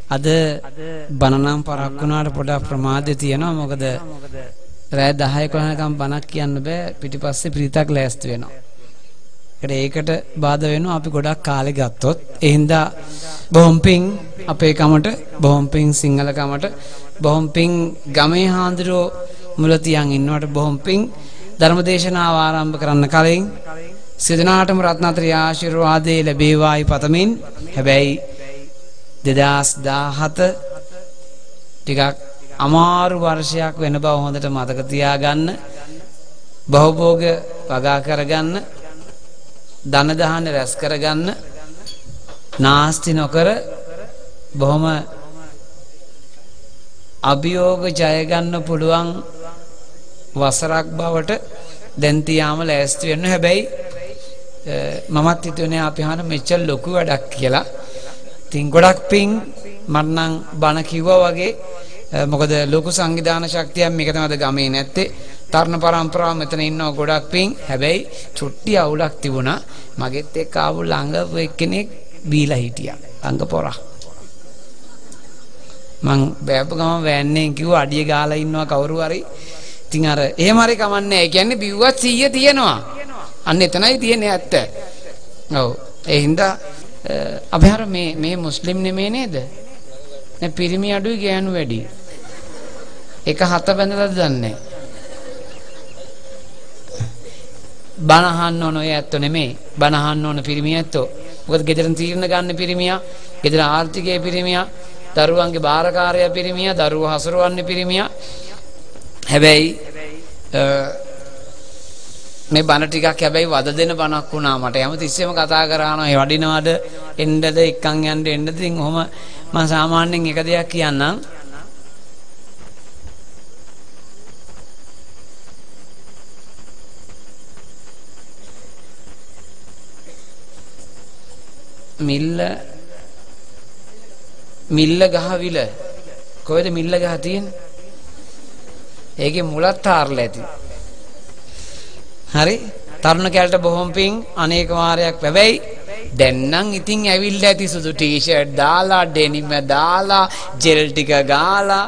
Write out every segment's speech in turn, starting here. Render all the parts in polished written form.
අද බණනම් පරක් වුණාට පොඩක් ප්‍රමාදේ තියෙනවා. මොකද රෑ 10 11කම් බණක් කියන්න බෑ. පිටිපස්සේ ප්‍රීතක් ලෑස්ති වෙනවා. ඒකට බාධා වෙනවා අපි ගොඩක් කාලෙ ගත්තොත්. ඒ හින්දා බොහොම පිං අපේ කමට, බොහොම පිං සිංහල කමට, බොහොම පිං ගමේ හාන්දරෝ මුල තියන් ඉන්නවට බොහොම පිං ධර්මදේශනාව ආරම්භ කරන්න කලින් සිදනාටම රත්නත්‍රි ආශිර්වාදේ ලැබේවායි පතමින්. හැබැයි 2017 ටිකක් අමාරු වර්ෂයක් වෙන බව හොඳට මතක තියාගන්න. බහුභෝග වගා කරගන්න, ධන දහන රැස් කරගන්න, නාස්ති නොකර බොහොම අභියෝග ජය ගන්න පුළුවන් වසරක් බවට දැන් තියාම ලෑස්ති වෙන්න. හැබැයි මමත් හිතුවේ අපි හාන මෙච්චර ලොකු වැඩක් කියලා. ඉතින් ගොඩක් පිං මට නම් බණ කිව්වා වගේ. මොකද ලොකු සංවිධාන ශක්තියක් මේක තමයි අද ගමේ නැත්තේ. තරුණ පරම්පරාව මෙතන ඉන්නවා ගොඩක් පිං. හැබැයි චුට්ටි අවුලක් තිබුණා. මගෙත් එක්ක ආපු ළඟ එක්කෙනෙක් බීලා හිටියා. ළඟ පොරක්. මං බෑපු ගම වෑන්නේ කිව්වා අඩිය ගාලා ඉන්නවා කවුරු හරි. ඉතින් අර එහෙම හරි කමන්නේ. ඒ කියන්නේ බිව්වත් 100 තියෙනවා. අන්න එතනයි තියෙන්නේ ඇත්ත. ඔව්. ඒ හින්දා අපි හර මේ මුස්ලිම් නෙමෙයි නේද? නේ පිරිමි අඩුයි ගෑනු වැඩි. එක හත බැඳලාද දන්නේ. බණ අහන්න ඕන ඔය ඇත්තෝ නෙමෙයි. බණ අහන්න ඕන පිරිමි ඇත්තෝ. මොකද ගෙදරින් තීරණ ගන්න පිරිමියා, ගෙදර ආර්ථිකයේ පිරිමියා, දරුවන්ගේ බාරකාරය පිරිමියා, දරුවෝ හසුරවන්නේ පිරිමියා. හැබැයි මේ බණ ටිකක් හැබැයි වද දෙන බණක් වුණා මට. හැම තිස්සෙම කතා කරනවා ඒ වඩිනවද එන්නද එක්කන් යන්න එන්නද. ඉතින් ඔහම මම සාමාන්‍යයෙන් එක දෙයක් කියන්නම්. මිල්ල ගහවිල කොහෙද මිල්ල ගහ තියෙන්නේ? ඒකේ මුලත් තාරලා ඇති. හරි තරුණ කැලට බොහොම පිං අනේක වාරයක්. හැබැයි දැන් නම් ඉතින් ඇවිල්ලා ඇති සුදු ටී-ෂර්ට් දාලා, ඩෙනිම දාලා, ජෙල් ටික ගාලා.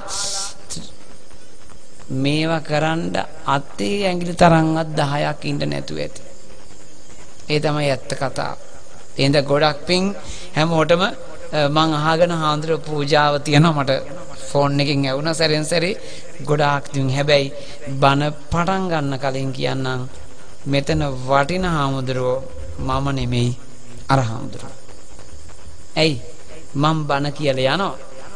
මේවා කරන්න අතේ ඇඟිලි තරම්වත් 10ක් ඉන්න නැතුව ඇති. ඒ තමයි ඇත්ත කතාව. එහෙනම් ගොඩක් පිං හැමෝටම මං අහගෙන හාන්දර පූජාව තියෙනවා. මට ෆෝන් එකකින් ඇහුණා සැරෙන් සැරේ ගොඩාක් දින්. හැබැයි බණ පටන් ගන්න කලින් කියන්නම් මෙතන වටින හාමුදුරුවෝ මම නෙමෙයි අර හාමුදුරුවෝ. ඇයි මම බණ කියලා යනවා.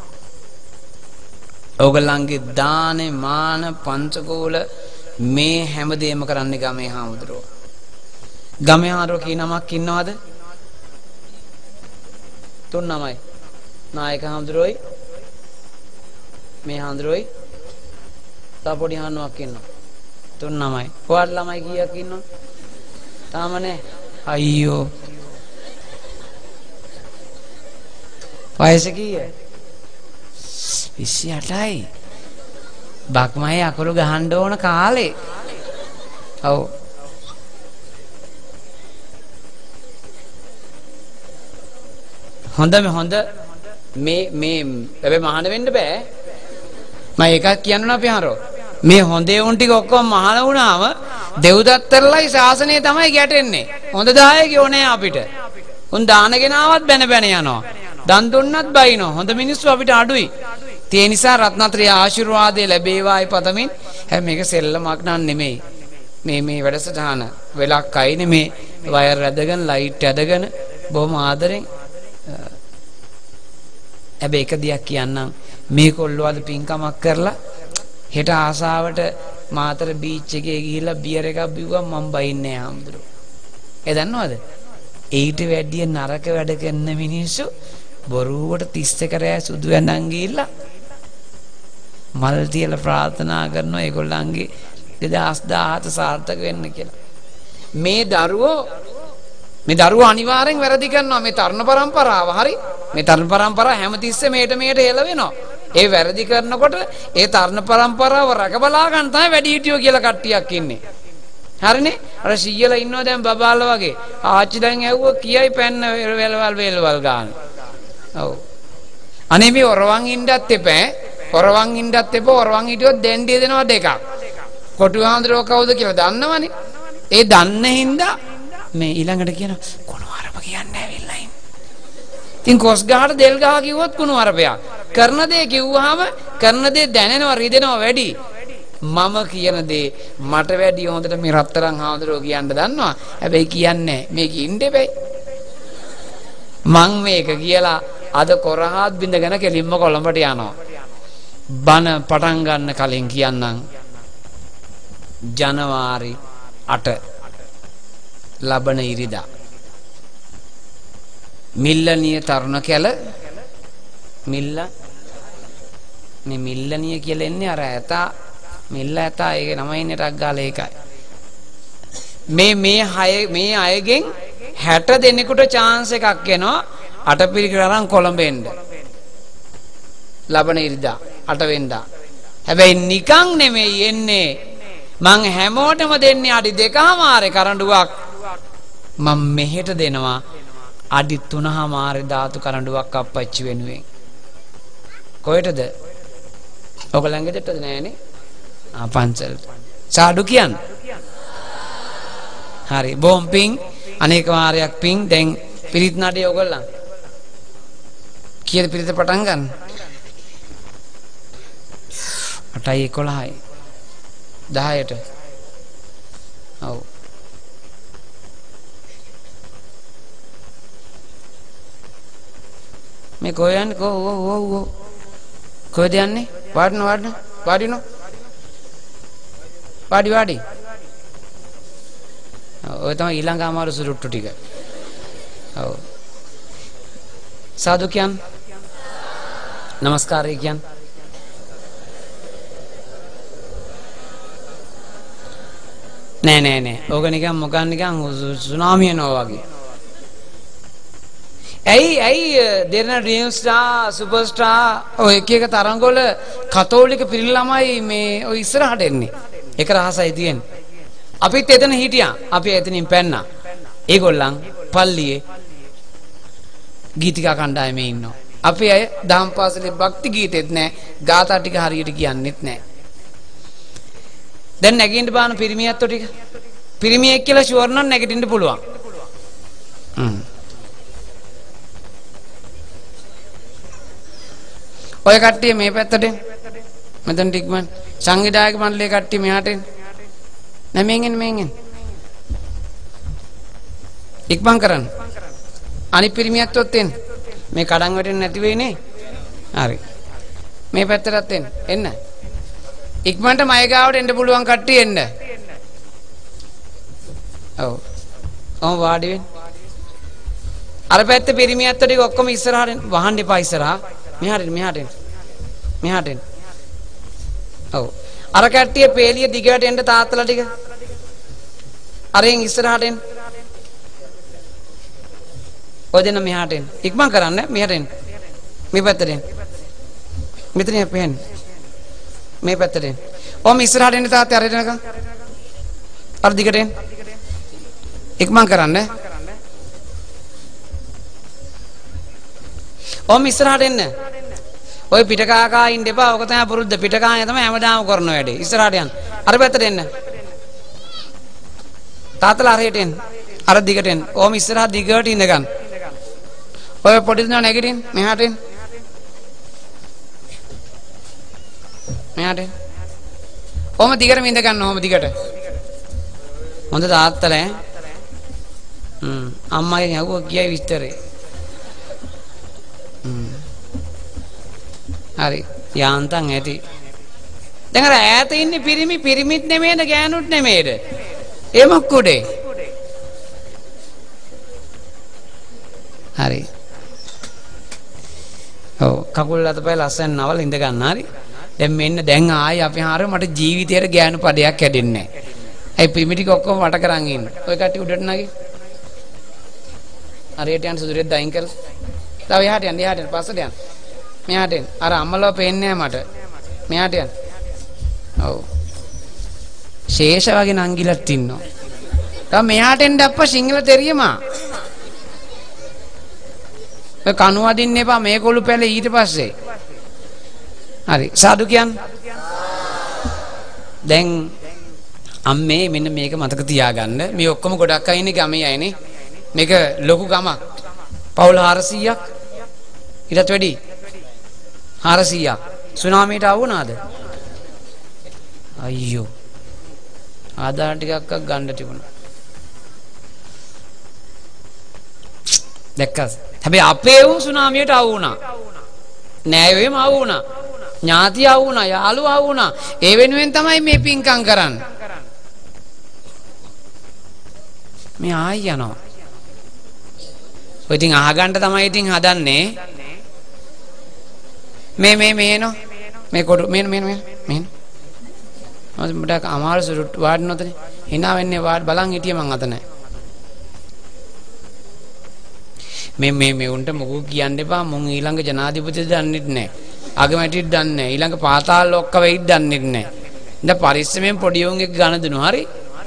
ඕගොල්ලන්ගේ දානේ මාන පංචකූල මේ හැමදේම කරන්නේ ගමේ හාමුදුරුවෝ. ගමේ හාමුදුරුවෝ කී නමක් ඉන්නවද? 3 නමයි. නායක හාමුදුරුවෝයි, මේ හාමුදුරුවෝයි, තව පොඩි හාමුදුරුවක් ඉන්නවා. 3 නමයි. ඔයාලා ළමයි කීයක් ඉන්නවද? තාම නැහැ. අයියෝ. වයස කීයද? 28යි. බක්මයි අකුරු ගහන්න ඕන කාලේ. ඔව්. හොඳ මේ හැබැයි මහාන වෙන්න බෑ. මම එකක් කියන්න අපි හරෝ. මේ හොඳේ උන් ටික ඔක්කොම මහාන වුණාම දෙව්දත්තරලයි ශාසනය තමයි ගැටෙන්නේ. හොඳ දායකයෝ නෑ අපිට. උන් දානගෙන ආවත් බැන යනවා. දන් දුන්නත් බයිනෝ. හොඳ මිනිස්සු අපිට අඩුයි. ඒ නිසා රත්නත්‍රි ආශිර්වාදේ ලැබේවායි පතමින්. හැබැයි මේක සෙල්ලමක් නන් නෙමෙයි. මේ වැඩසටහන වෙලක් අයි නෙමේ. වයර් ඇදගෙන ලයිට් ඇදගෙන බොහොම ආදරෙන්. හැබැයි එක දෙයක් කියන්නම්. මේකොල්ලෝ අද පින්කමක් කරලා හෙට ආසාවට මාතර බීච් එකේ ගිහිල්ලා බියර් එකක් බිව්වම මම බයින්නේ ආම්දුරෝ. ඒ දන්නවද? ඊට වැඩිය නරක වැඩ කරන මිනිස්සු බොරුවට 31 රෑ සුදු ඇඳන් ගිහිල්ලා මල් තියලා ප්‍රාර්ථනා කරනවා ඒගොල්ලන්ගේ 2017 සාර්ථක වෙන්න කියලා. මේ දරුවෝ අනිවාර්යෙන් වැරදි කරනවා. මේ තරුණ පරම්පරාව හරි. මේ තරුණ පරම්පරාව හැමතිස්සෙම මේට එළ වෙනවා. ඒ වැරදි කරනකොට ඒ තරුණ පරම්පරාව රකබලා ගන්න තමයි වැඩිහිටියෝ කියලා කට්ටියක් ඉන්නේ. හරිනේ? අර සීයලා ඉන්නවා දැන් බබාලා වගේ. ආච්චි දැන් ඇහුවා කියයි පැන්න වේලවල් ගන්න. ඔව්. අනේ මේ ඔරවන් ඉන්නත් එපා. ඔරවන් ඉන්නත් එපා. ඔරවන් හිටියොත් දෙන්ඩිය දෙනවා දෙකක්. කොටු හාමුදුරුවෝ කවුද කියලා දන්නවනේ. ඒ දන්න හින්දා මේ ඊළඟට කියන කුණු අරප කියන්නේ ඇවිල්ලා ඉන්න. ඉතින් කොස් ගහට දෙල් ගහ කිව්වොත් කුණු අරපයක්. කරන දේ කිව්වහම කරන දේ දැනෙනවා රිදෙනවා වැඩි. මම කියන දේ මට වැඩි හොඳට මේ රත්තරන් හාමුදුරුවෝ කියන්න දන්නවා. හැබැයි කියන්නේ මේක ඉන්න එපැයි. මං මේක කියලා අද කොරහත් බින්දගෙන කෙලින්ම කොළඹට යනවා. බණ පටන් ගන්න කලින් කියන්නම්. ජනවාරි 8 ලබන ඉරිදා මිල්ලනිය තරුණ කැල මිල්ලනිය කියලා එන්නේ අර ඇතා මිල්ල ඇතා ඒකේ නම ඉන්නේ ටක් ගාලා ඒකයි මේ අයගෙන් 60 දෙනෙකුට chance එකක් එනවා අටපිරිකර අරන් කොළඹ එන්න ලබන ඉරිදා 8 වෙනිදා හැබැයි නිකන් නෙමෙයි එන්නේ මං හැමෝටම දෙන්නේ අඩි 2මාරේ කරඬුවක් මම මෙහෙට දෙනවා අඩි 3මාරේ ධාතු කරඬුවක් අප්පච්චි වෙනුවෙන් කොහෙටද ඔයගලංගෙ දෙටද නෑනේ පන්සලට සාඩු කියන්න හරි බොම් පිං අනේක වාරයක් පිං දැන් පිරිත් නඩේ ඔයගලන් කීයද පිරිත පටන් ගන්න 8:11යි 10ට ඔව් මේ කොහෙන්ද කොහෙද යන්නේ වාඩිනෝ වාඩි ඔය තමයි ඊළඟ අමාරු සුරුට්ටු ටික ඔව් සාදු කියන් නමස්කාරය කියන් නෑ ඕක නිකන් මොකක් නිකන් සුනාමිය එනවා වගේ ඇයි දෙන ඩ්‍රීම් ස්ටාර් සුපර් ස්ටාර් ඔය එක තරංගවල කතෝලික පිරිල් ළමයි මේ ඔය ඉස්සරහට එන්නේ ඒක රහසයි තියෙන්නේ අපිත් එතන හිටියා අපි එතනින් පැන්නා ඒගොල්ලන් පල්ලියේ ගීතිකා කණ්ඩායමේ ඉන්නවා අපි අය දහම් පාසලේ භක්ති ගීතෙත් නෑ ගාථා ටික හරියට කියන්නෙත් නෑ දැන් නැගින්න බාන පිරිමියත්තු ටික පිරිමියෙක් කියලා ෂුවර් නම් නැගිටින්න පුළුවන් ඔය කට්ටිය මේ පැත්තට මෙතන ටිකමන් සංවිධායක මණ්ඩලයේ කට්ටිය මෙහාට නෑ මෙහෙන් ඉක්මන් කරන්න අනිත් පිරිමියත්තුත් එන්න මේ කඩන් වැටෙන්නේ නැති වෙයිනේ හරි මේ පැත්තටත් එන්න ඉක්මනට මය ගාවට එන්න පුළුවන් කට්ටිය එන්න ඔව් වාඩි වෙන්න අර පැත්තේ පිරිමියත්තු ටික ඔක්කොම ඉස්සරහට වහන්න එපා ඉස්සරහා මෙහාට එන්න ඔව් අර කට්ටිය පේලිය දිගට එන්න තාත්තලා ටික අරෙන් ඉස්සරහට එන්න ඔය දෙන්න මෙහාට එන්න ඉක්මන් කරන්න මෙහාට එන්න මේ පැත්තට එන්න මෙතන යපෙන්න මේ පැත්තට එන්න ඔම ඉස්සරහට එන්න තාත්තේ අර එනකම් අර දිගට එන්න ඉක්මන් කරන්න ඔම ඉස්සරහට එන්න ඔය පිටකාකා ඉන්න එපා ඔක තමයි පුරුද්ද පිටකාය තමයි හැමදාම කරන වැඩේ ඉස්සරහට යන්න අර පැත්තට එන්න තාත්තලා අරයට එන්න අර දිගට එන්න ඔම ඉස්සරහ දිගට ඉන්න ගන්න ඔය පොඩි දුනා නැගිටින් මෙහාට එන්න ඔම දිගටම ඉඳ ගන්න ඔහම දිගට හොඳ තාත්තලා අම්මගෙන් අහුවා කියයි විස්තරේ හරි යාන්තම් ඇති දැන් අර ඈත ඉන්නේ පිරිමිත් නෙමෙයිද ගෑනුත් නෙමෙයිද ඒ මොක්කුඩේ හරි ඔව් කකුල් අතපය ලස්සන නවල ඉඳ ගන්න හරි දැන් ආයි අපි හාරේ මට ජීවිතේට ගෑනු පඩයක් හැදෙන්නේ නැහැ ඒ පිරිමි ටික ඔක්කොම වට කරන් ඉන්න ඔය කට්ටිය උඩට නැගි හරියට යන්න සුදුරෙත් දයින් කරලා තව එහාට යන්න පස්සට යන්න මෙහාට එන්න අර අම්මලව පේන්නේ නැහැ මට මෙහාට යන්න ඔව් ශේෂ වගේ නංගිලත් ඉන්නවා තව මෙහාට එන්න අප්පා සිංහල තෙරියම ඔය කණු වදින්න එපා මේ කොළු පැල ඊට පස්සේ. හරි සාදු කියන්න. දැන් අම්මේ මෙන්න මේක මතක තියාගන්න. මේ ඔක්කොම ගොඩක් අය ඉන්නේ ගමේ අයනේ. මේක ලොකු ගමක්. පවුල් 400ක් ඊටත් වැඩි 400ක් සුනාමියට ආව වුණාද? අයියෝ ආදාන ටිකක් ගන්න තිබුණා. දැක්කද? හැබැයි අපේ උන් සුනාමියට ආව වුණා. නෑවෙම ආව වුණා. ඥාති ආව වුණා, යාළුවෝ ආව වුණා. ඒ වෙනුවෙන් තමයි මේ පින්කම් කරන්නේ. මේ ආයි යනවා. ඔය ඉතින් අහගන්න තමයි ඉතින් හදන්නේ. මේ එනෝ. මේ කොට මේ. මට අමාරු සුරුට් වාඩි නොතනේ. hina වෙන්නේ වාඩි බලන් හිටියේ මං අත නැහැ. මේ උන්ට මොකෝ කියන්න එපා. මුන් ඊළඟ ජනාධිපතිද දන්නෙත් නැහැ. අගමැටිත් දන්නේ නැහැ. ඊළඟ පාතාල ලොක්ක වෙයිද දන්නෙත් නැහැ. දැන් පරිස්සමෙන් පොඩි උන් එක ගණ දෙනු හරි.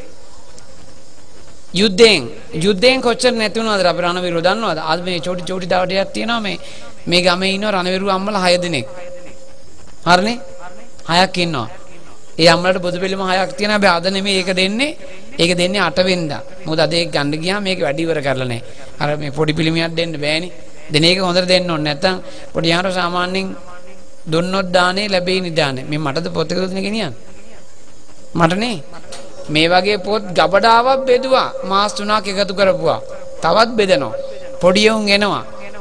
යුද්ධයෙන් කොච්චර නැති වුණාද අපේ රණවිරු දන්නවද? අද මේ චෝටි දවඩයක් තියෙනවා මේ ගමේ ඉන්න රණවිරු අම්මලා 6 දෙනෙක්. හරිනේ? 6ක් ඉන්නවා. ඒ අම්මලාට බොදු පිළිම 6ක් තියෙනවා. හැබැයි අද නෙමෙයි ඒක දෙන්නේ. ඒක දෙන්නේ 8 වෙනිදා. මොකද අද ඒක ගන්න ගියාම මේක වැඩි ඉවර කරලා නැහැ. අර මේ පොඩි පිළිමියක් දෙන්න බෑනේ. දෙන එක හොඳට දෙන්න ඕනේ. නැත්තම් පොඩි යාර සාමාන්‍යයෙන් දුන්නොත් දානේ ලැබෙයි නිදානේ. මේ මටද පොතක දුන්නේ ගෙනියන්නේ. මටනේ. මේ වගේ පොත් ගබඩාවක් බෙදුවා. මාස් 3ක් එකතු කරපුවා. තවත් බෙදනවා. පොඩි උන් එනවා.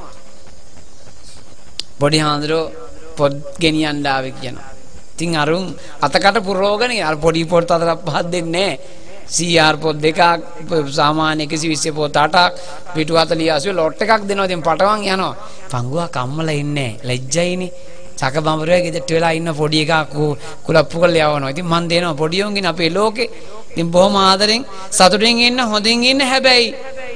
පොඩි හාන්දරෝ පොත් ගෙනියන්න ආවේ කියනවා. ඉතින් අරුන් අතකට පුරවගෙන අර පොඩි පොත් 4-5 දෙන්නේ නැහැ. CR පොත් දෙකක් සාමාන්‍ය 120 පොත් 8ක් පිටු 40 ලොට් එකක් දෙනවා. ඉතින් පටවන් යනවා. පංගුවා කම්මලා ඉන්නේ ලැජ්ජයිනේ. චක බඹරේ ගෙදරට වෙලා ඉන්න පොඩි එකා කුලප්පු කරලා යවනවා. ඉතින් මන් දෙනවා පොඩි උන්ගෙන අපේ ලෝකේ. ඉතින් බොහොම ආදරෙන් සතුටින් ඉන්න හොඳින් ඉන්න. හැබැයි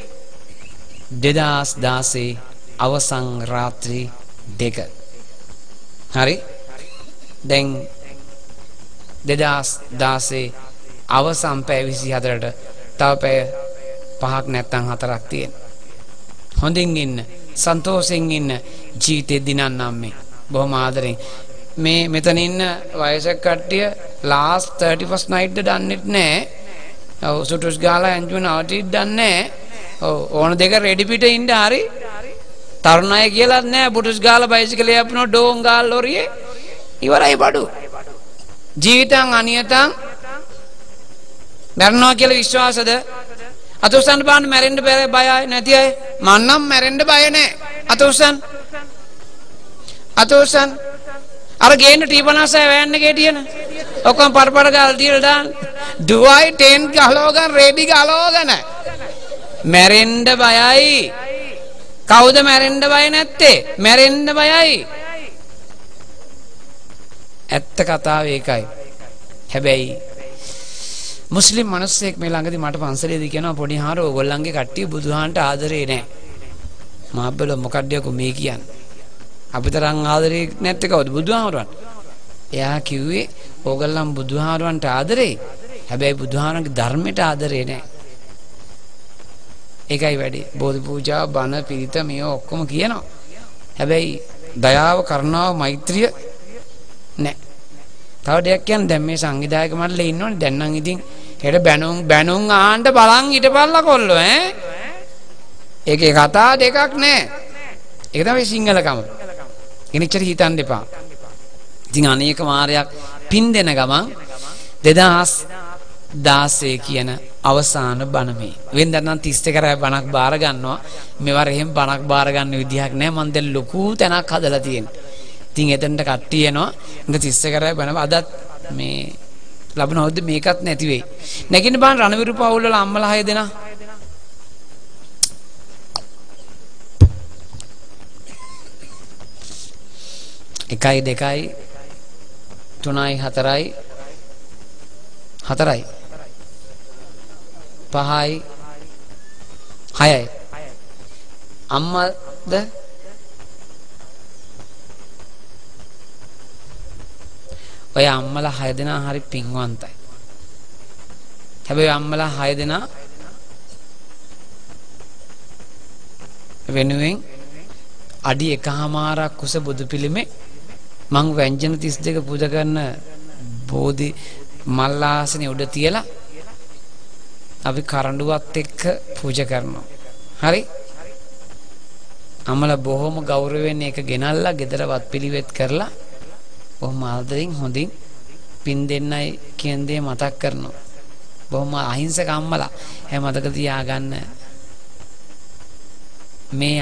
2016 අවසන් රාත්‍රී 2 හරි දැන් 2016 අවසන් පැය 24ට තව පැය 5ක් නැත්නම් 4ක් තියෙන. හොඳින් ඉන්න සන්තෝෂෙන් ඉන්න ජීවිතේ දිනන්නම් මේ බොහොම ආදරෙන් මේ මෙතන ඉන්න වයසක කට්ටිය last 31st night දන්නෙත් නැහැ. ඔව් සුටුස් ගාලා එන්ජුන් අවටිත් දන්නේ නැහැ. ඔව් ඕන දෙක රෙඩි පිට ඉන්න හරි. තරුණ අය කියලාත් නැහැ. බුටුස් ගාලා බයිසිකලේ යපනෝ ඩෝන් ගාලා ලොරියේ ඉවරයි බඩු. ජීවිතං අනියතං මරණවා කියලා විශ්වාසද? අතොස්සන් බාන්න මැරෙන්න බයයි නැති අය මං නම් මැරෙන්න බය නැහැ. අතොස්සන් අර ගේන්න T56 වෑන් එකේ තියෙන ඔක්කොම පරපර ගාලා තියලා දාන්න. දුවයි 10 ගලවගෙන රෙඩි ගලවගෙන මැරෙන්න බයයි. කවුද මැරෙන්න බය නැත්තේ? මැරෙන්න බයයි. ඇත්ත කතාව ඒකයි. හැබැයි මුස්ලිම් මිනිස්සෙක් මේ ළඟදී මට පන්සලේදී කියනවා පොඩි හාර ඕගොල්ලන්ගේ කට්ටිය බුදුහාන්ට ආදරේ නැහැ. මාබ්බල මොකක්ද යකෝ මේ කියන්නේ? අපිතරන් ආදරේ නැත්තේ කවුද? බුදුහාමරන්. එයා කිව්වේ ඕගොල්ලන් බුදුහාමරන්ට ආදරේ. හැබැයි බුදුහාමරන්ගේ ධර්මයට ආදරේ නැහැ. ඒකයි වැඩි. බෝධි පූජා බණ පිරිත මේ ඔක්කොම කියනවා. හැබැයි දයාව කරුණාව මෛත්‍රිය නැහැ. තව දෙයක් කියන්න දැන් මේ සංවිධායක මණ්ඩලේ ඉන්නෝනේ. දැන් නම් ඉතින් හෙට බැනුම් ආන්න බලන් හිටපල්ලා කොල්ලෝ ඈ. ඒකේ කතා දෙකක් නැහැ. ඒක තමයි සිංහලකම. එනිච්චර හිතන්න එපා. ඉතින් අනේක මාරයක් පින් දෙන ගමන් 2016 කියන අවසාන බණ මේ. වෙනදා නම් 31 කරා බණක් බාර ගන්නවා. මෙවර එහෙම බණක් බාර ගන්න විදිහක් නැහැ. මම දැන් ලොකු තැනක් හදලා තියෙනවා. ඉතින් එතනට කට්ටිය එනවා. ඉතින් 31 කරා බණ අදත් මේ ලබන අවුරුද්ද මේකත් නැති වෙයි. නැගින්න බාන රණවිරු පවුල් වල අම්මලා 6 දෙනා එකයි දෙකයි තුනයි හතරයි පහයි හයයි අම්මද ඔය අම්මලා 6 දෙනා හරි පින්වන්තයි. හැබැයි අම්මලා 6 දෙනා වෙනුවෙන් අඩි එකමාරක් කුස බුදු පිළිමේ මං ව්‍යංජන 32 පූජා කරන බෝධි මල්ලාසනේ උඩ තියලා අපි කරඬුවත් එක්ක පූජා කරනවා. හරි? අමල බොහොම ගෞරවයෙන් ඒක ගෙනල්ලා ගෙදර වත් පිළිවෙත් කරලා බොහොම ආදරෙන් හොඳින් පින් දෙන්නයි කියන දේ මතක් කරනවා. බොහොම අහිංසක අම්මලා. හැම මතක තියාගන්න මේ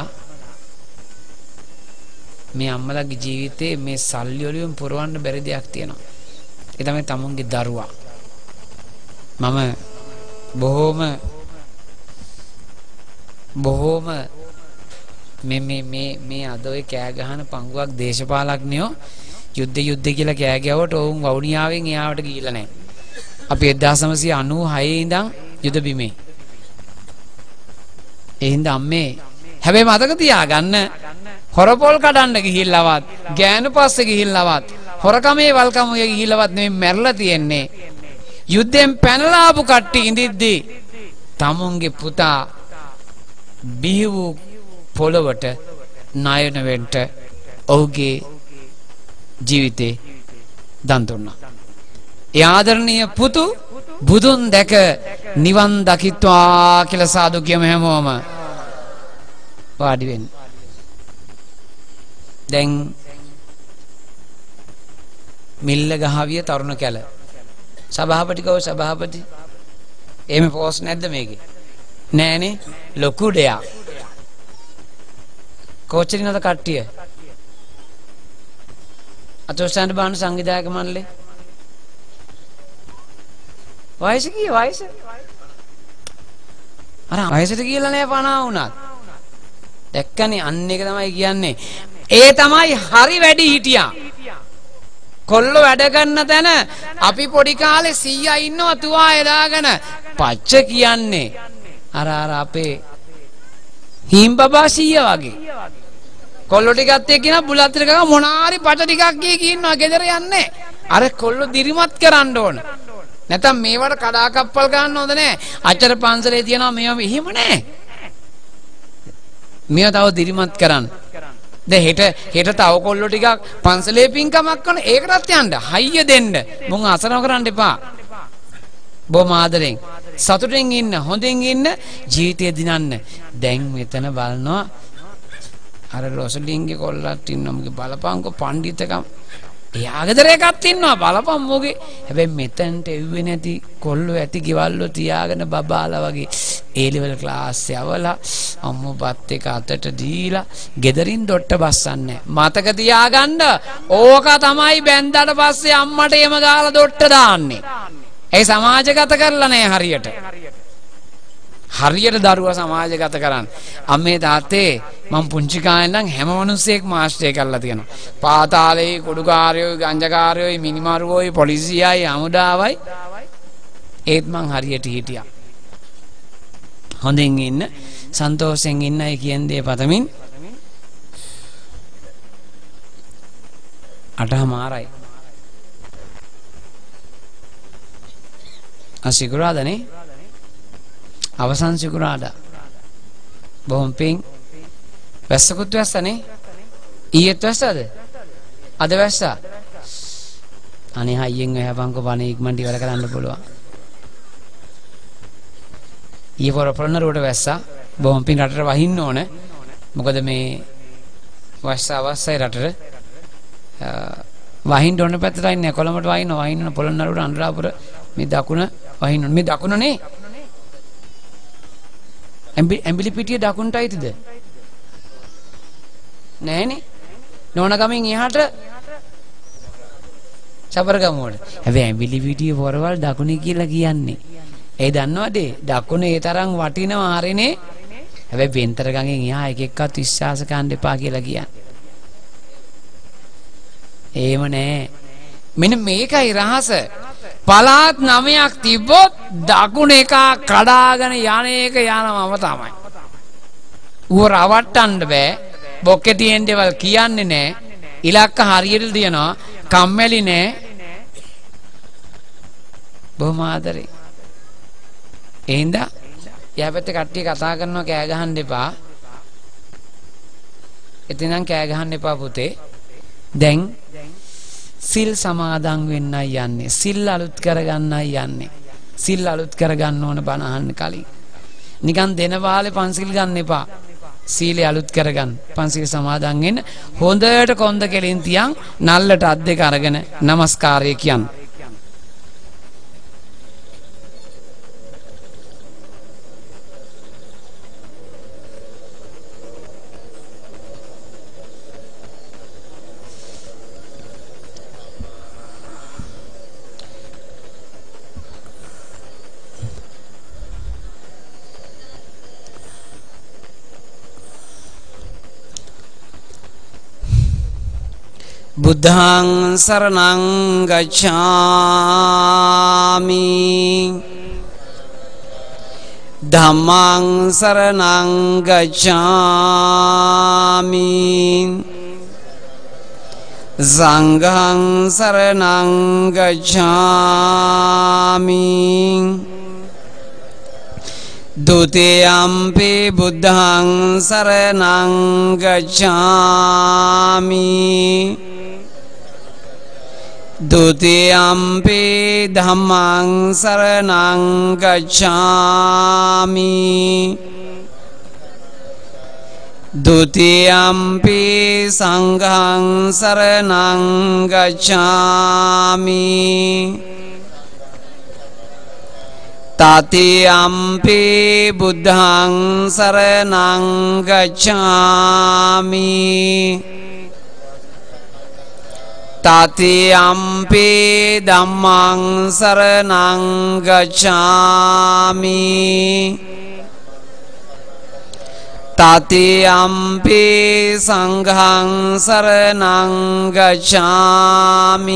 අම්මලාගේ ජීවිතේ මේ සල්ලි වලින් පුරවන්න බැරි දෙයක් තියෙනවා. ඒ තමයි තමුන්ගේ දරුවා. මම බොහොම මේ අද ඔය කෑ ගහන පංගුවක් දේශපාලඥයෝ යුද්ධ කියලා කෑ ගැවුවට ඔවුන් වවුනියාවෙන් එයාවට ගිහිල්ලා නැහැ. අපි 1996 ඉඳන් යුද බිමේ. ඒ හින්දා අම්මේ හැබැයි මතක තියාගන්න හොරපොල් කඩන්න ගිහිල්ලවත් ගෑනු පස්සේ ගිහිල්ලවත් හොරකමේ වල්කමේ ගිහිල්ලවත් නෙමෙයි මැරලා තියෙන්නේ. යුද්ධෙන් පැනලා ආපු කට්ටිය ඉඳිද්දී තමුන්ගේ පුතා බිහි වූ පොළවට ණයන වෙන්න ඔහුගේ ජීවිතේ දන් දුන්නා. ඒ ආදරණීය පුතු බුදුන් දැක නිවන් දකිත්වා කියලා සාදු කියමු හැමෝම. වාඩි වෙන්න. දැන් මිල්ල ගහවිය තරුණ කැල සභාපති කව සභාපති එහෙම පෝස්ට් නැද්ද මේකේ? නෑනේ ලොකු දෙයක්. කොච්චරිනවද කට්ටිය? අතොස්සන්ට බාන සංවිධායක මණ්ඩලේ වයස කී වයස? අර වයසට කියලා නෑ 50 වුණත්. දැක්කනේ අන්න එක තමයි කියන්නේ. ඒ තමයි හරි වැඩි හිටියා. කොල්ලෝ වැඩ කරන තැන අපි පොඩි කාලේ සීයා ඉන්නවා තුවා එදාගෙන පච්ච කියන්නේ අර අපේ හිම්බබා සීයා වගේ. කොල්ලෝ ටිකත් එක්ක ඉන්න බුලත් ටිකක් මොනාරි පච ටිකක් ගිහින් ඉන්නවා ගෙදර යන්නේ. අර කොල්ලෝ දිරිමත් කරන්න ඕන. නැත්නම් මේවට කඩා කප්පල් ගන්න හොඳ නෑ. අච්චර පන්සලේ තියනවා මේවා එහෙම නෑ. මේවා තව දිරිමත් කරන්න. දැන් හෙට තව කොල්ලෝ ටිකක් පන්සලේ පින්කමක් කරන ඒකටත් යන්න. හයිය දෙන්න. මොන් අසරණ කරන්න එපා. බොහොම ආදරෙන් සතුටින් ඉන්න හොඳින් ඉන්න ජීවිතය දිනන්න. දැන් මෙතන බලනවා අර රොසලින්ගේ කොල්ලත් ඉන්නවා. මගේ බලපංකෝ පඬිතකම්. එයාගේ දර එකක් ඉන්නවා බලපන් මොගේ. හැබැයි මෙතනට එව්වේ නැති කොල්ලෝ ඇති ගෙවල්ලෝ තියාගෙන බබාලා වගේ ඒ ලෙවල් ක්ලාස් යවලා අම්මෝ බත් එක අතට දීලා ගෙදරින් ඩොට්ට බස්සන්නේ. මතක තියාගන්න ඕක තමයි බැන්දාට පස්සේ අම්මට එම ගාලා ඩොට්ට දාන්නේ. ඒ සමාජගත කරලා නැහැ හරියට. හරියට දරුවා සමාජගත කරන්න. අම්මේ තාත්තේ මම පුංචි කාලේ ඉඳන් හැම මිනිස්සෙක් මාස්ටර් කරලා තියෙනවා. පාතාලේ කුඩුකාරයෝ, ගංජකාරයෝ, මිනිමරුවෝයි, පොලිසියයි, හමුදාවයි ඒත් මං හරියට හිටියා. හොඳින් ඉන්න, සන්තෝෂෙන් ඉන්නයි කියන දේ පතමින් අටමාරයි. අසිකුරාදනේ අවසන් සිකුරාදා බොහොම පිං වැස්සකුත් වැස්සනේ ඊයේත් වැස්සද අද වැස්සා අනේ හයියෙන් වැහපන්කෝ බණේ ඉක්මනට ඉවර කරන්න පුළුවන් ඊයේ පොරපරන රෝඩ වැස්සා බොහොම පිං රටට වහින්න ඕන මොකද මේ වැස්සා අවස්සයි රටට වහින්න ඕන පැත්තට ඉන්නේ කොළඹට වහින්න පොළොන්නරුවට අනුරාපුර මේ දකුණ වහින්න මේ දකුණනේ ඇඹිලි පිටිය දකුණට අයිතිද? නෑනේ. නෝනගමින් එහාට සබරගමුවට. හැබැයි ඇඹිලි පිටිය පොරවල් දකුණේ කියලා කියන්නේ. ඒ දන්නවද? දකුණේ ඒ තරම් වටිනවා හරිනේ. හැබැයි බෙන්තර ගඟෙන් එහා එක එක්කත් විශ්වාස කරන්න එපා කියලා කියන්නේ. එහෙම නෑ. මෙන්න මේකයි රහස. පලාත් 9ක් තිබ්බොත් දකුණ එක කඩාගෙන යන්නේක යනවම තමයි. ඌව රවට්ටන්න බෑ. බොක්කේ තියෙන දේවල් කියන්නේ නෑ. ඉලක්ක හරියට දිනනවා. කම්මැලි නෑ. බොහොම ආදරේ. එහෙනම් යාපැත්තේ කට්ටිය කතා කරනවා කෑ ගහන්න එපා. එතනන් කෑ ගහන්න එපා පුතේ. දැන් සිල් සමාදන් වෙන්නයි යන්නේ. සිල් අලුත් කරගන්නයි යන්නේ. සිල් අලුත් කරගන්න ඕන බණ අහන්න කලින්. නිකන් දෙන වාලේ පන්සිල් ගන්න එපා. සීලය අලුත් කරගන්න. පන්සිල් සමාදන් වෙන්න. හොඳට කොන්ද කෙලින් තියන් නල්ලට අත් දෙක අරගෙන নমස්කාරය කියන්න. බුද්ධං සරණං ගච්ඡාමි ධම්මං සරණං ගච්ඡාමි සංඝං සරණං ගච්ඡාමි ဒုတိယံ පි බුද්ධං සරණං ගච්ඡාමි ဒုတိယံ පි ධම්මං සරණං ගච්ඡාමි ဒုတိယံ පි සංඝං සරණං ගච්ඡාමි ตติยัมปิบุตังสรณังกัจฉามิตติยัมปิธัมมังสรณังกัจฉามิตติยัมปิสังฆังสรณังกัจฉามิ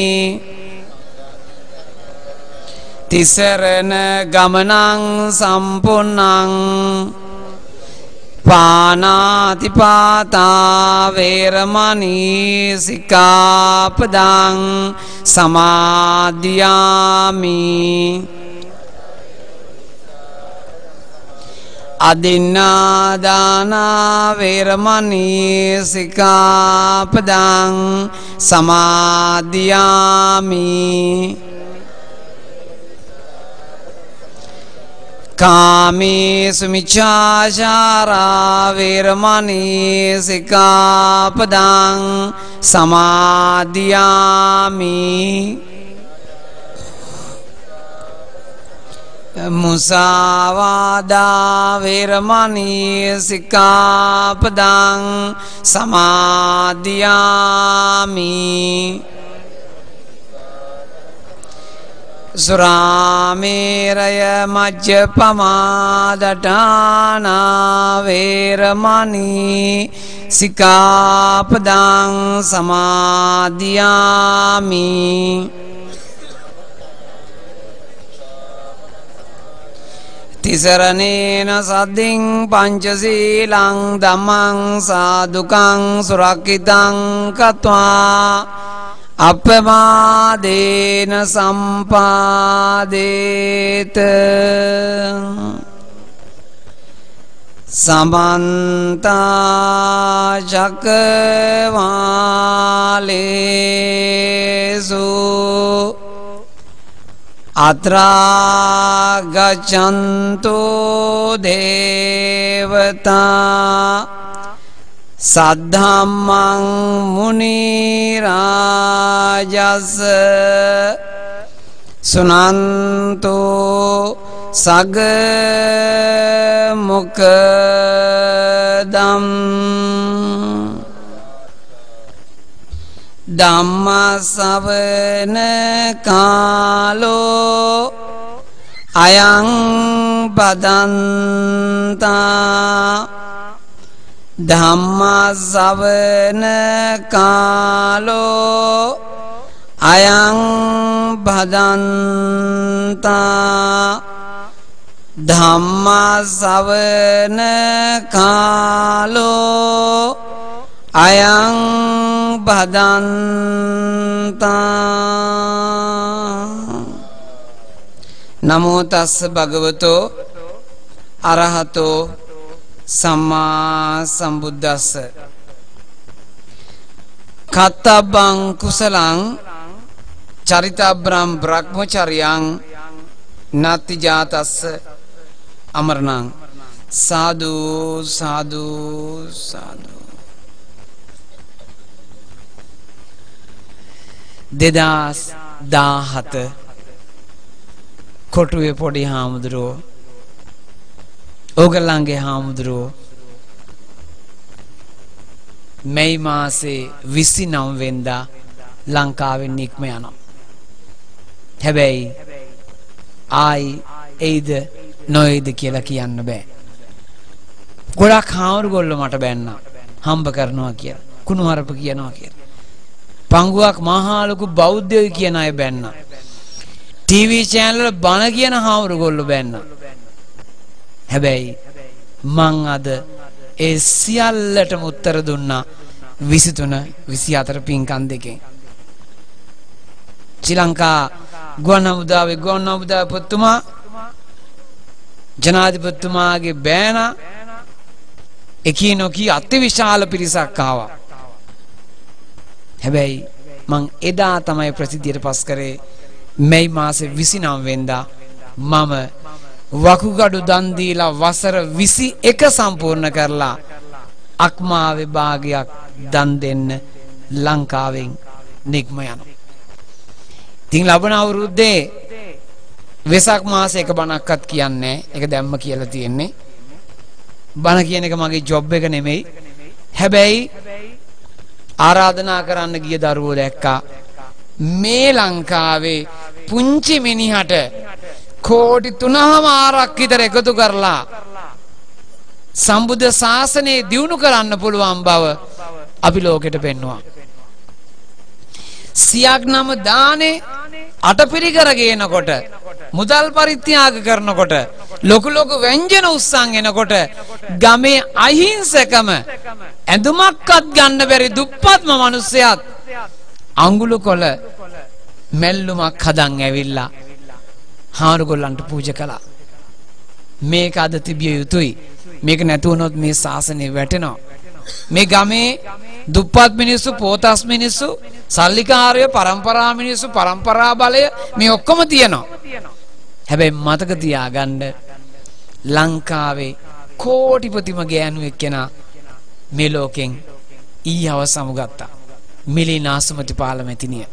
තිසරණ ගමනං සම්පුන්නං පානාතිපාතා වේරමණී සික්ඛාපදං සමාදියාමි අදින්නාදාන වේරමණී සික්ඛාපදං සමාදියාමි කාමේසු මිච්ඡාචාරා වේරමණී සික්ඛාපදං සමාදියාමි මුසාවාදා වේරමණී සික්ඛාපදං සමාදියාමි සුරාමේරය මජ්ජපමාදඨානා වේරමණී සික්ඛාපදං සමාදියාමි තිසරණේන සද්දින් පංචශීලං ධම්මං සාදුකං සුරක්ඛිතං කତ୍වා අපමාදේන සම්පාදේත සමන්ත චක්කවාලේසු අත්‍රා ගච්ඡන්තු දේවතා සද්ධම්මං මුනි රාජස් සුනන්තෝ සග මොක්ඛදම් ධම්ම ශ්‍රවණ කාලෝ අයං බදන්තා ධම්ම ශ්‍රවණ කාලෝ අයං බදන්තා ධම්ම ශ්‍රවණ කාලෝ අයං බදන්තා නමෝ තස්ස භගවතෝ අරහතෝ සම්මා සම්බුද්දස්ස කත්තබ්බං කුසලං චරිතබ්‍රම් බ්‍රහ්මචර්යං නත්ති ජාතස්ස අමරණං සාදු සාදු සාදු 2017 කොටුවේ පොඩි හාමුදුරුවෝ ඕගලන්ගේ හාමුදුරුවෝ මේ මාසේ 29 වෙනිදා ලංකාවෙන් නික්ම යනවා. හැබැයි ආයි එයිද නොයිද කියලා කියන්න බෑ. ගොඩක් හාමුදුරුවෝ මට බැන්නා හම්බ කරනවා කියලා. කුණුහරුප කියනවා කියලා. පංගුවක් මහා ලොකු බෞද්ධයෝ කියන අය බැන්නා. ටීවී channel වල බණ කියන හාමුදුරුවෝ බැන්නා. හැබැයි මං අද ඒ සියල්ලටම උත්තර දුන්නා 23 24 පින්කම් දෙකෙන්. ශ්‍රී ලංකා ගුවන් හමුදාවේ පුතුමා ජනාධිපතිතුමාගේ බෑනා එකිනොකී අතිවිශාල පිරිසක් ආවා. හැබැයි මං එදා තමයි ප්‍රසිද්ධියට පස් කරේ මේ මාසේ 29 වෙනිදා මම වකුගඩු දන් දීලා වසර 21 සම්පූර්ණ කරලා අක්මාවේ භාගයක් දන් දෙන්න ලංකාවෙන් නික්ම යනවා. ඉතින් ලබන අවුරුද්දේ වෙසක් මාසේ එක බණක්වත් කියන්නේ ඒක දැම්ම කියලා තියෙන්නේ. බණ කියන එක මගේ ජොබ් එක නෙමෙයි. හැබැයි ආරාධනා කරන්න ගිය දරුවෝ දැක්කා මේ ලංකාවේ පුංචි මිනිහට කෝටි 3මාරක් විතර එකතු කරලා සම්බුද්ධ ශාසනය දියුණු කරන්න පුළුවන් බව අපි ලෝකෙට පෙන්වුවා. සියක් නම දානේ අටපිරිකර ගේනකොට මුදල් පරිත්‍යාග කරනකොට ලොකු ලොකු ව්‍යංජන උස්සන් එනකොට ගමේ අහිංසකම ඇඳුමක්වත් ගන්න බැරි දුප්පත්ම මිනිස්සයාත් අඟුල කොළ මැල්ලුමක් හදන් ඇවිල්ලා හාමුදුරුවන්ට පූජා කළා. මේක අද තිබිය යුතුයි. මේක නැතුවනොත් මේ ශාසනය වැටෙනවා. මේ ගමේ දුප්පත් මිනිස්සු, පොතස් මිනිස්සු, සල්ලිකාරය, පරම්පරා මිනිස්සු, පරම්පරා බලය මේ ඔක්කොම තියෙනවා. හැබැයි මතක තියාගන්න ලංකාවේ කෝටිපතිම ගෑනු එක්කෙනා මේ ලෝකෙන් ඊයව සමුගත්තා. මිලි නාසුමති පාලමැතිනිය.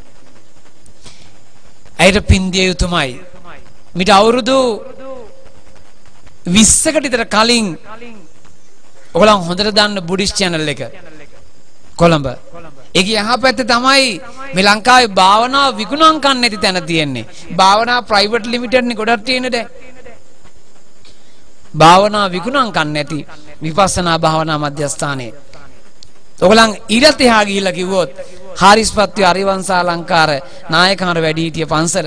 ඇයට පින්දිය යුතුමයි. මිට අවුරුදු 20කට විතර කලින් ඔයගොල්ලන් හොඳට දන්න බුද්දිස් channel එක කොළඹ. ඒක යහපැත්තේ තමයි මේ ලංකාවේ භාවනාව විකුණම් ගන්න නැති තැන තියෙන්නේ. භාවනා ප්‍රයිවට් ලිමිටඩ් නේ ගොඩක් තියෙන්නේ දැන්. භාවනා විකුණම් ගන්න නැති විපස්සනා භාවනා මධ්‍යස්ථානයේ. ඔයගොල්ලන් ඊට එහා ගිහිල්ලා කිව්වොත් හාරිස්පත්ති අරිවංශාලංකාර නායකහර වැඩි හිටිය පන්සල.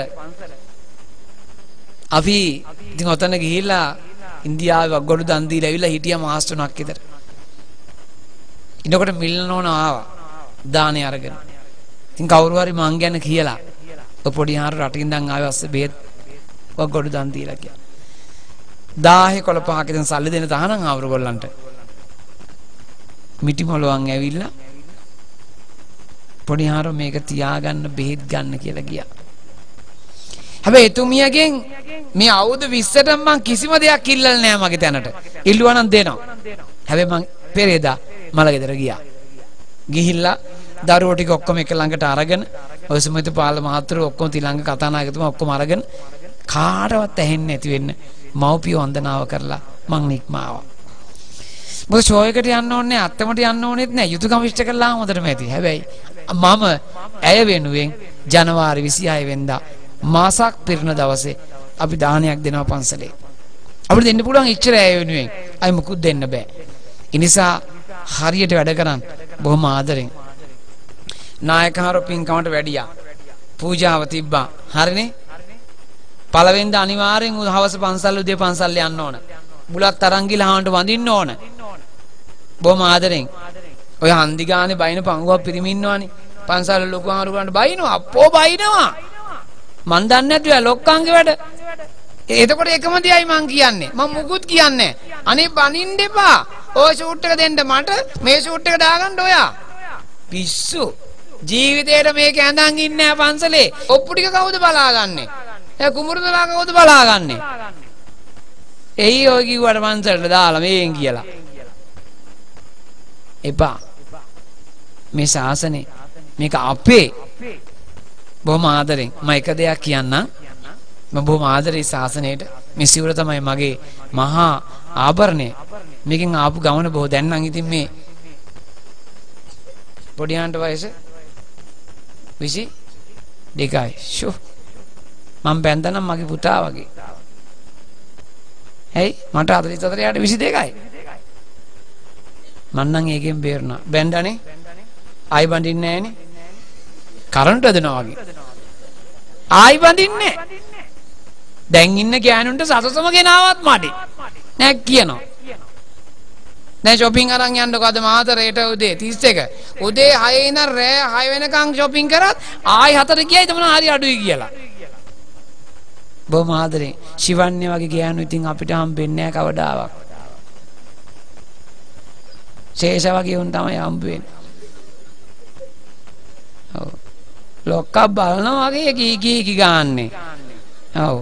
අපි ඉතින් ඔතන ගිහිල්ලා ඉන්දියාවේ වග්ගොඩු දන් දීලා ඇවිල්ලා හිටියා මාස 3ක් විතර. ඉන්නකොට මිල්නෝන ආවා දානේ අරගෙන. ඉතින් කවුරු හරි මං ගැන කියලා ඔය පොඩි හාර රටින් ඉඳන් ආවේ අස්සේ බෙහෙත් වග්ගොඩු දන් දීලා කියලා. 10 කොළ පහක ඉතින් සල්ලි දෙන්න තහනම් ආවරු ගොල්ලන්ට. මිටි මොලවන් ඇවිල්ලා පොඩි හාර මේක තියාගන්න බෙහෙත් ගන්න කියලා ගියා. හැබැයි එතුමියගෙන් මේ අවුරුදු 20ට මං කිසිම දෙයක් ඉල්ලලා නෑ මගේ තැනට. ඉල්ලුවා නම් දෙනවා. හැබැයි මං පෙරේදා මල ගෙදර ගියා. ගිහිල්ලා දරුවෝ ටික ඔක්කොම එක ළඟට අරගෙන ඔය සමිති පාල මහතුරු ඔක්කොම තිලංග කතානායකතුමා ඔක්කොම අරගෙන කාටවත් ඇහෙන්නේ නැති වෙන්න මව්පිය වන්දනාව කරලා මං නික්ම ආවා. මොකද ෂෝ එකට යන්න ඕනේ නැහැ, අත්තමට යන්න ඕනෙත් නැහැ. යුතුයකම ඉෂ්ට කළා හොඳටම ඇති. හැබැයි මම ඇය වෙනුවෙන් ජනවාරි 26 වෙනිදා මාසක් පිරෙන දවසේ අපි දානයක් දෙනවා පන්සලේ. අපිට දෙන්න පුළුවන් ඉච්චර ඇය වෙනුවෙන්. අය මුකුත් දෙන්න බෑ. ඒ නිසා හරියට වැඩ කරන් බොහොම ආදරෙන් නායකහරු පින්කමට වැඩියා. පූජාව තිබ්බා. හරිනේ? පළවෙනිද අනිවාර්යෙන් හවස පන්සල් උදේ පන්සල් යන්න ඕන. බුලත් අරන් ගිහලා හාන්ට වඳින්න ඕන. බොහොම ආදරෙන්. ඔය හන්දි ගානේ බයින පංගුවක් පිරිමි ඉන්නවනේ. පන්සල් ලොකු හාරු ගන්න බයිනවා. අප්පෝ බයිනවා. මන් දන්නේ නැතුව ලොක්කන්ගේ වැඩ. එතකොට එකම දෙයයි මං කියන්නේ. මම මුකුත් කියන්නේ නැහැ. අනේ බනින්න එපා. ඔය ෂූට් එක දෙන්න මට මේ ෂූට් එක දාගන්න ඔයා. පිස්සු. ජීවිතේට මේක ඇඳන් ඉන්නේ නැහැ පන්සලේ. ඔප්පු ටික කවුද බලාගන්නේ? ඒ කුඹුරුදලා කවුද බලාගන්නේ? එයි ඔය කිව්වට පන්සලට දාලා මේෙන් කියලා. එපා. මේ ශාසනේ මේක අපේ. බොහොම ආදරෙන් මම එක දෙයක් කියන්නම්. මම බොහොම ආදරේ ශාසනයට. මේ සිවුර තමයි මගේ මහා ආභරණය. මේකෙන් ආපු ගමන බොහෝ දැන් නම් ඉතින් මේ පොඩියන්ට වයස 22යි. ෂෝ මම බැන්දනම් මගේ පුතා වගේ. ඇයි මට 44 යට 22යි. මං නම් ඒකෙන් බේරුණා. බැන්දානේ ආයි බඳින්නේ නැහනේ. කරන්ට් හදනවා වගේ. ආයි බඳින්නේ නැහැ. දැන් ඉන්න ගෑනුන්ට සසසම ගෙනාවත් මඩේ. නෑ කියනවා. දැන් shopping අරන් යන්නකො අද මාතරේට උදේ 31. උදේ 6 ඉඳන් රෑ 6 වෙනකන් shopping කරත් ආයි 4 ගියයි තමන හරි අඩුයි කියලා. බොහොම ආදරේ ශිවන්නේ වගේ ගෑනු ඉතින් අපිට හම්බෙන්නේ නැහැ කවදාවත්. ශේෂ වගේ උන් තමයි හම්බ වෙන්නේ. ඔව්. ලොක්ක බලනවා වගේ කී ගාන්නේ. ඔව්.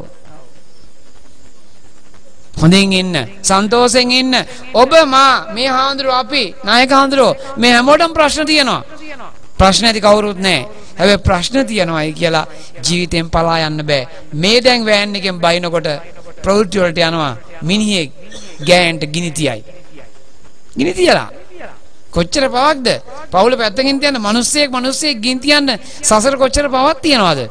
හොඳින් ඉන්න සන්තෝෂෙන් ඉන්න. ඔබ මා මේ හාමුදුරුවෝ අපි නායක හාමුදුරුවෝ මේ හැමෝටම ප්‍රශ්න තියෙනවා. ප්‍රශ්න ඇති කවුරුත් නැහැ. හැබැයි ප්‍රශ්න තියෙනවායි කියලා ජීවිතෙන් පලා යන්න බෑ. මේ දැන් වෑන් එකෙන් බයිනකොට ප්‍රවෘත්ති වලට යනවා මිනිහෙක් ගෑන්ට ගිනි තියයි. ගිනි තියලා කොච්චර පවක්ද? පවුල පැත්තකින් තියන්න මිනිස්සෙක් ගිනි තියන්න සසර කොච්චර පවක් තියනවද?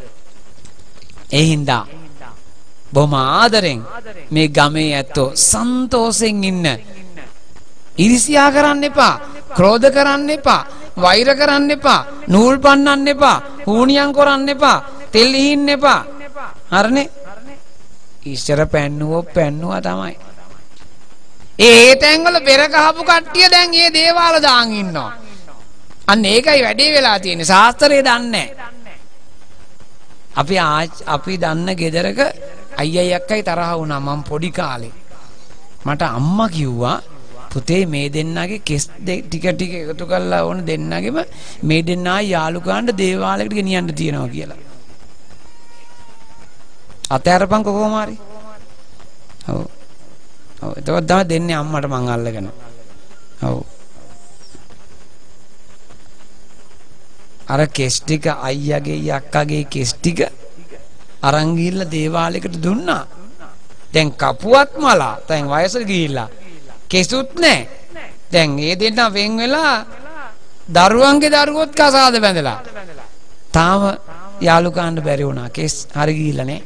ඒ හින්දා බොහොම ආදරෙන් මේ ගමේ ඇත්තෝ සන්තෝෂෙන් ඉන්න. ඉරිසියා කරන්න එපා, ක්‍රෝධ කරන්න එපා, වෛර කරන්න එපා, නූල් පන්නන්න එපා, හුණියම් කරන්න එපා, තෙල් හින්න එපා. හරිනේ? ඉස්සර පැන්නුවා තමයි. ඒ තැන්වල බෙර කහපු කට්ටිය දැන් මේ දේවාල දාන් ඉන්නවා. අන්න ඒකයි වැඩේ වෙලා තියෙන්නේ. ශාස්ත්‍රය දන්නේ අපි දන්න ගෙදරක අයියයි අක්කයි තරහ වුණා මම පොඩි කාලේ. මට අම්මා කිව්වා පුතේ මේ දෙන්නගේ කෙස් ටික එකතු කරලා ඕන දෙන්නගෙම මේ දෙන්නා යාළු ගන්න දේවාලයකට ගෙනියන්න තියනවා කියලා. අතෑරපන් කොහොම හරි. ඔව්. ඔව් එතකොට තමයි දෙන්නේ අම්මට මං අල්ලගෙන. ඔව්. අර කෙස් ටික අයියාගේ අක්කාගේ කෙස් ටික අරන් ගිහිල්ලා දේවාලයකට දුන්නා. දැන් කපුවත් මලා දැන් වයසට ගිහිල්ලා කෙසුත් නැහැ. දැන් ඒ දෙන්න වෙන් වෙලා දරුවන්ගේ දරුවොත් කසාද බැඳලා. තාම යාළු ගන්න බැරි වුණා. කෙස් හරි ගිහිල්ලා නේ.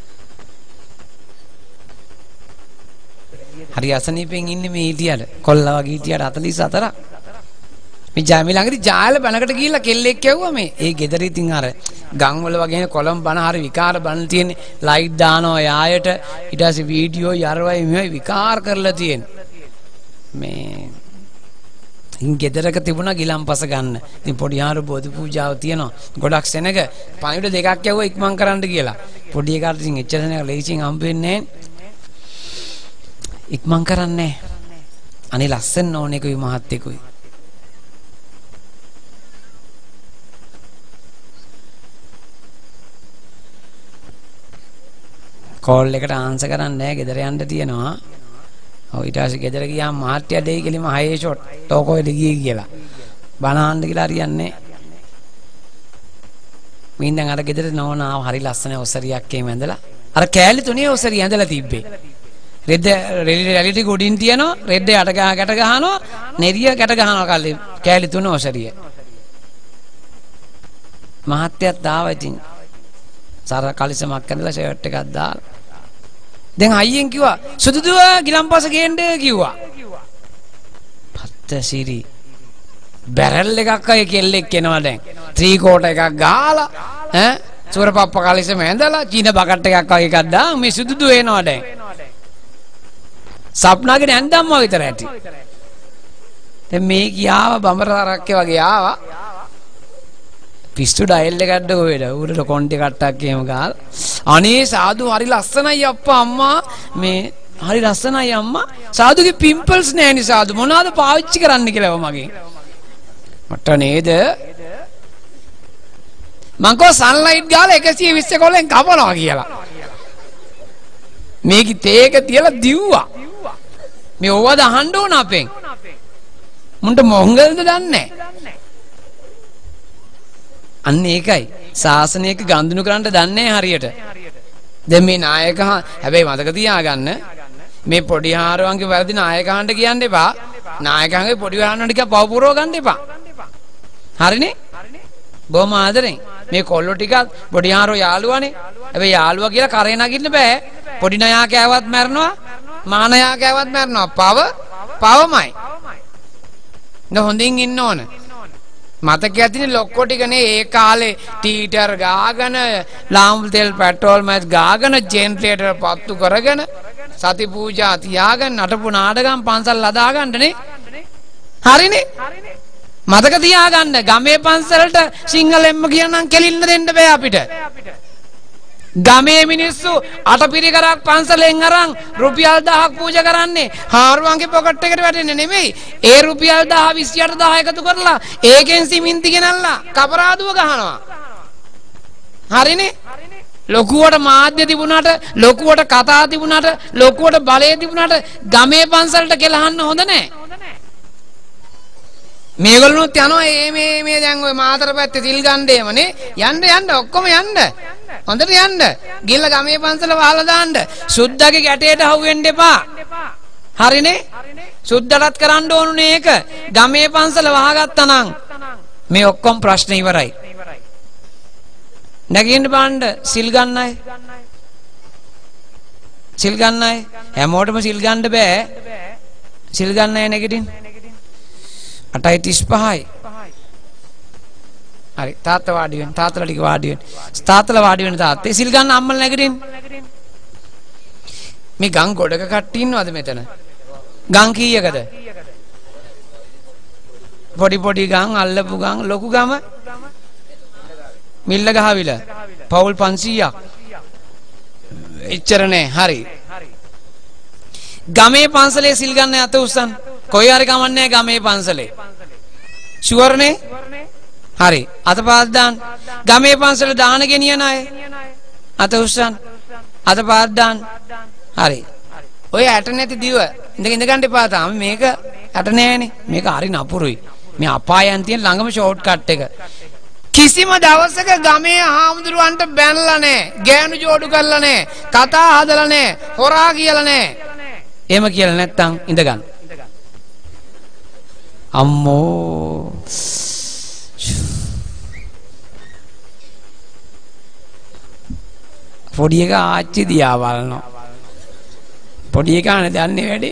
හරි අසනීපෙන් ඉන්නේ මේ හිටියට. කොල්ලා වගේ හිටියට 44ක්. මේ ජාමි ළඟදී ජායල බණකට ගිහිල්ලා කෙල්ලෙක් කියවුවා මේ. ඒ ගෙදර ඉතින් අර ගම් වල වගේ කොළඹ බණ හරි විකාර බණ තියෙන්නේ. ලයිට් දානවා යායට. ඊට පස්සේ වීඩියෝ යරවයි මෙවයි විකාර කරලා තියෙන්නේ. මේ ඉන් ගෙදරක තිබුණා ගිලම්පස ගන්න. ඉතින් පොඩි ආරු බෝධි පූජාව තියෙනවා. ගොඩක් සෙනග පණිවිඩ දෙකක් යවුවා ඉක්මන් කරන්න කියලා. පොඩි එකාට ඉතින් එච්චර සෙනග ලේසියෙන් හම්බ වෙන්නේ නැහැ. ඉක්මන් කරන්නේ. අනේ ලස්සන ඕනෙකුයි මහත්තෙකුයි. කෝල් එකට ආන්සර් කරන්නේ නැහැ. ගෙදර යන්න තියෙනවා. ඔව් ඊට පස්සේ ගෙදර ගියාම මහත්තයා දෙයි කෙලිම හයේ ෂොට් ටෝකෝයට ගියේ කියලා. බනහන්න කියලා හරියන්නේ. මින් දැන් අර ගෙදර නෝනාව හරි ලස්සන ඔසරියක් එහෙම ඇඳලා අර කෑලි තුනේ ඔසරිය ඇඳලා තිබ්බේ. රෙද්ද රෙලිටි ගොඩින් තියනවා. රෙද්ද යට ගැට ගහනවා. නෙරිය ගැට ගහනවා කෑලි තුනේ ඔසරිය. මහත්තයාත් ආවා ඉතින්. සාර කලිසමක් ඇඳලා ෂර්ට් එකක් දාලා දැන් අයියෙන් කිව්වා සුදුදුව ගිලම්පස ගේන්න කිව්වා. පත්තසිරි බැරල් එකක් අය කෙල්ලෙක් එනවා දැන්. ත්‍රිකෝට එකක් ගහලා ඈ සුරපප්ප කලිසම ඇඳලා චීන බකට් එකක් වගේ එකක් දාන් මේ සුදුදුව එනවා දැන්. සප්නාගේ නැන්දම්ම විතර ඇති. දැන් මේ කියාව බඹරාරක්කේ වගේ ආවා. පිස්සු ඩයල් එකක් ගොඩ උඩට කොන්ටි කට්ටක් එහෙම ගාලා අනේ සාදු හරි ලස්සනයි අප්පා අම්මා මේ හරි ලස්සනයි අම්මා සාදුගේ පිම්පල්ස් නෑනේ සාදු මොනවාද පාවිච්චි කරන්න කියලා මගෙන් මට නේද මං කෝ සන්ලයිට් ගාලා 120 කොල්ලෙන් කපනවා කියලා. මේකි තේක තියලා දිව්වා. මේ ඕවද අහන්න ඕන අපෙන්. මුන්ට මොංගල්ද දන්නේ අන්න ඒකයි. ශාසනයක ගන්දුණු කරන්න දන්නේ හරියට. දැන් මේ නායක හැබැයි මතක තියාගන්න මේ පොඩි හාරවන්ගේ වැරදි නායකයන්ට කියන්න එපා. නායකයන්ගේ පොඩි හාරවන්ට ටිකක් පව පුරව ගන්න එපා. හරිනේ? බොහොම ආදරෙන්. මේ කොල්ලෝ ටිකක් පොඩි හාරෝ යාළුවානේ. හැබැයි යාළුවා කියලා කරේ නගින්න බෑ. පොඩි නයා කෑවත් මැරනවා. මා නයා කෑවත් මැරනවා. පවමයි. නේ හොඳින් ඉන්න ඕන. මතක ඇතිනේ ලොක්කො ටිකනේ ඒ කාලේ ටීටර් ගාගෙන ලාම්පු තෙල් පෙට්‍රෝල් මැස් ගාගෙන ජෙනරේටර් පත්තු කරගෙන සති පූජා තියාගෙන නටපු නාටකම් පන්සල් හදා ගන්නනේ. හරිනේ? මතක තියාගන්න ගමේ පන්සලට සිංහලෙන්ම කියනනම් කෙලින්න දෙන්න බෑ අපිට. ගමේ මිනිස්සු අටපිරිකරක් පන්සලෙන් අරන් රුපියල් 1000ක් පූජා කරන්නේ හාරුවන්ගේ පොකට් එකට වැටෙන්නේ නෙමෙයි. ඒ රුපියල් 10 28000 එකතු කරලා ඒකෙන් සිමින්ති ගෙනල්ලා කපරාදුව ගහනවා. හරිනේ? ලොකුවට මාධ්‍ය තිබුණාට, ලොකුවට කතා තිබුණාට, ලොකුවට බලය තිබුණාට ගමේ පන්සලට කෙලහන්න හොඳ නැහැ. මේගොල්ලොත් යනවා මේ දැන් ඔය මාතර පැත්තේ තිල් ගන්නේමනේ. යන්න ඔක්කොම යන්න. හොඳට යන්න. ගිල්ල ගමේ පන්සල වහලා දාන්න. සුද්දාගේ ගැටේට හවු වෙන්න එපා. හරිනේ? සුද්දාටත් කරන්න ඕනුනේ ඒක. ගමේ පන්සල වහගත්තා නම් මේ ඔක්කොම ප්‍රශ්න ඉවරයි. නැගින්න බාන්න සිල් ගන්න අය. සිල් ගන්න අය හැමෝටම සිල් ගන්න බෑ. සිල් ගන්න අය නැගිටින්න. 8:35යි. හරි තාත්තා වාඩි වෙන්න. තාත්තලා ටික වාඩි වෙන්න. තාත්තලා වාඩි වෙන්න තාත්තේ සිල් ගන්න අම්මලා නැගිටින්න. මේ ගම් ගොඩක කට්ටිය ඉන්නවද මෙතන? ගම් කීයකද? පොඩි ගම් අල්ලපු ගම් ලොකු ගම මිල්ල ගහවිල පවුල් 500ක්. එච්චර නෑ. හරි. ගමේ පන්සලේ සිල් ගන්න අත උස්සන්න. කොයි හරි කමන්නේ ගමේ පන්සලේ. ෂුවර් නේ? හරි. අතපාත් දාන්න. ගමේ පන්සල දාන ගෙනියන අය අත උස්සන්න. අතපාත් දාන්න. හරි. ඔය ඇට නැති දිව ඉඳ ගන්න එපා තාම. මේක ඇට නෑනේ. මේක හරි නපුරුයි. මේ අපායන් තියෙන ළඟම ෂෝට් කට් එක. කිසිම දවසක ගමේ හාමුදුරුවන්ට බැනලා නෑ. ගෑනු ජෝඩු කරලා නෑ. කතා හදලා නෑ. හොරා කියලා නෑ. එහෙම කියලා නැත්තම් ඉඳ ගන්න. අම්මෝ පොඩි එක ආච්චි දිහා බලනවා. පොඩි එකානේ දන්නේ වැඩේ.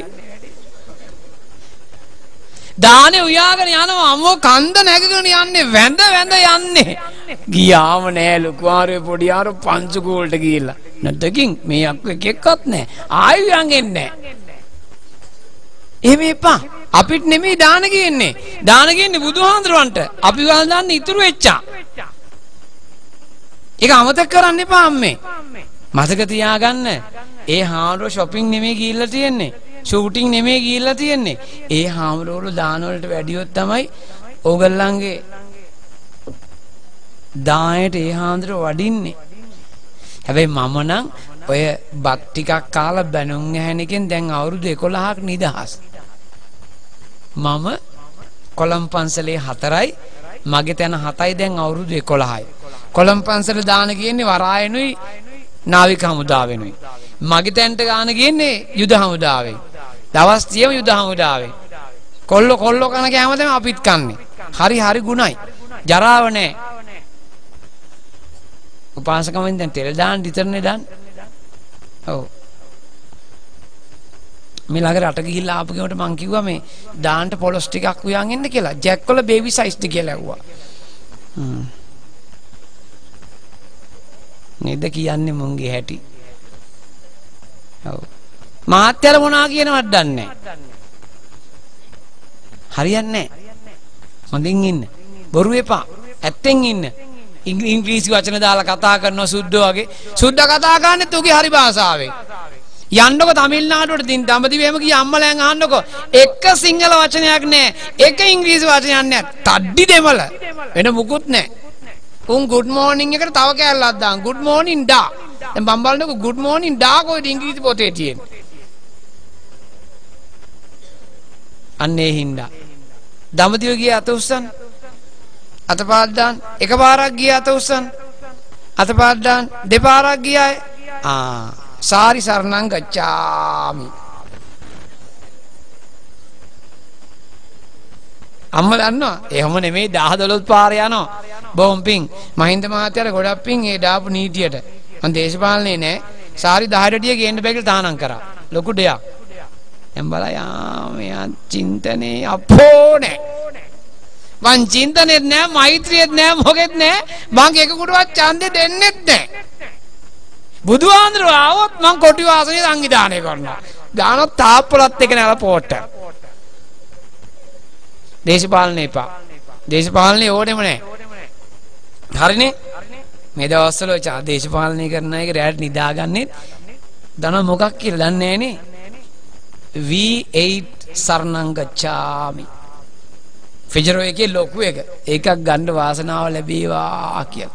දානේ උයාගෙන යනවා. අම්මෝ කන්ද නැගගෙන යන්නේ වැඳ යන්නේ. ගියාම නෑ ලොකු ආරේ පොඩි ආරෝ පංචු කෝල්ට ගිහිල්ලා. නැත්කින් මේ අක්ක එකෙක්වත් නෑ. ආයෙ යන්නේ නෑ. එහෙම එපා. අපිට නෙමෙයි දාන ගියන්නේ. දාන ගියන්නේ බුදුහාඳුරන්ට. අපි වල දාන්න ඉතුරු වෙච්චා. ඒක අමතක කරන්න එපා අම්මේ. මතක තියාගන්න. ඒ හාමුදුරුවෝ shopping නෙමෙයි ගිහිල්ලා තියෙන්නේ. shooting නෙමෙයි ගිහිල්ලා තියෙන්නේ. ඒ හාමුදුරුවෝ දාන වලට වැඩියොත් තමයි ඕගොල්ලන්ගේ දායට ඒ හාමුදුරුවෝ වඩින්නේ. හැබැයි මම නම් ඔය බත් ටිකක් කාලා බැනුම් ඇහෙන එකෙන් දැන් අවුරුදු 11ක් නිදහස්. මම කොළඹ පන්සලේ 4යි මගේ තැන 7යි දැන් අවුරුදු 11යි. කොළඹ පන්සල දාන කියන්නේ වරායනුයි නාවික හමුදාවෙනුයි. මගේ තැනට ගාන කියන්නේ යුද හමුදාවෙන්. දවස් 30ම යුද හමුදාවෙන්. කොල්ලෝ කන කෑම තමයි අපිත් කන්නේ. හරි ගුණයි. ජරාව නැහැ. උපාසකමෙන් දැන් තෙල් දාන්න විතරනේ දාන්නේ. ඔව්. මේ ළඟ රට ගිහිල්ලා ආපු කෙනෙකුට මං කිව්වා මේ දාන්න පොලොස් ටිකක් උයන් එන්න කියලා. ජැක් වල බේබි සයිස් ද කියලා ඇහුවා. නේද කියන්නේ මුන්ගේ හැටි. ඔව්. මාත්‍යල මොනා කියනවද දන්නේ නැහැ. හරියන්නේ නැහැ. හොඳින් ඉන්න. බොරු එපා. ඇත්තෙන් ඉන්න. ඉංග්‍රීසි වචන දාලා කතා කරනවා සුද්ධෝ වගේ. සුද්ධ කතා කරන්නේ තුගේ හරි භාෂාවෙන්. යන්නකො තමිල්නාඩුවට දින් දඹදිවේම ගිය අම්මලයන් අහන්නකො එක සිංහල වචනයක් නැහැ. එක ඉංග්‍රීසි වචනයක් නැහැ. තඩ්ඩි දෙමළ. වෙන මුකුත් නැහැ. උන් good morning එකට තව කෑල්ලක් දාන්න. good morning ඩා. දැන් මම බලනකො good morning ඩා කොයිද ඉංග්‍රීසි පොතේ තියෙන්නේ. අන්නේ හින්දා. දඹදිව ගිය අත උස්සන්න. අතපාත් දාන්න. එකපාරක් ගිය අත උස්සන්න. අතපාත් දාන්න. දෙපාරක් ගියාය. සාරි සරණං ගච්ඡාමි. අම්මා දන්නවා එහෙම නෙමෙයි 10 12 පාර යනවා බොම් පිං මහින්ද මහත්තයාට ගොඩක් පිං ඒ දාපු නීතියට මම දේශපාලනේ නෑ සාරි 10ට ගේන්න බෑ කියලා තානම් කරා ලොකු දෙයක් දැන් බලයා මෙයා චින්තනේ අපෝ නෑ මං චින්තනෙත් නෑ මෛත්‍රියෙත් නෑ මොකෙත් නෑ මං එකකටවත් ඡන්දෙ දෙන්නෙත් නෑ බුදුහාඳුර ආවොත් මං කොටි වාසනේ සංවිධානය කරනවා දානොත් තාප්පලත් එක නෑලා පොට්ට දේශපාලනේ එපා. දේශපාලනේ ඕනෙම නැහැ. හරිනේ? මේ දවස්වල දේශපාලනය කරන අය රැට නිදාගන්නේ දන මොකක් කියලා දන්නේ නැහනේ. V8 සරණං ගච්ඡාමි. ෆිජරෝ එකේ ලොකු එක. ඒකක් ගන්න වාසනාව ලැබේවා කියලා.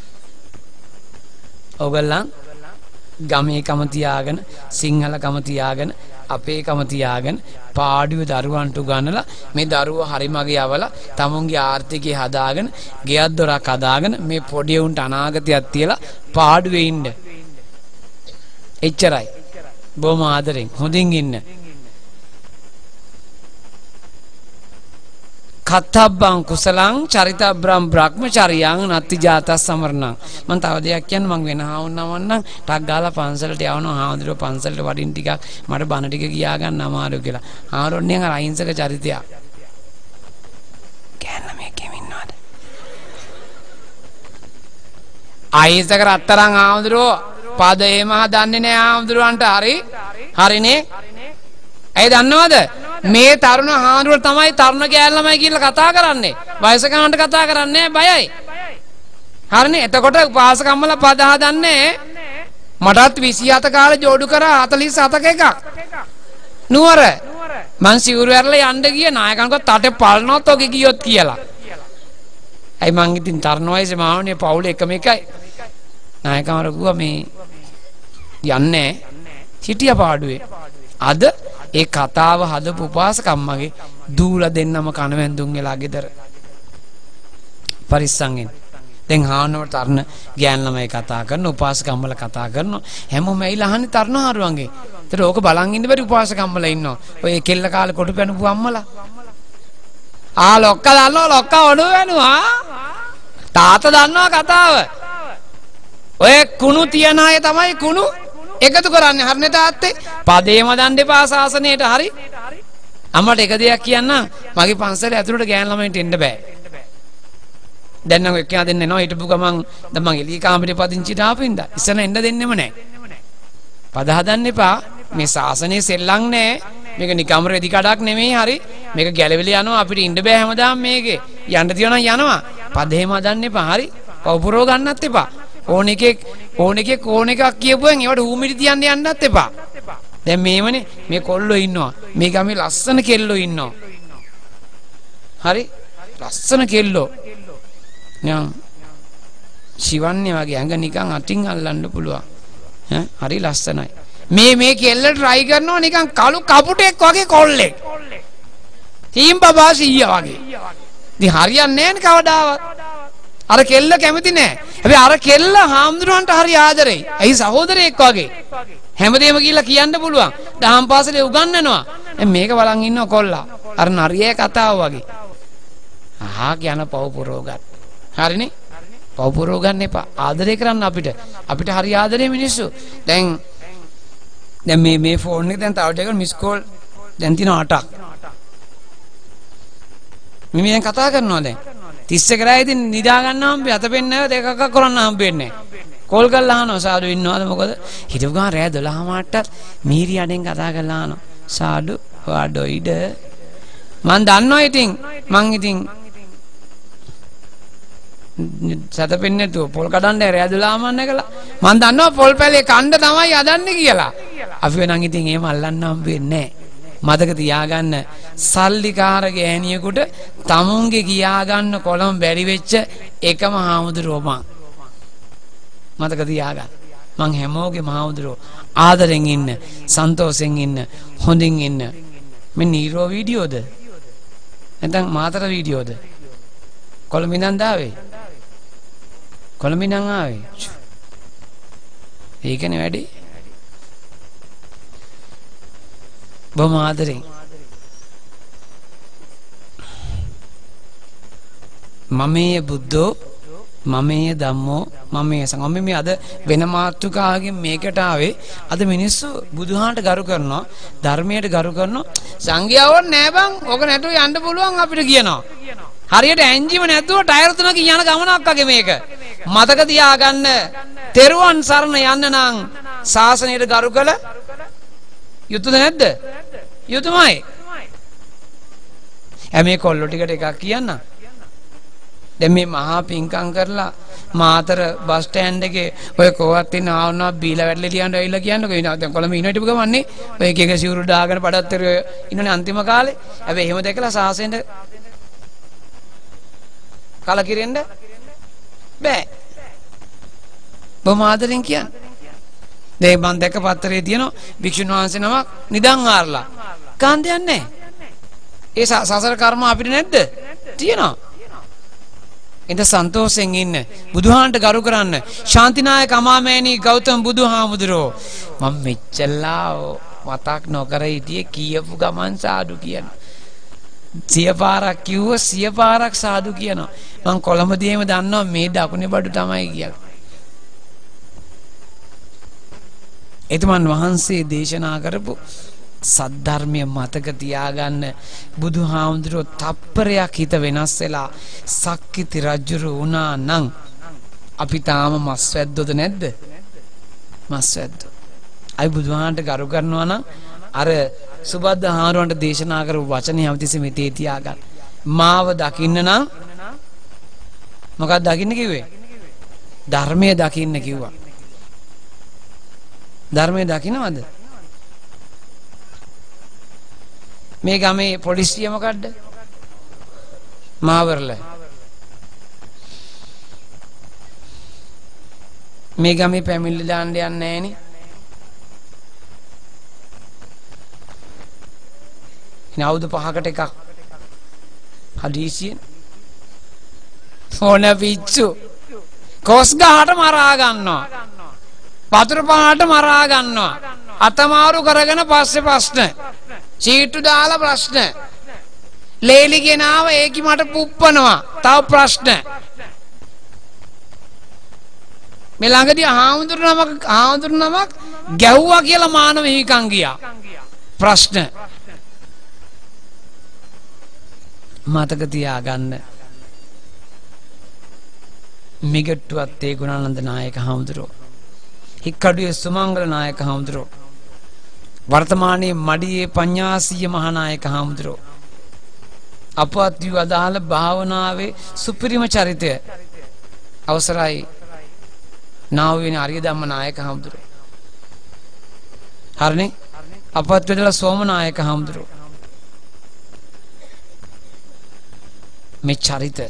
ඔයගොල්ලන් ගමේ කම තියාගෙන සිංහල කම තියාගෙන අපේ කම තියාගෙන පාඩුවේ දරුවන්ට උගන්නලා මේ දරුවෝ හරි මගේ යවලා තමුන්ගේ ආර්ථිකය හදාගෙන ගෙයක් දොරක් හදාගෙන මේ පොඩි උන්ට අනාගතයක් තියලා පාඩුවේ ඉන්න. එච්චරයි. බොහොම ආදරෙන් හොඳින් ඉන්න. කත්තබ්බං කුසලං චරිතබ්‍රම් බ්‍රහ්මචර්යං නත්ති ජාතස් සමරණං මම තව දෙයක් කියන්න මං වෙන හාවුන්නම් නම් ටක් ගාලා පන්සලට යවනවා හාමුදුරුවෝ පන්සලට වඩින් ටිකක් මට බණ ටික කියා ගන්න අමාරු කියලා හාමුදුරුවෝ අර අහිංසක චරිතය කෑන්න මේකෙම ඉන්නවද අහිංසක රත්තරන් හාමුදුරුවෝ පද එහෙම දන්නේ නැහැ හාමුදුරුවන්ට හරිනේ ඇයි දන්නවද මේ තරුණ හාමුදුරුවෝ තමයි තරුණ කෑල්ලමයි කියලා කතා කරන්නේ. වයසකමන්ට කතා කරන්නේ බයයි. හරිනේ. එතකොට උපාසකම්මල පද හදන්නේ මටත් 27 කාලේ ජෝඩු කරා 47ක එකක්. නුවර. මං සිවුරු ඇරලා යන්න ගිය නායකන්කෝ තටේ පල්නොත් ඔගේ ගියොත් කියලා. ඇයි මං ඉතින් තරුණ වයසේ මාවනේ පවුලේ එකම එකයි. නායකවරු කිව්වා මේ යන්නේ සිටියා පාඩුවේ. අද ඒ කතාව හදපු උපාසකම්මගේ දූලා දෙන්නම කනවැන්දුන් වෙලා ගෙදර පරිස්සංගෙන් දැන් හානවට තරණ ගෑන් ළමයි කතා කරන උපාසකම්මල කතා කරනවා හැමෝම ඇවිල්ලා අහන්නේ තරණ හරුවන්ගේ. ඒතර ඕක බලන් ඉන්න බැරි උපාසකම්මලා ඉන්නවා. ඔය කෙල්ල කාලේ කොටු පැනපු අම්මලා. ලොක්කා දන්නවා ලොක්කා ඔඩුව වෙනවා. තාත්තා දන්නවා කතාව. ඔය කුණු තියන අය තමයි කුණු එකතු කරන්නේ හරිනේ තාත්තේ පදේම දන් දෙපා සාසනයට හරි අම්මට එක දෙයක් කියන්න මගේ පන්සලේ ඇතුළට ගෑන් ළමයින්ට එන්න බෑ දැන් නම් එක්කෙනා දෙන්න එනවා හිටපු ගමන් දැන් මං එළිය කාමරේ පදිංචිට ආපින්ද ඉස්සන එන්න දෙන්නෙම නෑ පද හදන්න එපා මේ සාසනේ සෙල්ලම් නෑ මේක නිකම් රෙදි කඩක් නෙමෙයි හරි මේක ගැලවිලි යනවා අපිට ඉන්න බෑ හැමදාම මේකේ යන්න තියනවා නම් යනවා පදේම හදන්න එපා හරි පවුපුරව ගන්නත් එපා ඕන එකක් කියපුවෙන් ඒවට ඌමිටි තියන්න යන්නත් එපා. දැන් මේවනේ මේ කොල්ලෝ ඉන්නවා. මේ ගමේ ලස්සන කෙල්ලෝ ඉන්නවා. හරි? ලස්සන කෙල්ලෝ. න්යා ශිවන්නේ වගේ ඇඟ නිකන් අතින් අල්ලන්න පුළුවන්. හරි ලස්සනයි. මේ කෙල්ල try කරනවා නිකන් කළු කපුටෙක් වගේ කොල්ලෙක්. තීම් බබා සීයා වගේ. ඉතින් හරියන්නේ නැහැ කවදාවත්. අර කෙල්ල කැමති නෑ. හැබැයි අර කෙල්ල හාමුදුරන්ට හරි ආදරෙයි. ඇයි සහෝදරයෙක් වගේ. හැමදේම කියලා කියන්න පුළුවන්. දහම් පාසලේ උගන්වනවා. දැන් මේක බලන් ඉන්නව කොල්ලා. අර නරියේ කතාව වගේ. කියන පව පුරෝගත්. හරිනේ? පව පුරව ගන්න එපා. ආදරය කරන්න අපිට. අපිට හරි ආදරේ මිනිස්සු. දැන් මේ ෆෝන් එක දැන් තව ටිකක් මිස් කෝල් දැන් තියෙනවා 8ක්. මම දැන් කතා කරනවා දැන්. 30 කරා ඉතින් නිදා ගන්න හම්බෙ අත පෙන්නව දෙකක් කරන්න හම්බෙන්නේ කෝල් කරලා අහනවා සාඩු ඉන්නවද මොකද හිටපු ගමන් රෑ 12 මාට්ටත් මීරියඩෙන් කතා කරලා අහනවා සාඩු වාඩොයිද මං දන්නවා ඉතින් සත පෙන්නේ නැතුව පොල් කඩන්න රෑ 12 මන්න කළා මං දන්නවා පොල් පැලේ කණ්ඩ තමයි යදන්නේ කියලා අපි වෙනන් ඉතින් එහෙම අල්ලන්න හම්බෙන්නේ නැහැ මතක තියාගන්න සල්ලිකාර ගෑණියෙකුට තමුන්ගේ කියා ගන්න කොළම බැරි වෙච්ච එකම හාමුදුරුවෝ මතක තියාගන්න. මං හැමෝගෙම හාමුදුරුවෝ ආදරෙන් ඉන්න, සන්තෝෂෙන් ඉන්න, හොඳින් ඉන්න. මේ නීරෝ වීඩියෝද? නැත්නම් මාතර වීඩියෝද? කොළඹින්දන් දාවේ. කොළඹින්දන් ආවේ. ඒකනේ වැඩි. බොහොම ආදරෙන්. මමයේ බුද්ධෝ මමයේ ධම්මෝ මමයේ සංඝෝ. මේ අද වෙන මාතෘකාවකින් මේකට ආවේ. අද මිනිස්සු බුදුහාමට ගරු කරනවා, ධර්මයට ගරු කරනවා. සංඝයාව නෑ බං. ඕක නැතුව යන්න පුළුවන් අපිට කියනවා. හරියට එන්ජිම නැතුව ටයර් තුනකින් යන ගමනක් වගේ මේක. මතක තියාගන්න. තෙරුවන් සරණ යන්න නම් ශාසනයට ගරු කළ යුතුද නැද්ද? යුතුමයි. මේ කොල්ලෝ ටිකට එකක් කියන්න. දැන් මේ මහා පිංකම් කරලා මාතර බස් ස්ටෑන්ඩ් එකේ ඔය කොවත් ඉන්න ආවනවා බීලා වැඩලා ලියන්න ඇවිල්ලා කියන්නකෝ. දැන් කොළඹ ඉන්න හිටපු ගමන්නේ ඔය එක එක සිවුරු දාගෙන පඩත්තර ඉන්නනේ අන්තිම කාලේ. හැබැයි එහෙම දැකලා සාසෙන්ද කලකිරෙන්න බෑ. බොහොම ආදරෙන් කියන්නේ. දැන් මම දැක්ක පත්තරේ තියෙනවා භික්ෂුන් වහන්සේ නමක් නිදන් ආරලා. කාන්දයක් නැහැ. ඒ සසර කර්ම අපිට නැද්ද? තියෙනවා. ඉත සන්තෝෂෙන් ඉන්න. බුදුහාන්ට ගරු කරන්න. ශාන්තිනායක අමාමෑණී ගෞතම බුදුහාමුදුරෝ මම මෙච්චරලා මතක් නොකර හිටියේ කියපු ගමන් සාදු කියන. 100 පාරක් කිව්ව 100 පාරක් සාදු කියනවා. මම කොළඹදීම දන්නවා මේ දකුණේ බඩු තමයි කියලා. එතුමන් වහන්සේ දේශනා කරපු සද්ධර්මය මතක තියාගන්න. බුදුහාමුදුරුවෝ තප්පරයක් හිත වෙනස් වෙලා සක්විති රජුරු වුණා නම් අපි තාම මස් වැද්දොද නැද්ද? මස් වැද්දෝ. අයි බුදුහාමන්ට ගරු කරනවා නම් අර සුබද්ද හාමුදුරන්ට දේශනා කරපු වචනේ හැමතිස්සෙම හිතේ තියාගන්න. මාව දකින්න නම් මොකක්ද දකින්න කිව්වේ? ධර්මයේ දකින්න කිව්වා. ධර්මයේ දකින්නවද? මේ ගමේ පොලිසිය මොකද්ද? මාවරල. මේ ගමේ පැමිණිලි දාන්න යන්නේ නැහනේ. ඉතින් අවුරුදු 5කට එකක් හදිසියෙන් ෆෝන පිච්චු කොස් ගහට මරා ගන්නවා. වතුර පහට මරා ගන්නවා. අතමාරු කරගෙන පස්සේ ප්‍රශ්න. චීට්ටු දාලා ප්‍රශ්න. ලේලි ගෙනාව ඒකි මට පුප්පනවා. තව ප්‍රශ්න. මේ ළඟදී හාමුදුරු නමක් ගැහුවා කියලා මානව හිමිකම් ගියා. ප්‍රශ්න. මතක තියාගන්න. මිගට්ටුවත් ඒ ගුණානන්ද නායක හාමුදුරුවෝ. හික්කඩුවේ සුමංගල නායක හාමුදුරුවෝ. වර්තමානයේ මඩියේ පඤ්ඤාසීය මහානායක හාමුදුරුවෝ. අපවත් වූ අදාළ භාවනාවේ සුපිරිම චරිතය අවසරයි නාවුවේ ආර්ය ධම්ම නායක හාමුදුරුවෝ. හරිනේ? අපවත් වෙදලා සෝම නායක හාමුදුරුවෝ. මේ චරිත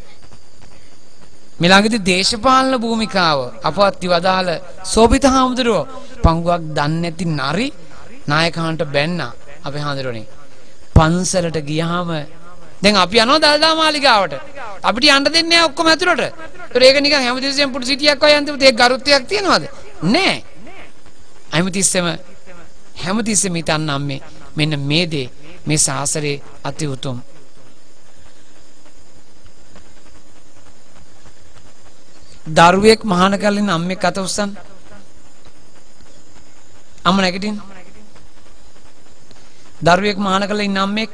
මේ ළඟදී දේශපාලන භූමිකාව අපවත් වූ අදාළ සෝබිත හාමුදුරුවෝ පංගුවක් දන්නේ නැති නරි නායකයන්ට බැන්නා. අපේ හාමුදුරනේ පන්සලට ගියාම දැන් අපි යනවා දල්දා මාලිගාවට. අපිට යන්න දෙන්නේ නැහැ ඔක්කොම ඇතුළට. ඒතර ඒක නිකන් හැමතිස්සෙම පුඩු සිටියක් වගේ යන්තම් ඒක ගරුත්වයක් තියනවද? නැහැ. හැමතිස්සෙම හිතන්නම් මෙන්න මේ දේ මේ සාසරේ අති උතුම්. දරුවෙක් මහාන කරලින් අම්මෙක් අත උස්සන්. අම්ම නැගිටින්. දරුවෙක් මහාන කරලා ඉන්න අම්මෙක්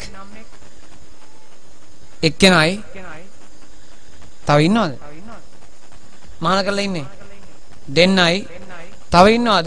එක්කෙනයි තව ඉන්නවද? මහාන කරලා ඉන්නේ දෙන්නයි තව ඉන්නවද?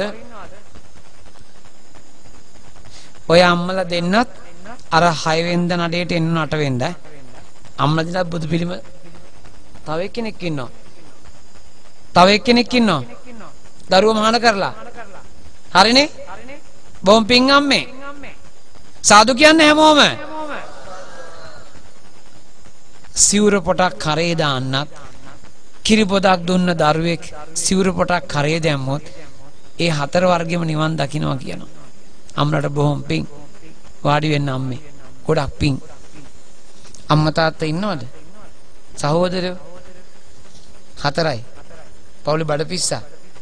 ඔය අම්මලා දෙන්නත් අර 6 වෙනිදා නඩේට එන්න 8 වෙනිදා අම්මලා දිලා බුදු පිළිම තව එක්කෙනෙක් ඉන්නවා. තව එක්කෙනෙක් ඉන්නවා. දරුවා මහාන කරලා. හරිනේ? බොම් පිං අම්මේ. සාදු කියන්නේ හැමෝම. සිවුර පොටක් කරේ දාන්නත් කිරි පොතක් දුන්න දරුවෙක් සිවුරු පොටක් කරේ දැම්මොත් ඒ හතර වර්ගෙම නිවන් දකින්නවා කියනවා. අම්මලට බොහොම පිං. වාඩි වෙන්න අම්මේ. ගොඩක් පිං. අම්මා තාත්තා ඉන්නවද? සහෝදරයෝ හතරයි. පවුලේ බඩ පිස්සා.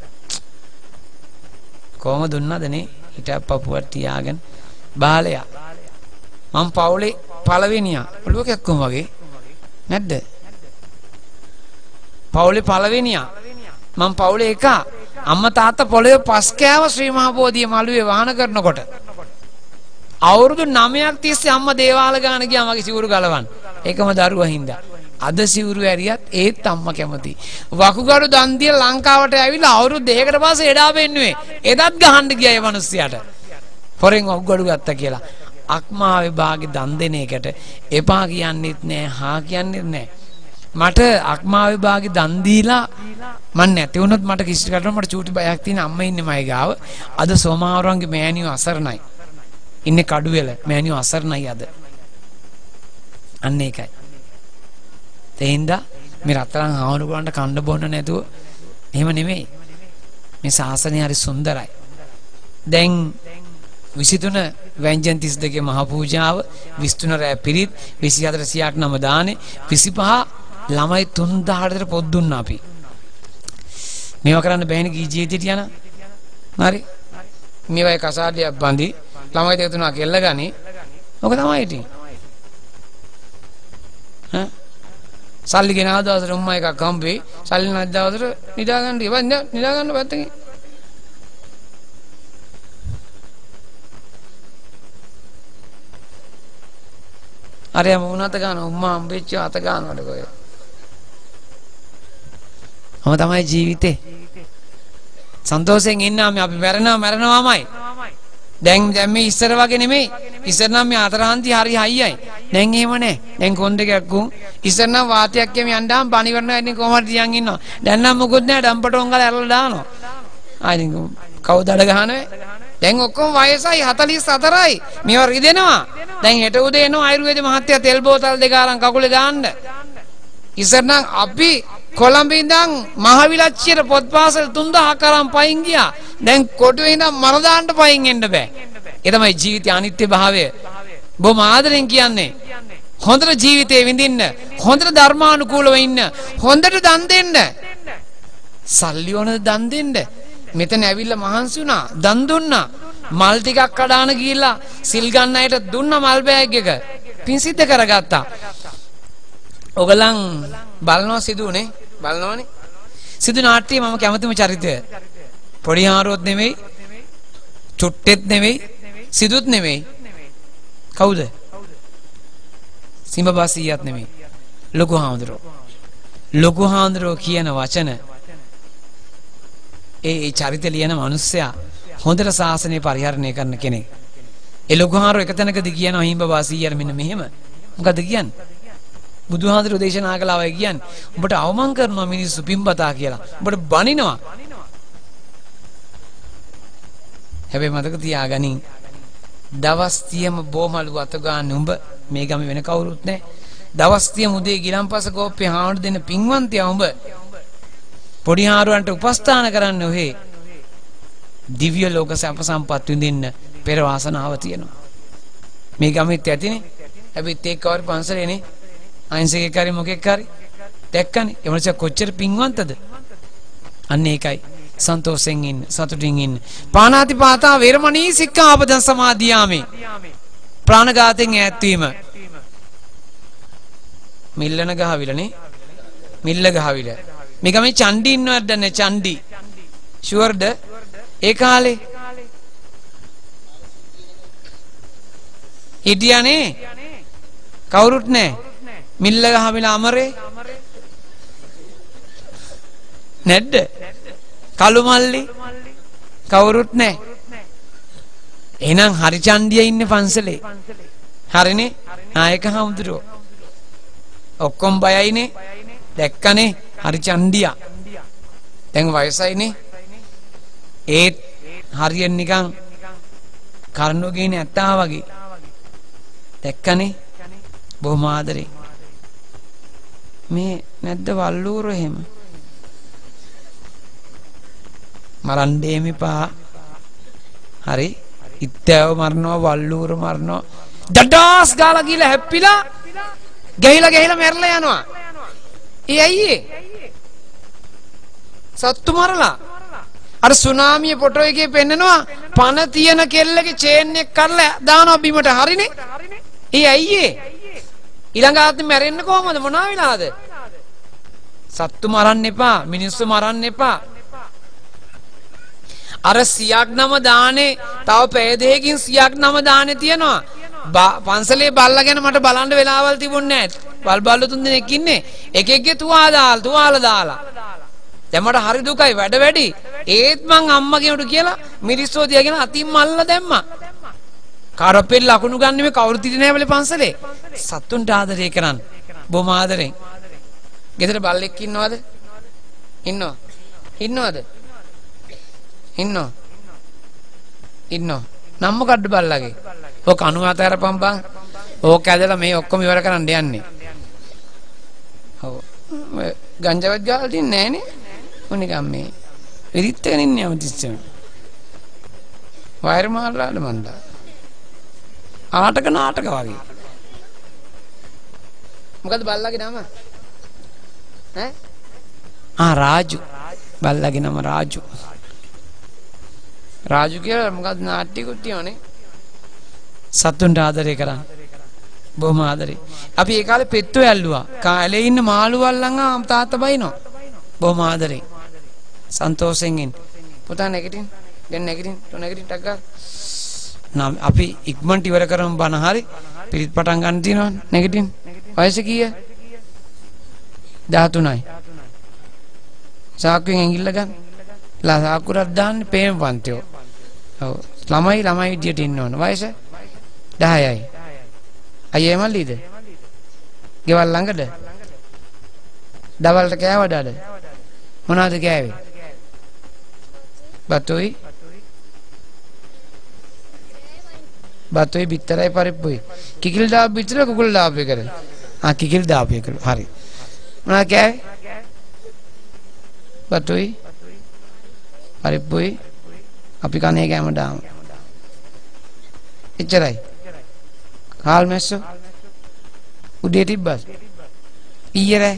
කොහම දුන්නද නේ? හිටප් පපුවක් තියාගෙන බාලයා. මම පවුලේ පළවෙනියා. ඔළුව කැක්කුම් වගේ. නැද්ද? පවුලේ පළවෙනියා. මම පවුලේ එකා. අම්මා තාත්තා පොළවේ පස් කෑව ශ්‍රී මහා බෝධිය මළුවේ වාහන කරනකොට. අවුරුදු 9ක් තිස්සේ අම්මා දේවාල ගාන ගියා මගේ සිවුරු ගලවන්න. ඒකම දරුවා හින්දා. අද සිවුරු ඇරියත් ඒත් අම්මා කැමති. වකුගඩු දන් දිය ලංකාවට ඇවිල්ලා අවුරුදු දෙකකට පස්සේ එඩා පෙන්නුවේ. එදත් ගහන්න ගියා ඒ මිනිස්සයාට. හොරෙන් වකුගඩු ගත්තා කියලා. අක්මා විභාගේ දන් දෙන එකට එපා කියන්නෙත් නෑ, හා කියන්නෙත් නෑ. මට අක්මා විභාගේ දන් දීලා මන් නැති වුණොත් මට කිසි කරන්න මට චූටි බයක් තියෙන අම්මා ඉන්නේ මයි ගාව. අද සෝමාවරන්ගේ මෑණියෝ අසරණයි. ඉන්නේ කඩුවෙල මෑණියෝ අසරණයි අද. අන්න ඒකයි. තේින්දා මේ රත්තරන් හාමුදුරුවන්ට කන්න බොන්න නැතුව එහෙම නෙමෙයි. මේ ශාසනය හරි සුන්දරයි. දැන් 23 ව්‍යංජන 32 මහ පූජාව, 23 රැ පිරිත්, 24 සියක් නම දානේ, 25 ළමයි 3000 කට පොත් දුන්නා අපි. මේවා කරන්න බෑනේ කී ජීවිතේට යන. හරි. මේවයි කසාදයක් බඳි ළමයි දෙක තුනක් එල්ල ගනි. ඔක තමයි ඉතින්. හා සල්ලි ගෙනාව දවසට උම්මා එකක් හම්බෙයි. සල්ලි නැති දවසට නිදා ගන්න ඉවන්න නිදා ගන්න පැත්තකින්. අරයා මොනත ගන්න උම්මා හම්බෙච්ච අත ගන්නවද කොය. ඔහොම තමයි ජීවිතේ. සන්තෝෂයෙන් ඉන්නා මේ අපි මැරෙනවාමයි. දැන් මේ ඉස්සර වගේ නෙමෙයි. ඉස්සර නම් මේ අතරහන්ති හරි හයියයි. දැන් එහෙම නැහැ. දැන් කොන් දෙකක් උන් ඉස්සර නම් වාතයක් යම යන්දාම පණිවරණ ඉන්නේ කොහමද තියන් ඉන්නවා. දැන් නම් මොකුත් නැහැ. ඩම්පටෝන් ගාලා ඇරලා දානවා. ආයින් කවුද අඩ ගහන්නේ? දැන් ඔක්කොම වයසයි 44යි. මේවා රිදෙනවා. දැන් හෙට උදේ එනවා ආයුර්වේද මහත්තයා තෙල් බෝතල් දෙක අරන් කකුලේ දාන්න. ඉස්සර නම් අපි කොළඹ ඉඳන් මහවිලච්චියට පොත් පාසල් 3000ක් අරන් පයින් ගියා. දැන් කොටුවේ ඉඳන් මර දාන්න පයින් එන්න බෑ. ඒ තමයි ජීවිතය අනිත්‍ය භාවය. බොහොම ආදරෙන් කියන්නේ. හොඳට ජීවිතේ විඳින්න, හොඳට ධර්මානුකූලව ඉන්න, හොඳට දන් දෙන්න. සල්ලි ඕනද දන් දෙන්න? මෙතන ඇවිල්ලා මහන්සි වුණා, දන් දුන්නා. මල් ටිකක් කඩාන ගිහිල්ලා සිල් ගන්න අයට දුන්නා මල් බෑග් එක. පින් සිද්ධ කරගත්තා. ඔගලන් බලනවා සිදුනේ බලනවනේ. සිදු නාට්‍යයේ මම කැමතිම චරිතය. පොඩි හාරුවත් නෙමෙයි, චුට්ටෙත් නෙමෙයි, සිදුත් නෙමෙයි. කවුද? සිඹබාසියත් නෙමෙයි. ලොකු හාමුදුරුවෝ. ලොකු හාමුදුරුවෝ කියන වචන ඒ චරිත ලියන මිනිස්සයා හොඳට ශාසනය පරිහරණය කරන කෙනෙක්. ඒ ලොකු හාමුදුරුවෝ එක තැනකදී කියනවා හිඹබාසියර මෙන්න මෙහෙම. මොකද කියන්නේ? බුදුහාඳුරු දේශනා කළා වයි කියන්නේ උඹට අවමන් කරනවා මිනිස්සු පින්බතා කියලා. උඹට බනිනවා. හැබැයි මතක තියාගනින් දවස් 30ම බොමලු අත ගන්න උඹ මේ ගම වෙන කවුරුත් නැහැ. දවස් 30 උදේ ගිලම්පස කෝප්පේ හාමුදුරු දෙන පින්වන්තයා උඹ. පොඩි හාරුවන්ට උපස්ථාන කරන්න ඔහේ. දිව්‍ය ලෝක සම්ප සම්පත් විඳින්න පෙර වාසනාව තියෙනවා. මේ ගමෙත් ඇතිනේ. හැබැයි ඒක කවර පන්සලේනේ. අයින්සගේ කරි මොකෙක් හරි දැක්කනේ. ඒ මොනස කොච්චර පින්වන්තද? අන්න ඒකයි. සන්තෝෂෙන් ඉන්න, සතුටින් ඉන්න. පාණාති පාතා වේරමණී සික්ඛාපදං සමාදියාමි. ප්‍රාණඝාතයෙන් ඈත් වීම. මිල්ලන ගහවිලනේ. මිල්ල ගහවිල. මේ ගමේ චණ්ඩි ඉන්නවද නැ චණ්ඩි? ෂුවර්ද? ඒ කාලේ හිටියානේ. කවුරුත් නැහැ. මිල්ල ගහවිලා අමරේ නැද්ද? කළු මල්ලි කවුරුත් නැහැ. එහෙනම් හරි චණ්ඩිය ඉන්නේ පන්සලේ. හරිනේ. නායක හමුදුරෝ ඔක්කොම බයයිනේ. දැක්කනේ හරි චණ්ඩියා. දැන් වයසයිනේ. ඒත් හරියෙන් නිකන් කරනෝ ගේනේ ඇත්තා වගේ. දැක්කනේ බොහොම ආදරේ. මේ නැද්ද වල්ලූර එහෙම මරන්න දෙන්න එපා. හරි. ඉත්තෑව මරනවා, වල්ලූර මරනවා. දඩාස් ගාලා ගිහලා හැප්පිලා ගහිලා මැරලා යනවා. ඒ ඇයි සත්තු මරලා. අර සුනාමිය ෆොටෝ එකේ පෙන්නනවා පන තියෙන කෙල්ලගේ චේන් එක කරලා දානවා බිමට. හරිනේ. ඒ ඇයි ඊළඟ ආත්මෙ මැරෙන්න කොහමද? මොනවා වෙලාද? සත්තු මරන්න එපා, මිනිස්සු මරන්න එපා. අර 100ක් නම දානේ තව පැය දෙකකින් 100ක් නම දානේ තියනවා. පන්සලේ බල්ලා ගැන මට බලන්න වෙලාවල් තිබුණේ නැහැ. බල්ලෝ 3 දෙනෙක් ඉන්නේ. එකෙක්ගේ තුවාල දාලා. දැන් මට හරි දුකයි වැඩ වැඩි. ඒත් මං අම්මගෙනුට කියලා මිරිස්සෝ තියාගෙන අතින් මල්ලා දැම්මා. කාරප්පෙල් ලකුණු ගන්න මේ කවුරුත් ඉන්නේ නැහැ පන්සලේ. සත්තුන්ට ආදරය කරන්න. බොහොම ආදරෙන්. ගෙදර බල්ලෙක් ඉන්නවද? ඉන්නවද? නම් මොකද්ද බල්ලගේ? ඔක 97 අරපම් බං. ඕක ඇදලා මේ ඔක්කොම ඉවර කරන්න යන්නේ. ඔව්. ගංජාවත් ගාලා තින්නේ නැහනේ. මොනිකම් මේ විරිත් එකකින් ඉන්නේ අමතිස්සම. වයර් මාල්ලාද මන්දා. නාටක වගේ. මොකද බල්ලාගේ නම? රාජු. බල්ලාගේ නම රාජු. රාජු කියලා මොකද නාට්‍යකුත් තියෙනනේ. සතුන්ට ආදරය කරා. බොහොම ආදරේ. අපි ඒ කාලේ පෙත්තු ඇල්ලුවා. කාලේ ඉන්න මාළු වල්ලන් තාත්තා බයිනවා. බොහොම ආදරේ. සන්තෝෂෙන් ඉන්න. පුතා නැගිටින්. දැන් නැගිටින්. ටක් ගාලා. නම් අපි ඉක්මනට ඉවර කරමු බණ හරි. පිරිත් පටන් ගන්න තියෙනවා. නැගිටින්. වයස කීය? 13යි. සාක්කුවෙන් ඇඟිල්ල ගන්න. සාක්කුරක් දාන්න පේන පන්තියෝ. ඔව්. ළමයි විදියට ඉන්න ඕන. වයස 10යි. අයියේ මල්ලිද? ගෙවල් ළඟද? දවල්ට කෑවද අද? මොනවද කෑවේ? බතුයි බිත්තරයි පරිප්පුයි. කිකිල් දාපු බිත්තර කුකුල් දාපු එකද? කිකිල් දාපු එක. හරි. මොනවද කෑවේ? බතුයි පරිප්පුයි අපි කන්නේ කෑම දාමු. එච්චරයි. කාල් මැස්සෝ උදේ තිබ්බස් ඊයේ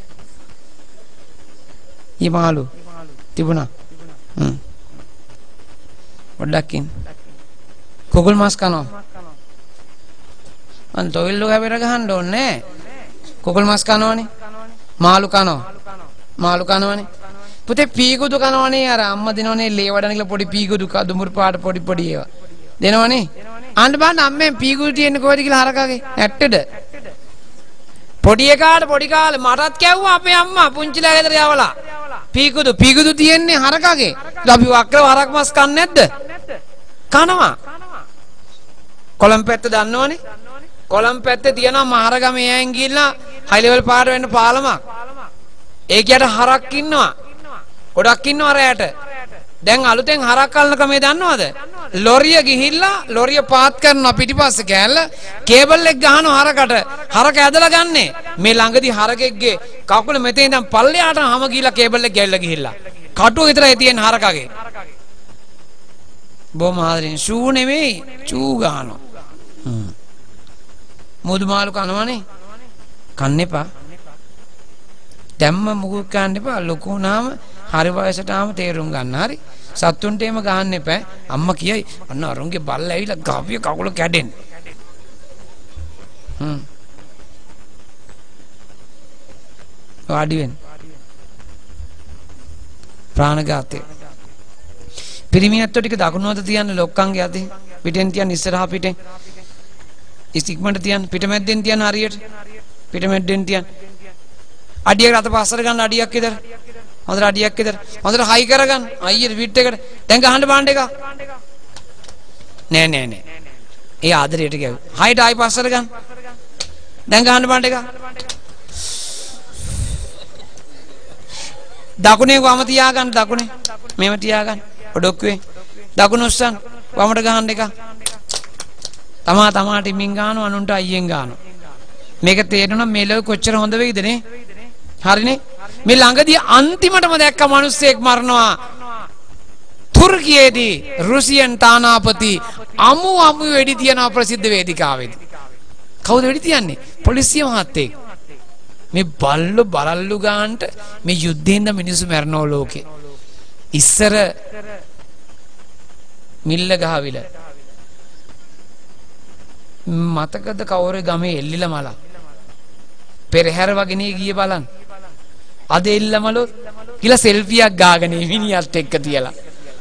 මාළු තිබුණා. පොඩ්ඩක් ඉන්න. කුකුල් මාස් කනවා. අන් තොවිල්ලු හැබෙර ගහන්න ඕනේ. කුකුල් මාස් කනවනේ. මාළු කනවනේ. පුතේ පීගුදු කනවනේ. අර අම්මා දෙනවනේ ලේ වඩන කියලා පොඩි පීගුදු දුමුරු පාට පොඩි ඒවා දෙනවනේ. අන්න බලන්න අම්මෙන් පීගුදු තියෙන්නේ කොහෙද කියලා හරකාගේ ඇට්ටද? පොඩි එකාට පොඩි කාලේ මටත් කැව්වා අපේ අම්මා පුංචිලා ගෙදර යවලා. පීගුදු තියෙන්නේ හරකාගේ. අපි වක්‍රව හරක් මස් කන්නේ නැද්ද? කනවා. කොළඹ පැත්ත දන්නවනේ. කොළඹ පැත්තේ තියෙනවා මහරගම එයන් ගිහිල්ලා හයි ලෙවල් පාර වෙන්න පාලමක්. ඒකයට හරක් ඉන්නවා. ගොඩක් ඉන්නවා රැයට. දැන් අලුතෙන් හරක් අල්ලන ක්‍රමය දන්නවද? ලොරිය ගිහිල්ලා ලොරිය පාත් කරනවා පිටිපස්සේ කෑල්ල කේබල් එක ගහනවා හරකට. හරක ඇදලා ගන්නෙ. මේ ළඟදී හරකෙක්ගේ කකුල මෙතේ ඉඳන් පල්ලෙහාට හැම ගිහිල්ලා කේබල් එක ගැල්ලා ගිහිල්ලා. කටුව විතරයි තියෙන හරකගේ. බොහොම ආදරෙන් ෂූ නෙමෙයි චූ ගහනවා. මුදු මාළු කනවනේ. කන්න එපා. දැම්ම මුකුත් කන්න එපා. ලොකු වුණාම හරි වයසට ආම තේරුම් ගන්න. හරි. සත්තුන්ට එහෙම ගහන්න එපා. අම්මා කියයි අන්න අරුන්ගේ බල්ල ඇවිල්ලා ගාපිය කකුල කැඩෙන්නේ. වාඩි වෙන්න. ප්‍රාණඝාතය. පිරිමියත්ව ටික දකුණුවත තියන්න ලොක්කන්ගේ අතේ. පිටෙන් තියන්න ඉස්සරහා පිටෙන්. ඉස්තික්මන්ට තියන්න පිටමැද්දෙන් තියන්න හරියට. පිටමැද්දෙන් තියන්න. අඩියක් අත පස්සට ගන්න අඩියක් විතර. හොඳට අඩියක් විතර. හොඳට හයි කරගන්න. අයියේ පිට එකට. දැන් ගහන්න බාන්න එක. නෑ. ඒ ආදරයට ගියා. හයිට ආයි පස්සට ගන්න. දැන් ගහන්න බාන්න එක. දකුණේ වම තියාගන්න දකුණේ. මෙහෙම තියාගන්න. ඔඩොක්කුවේ. දකුණ උස්සන්න. වමට ගහන්න එක. තමා ටිමින් ගන්නවා අනුන්ට අයියෙන් ගන්නවා. මේක තේරෙනවා මේ ලෝක කොච්චර හොඳ වෙයිද නේ? හරිනේ? මේ ළඟදී අන්තිමටම දැක්ක මිනිස්සෙක් මරනවා. තුර්කියේදී රුසියන් තානාපති අමු වෙඩි තියනවා ප්‍රසිද්ධ වේදිකාවේදී. කවුද වෙඩි තියන්නේ? පොලිසිය මහත්තයෙක්. මේ බලල්ලු ගාන්ට මේ යුද්ධෙන්ද මිනිස්සු මැරෙනෝ ලෝකේ. ඉස්සර මිල්ල ගහවිල මතකද කවුරු ගමේ එල්ලිලා මල පෙරහැර වගේනේ ගියේ බලන්න. අද එල්ලමලු කියලා සෙල්ෆියක් ගාගෙන මිනිහත් එක්ක තියලා.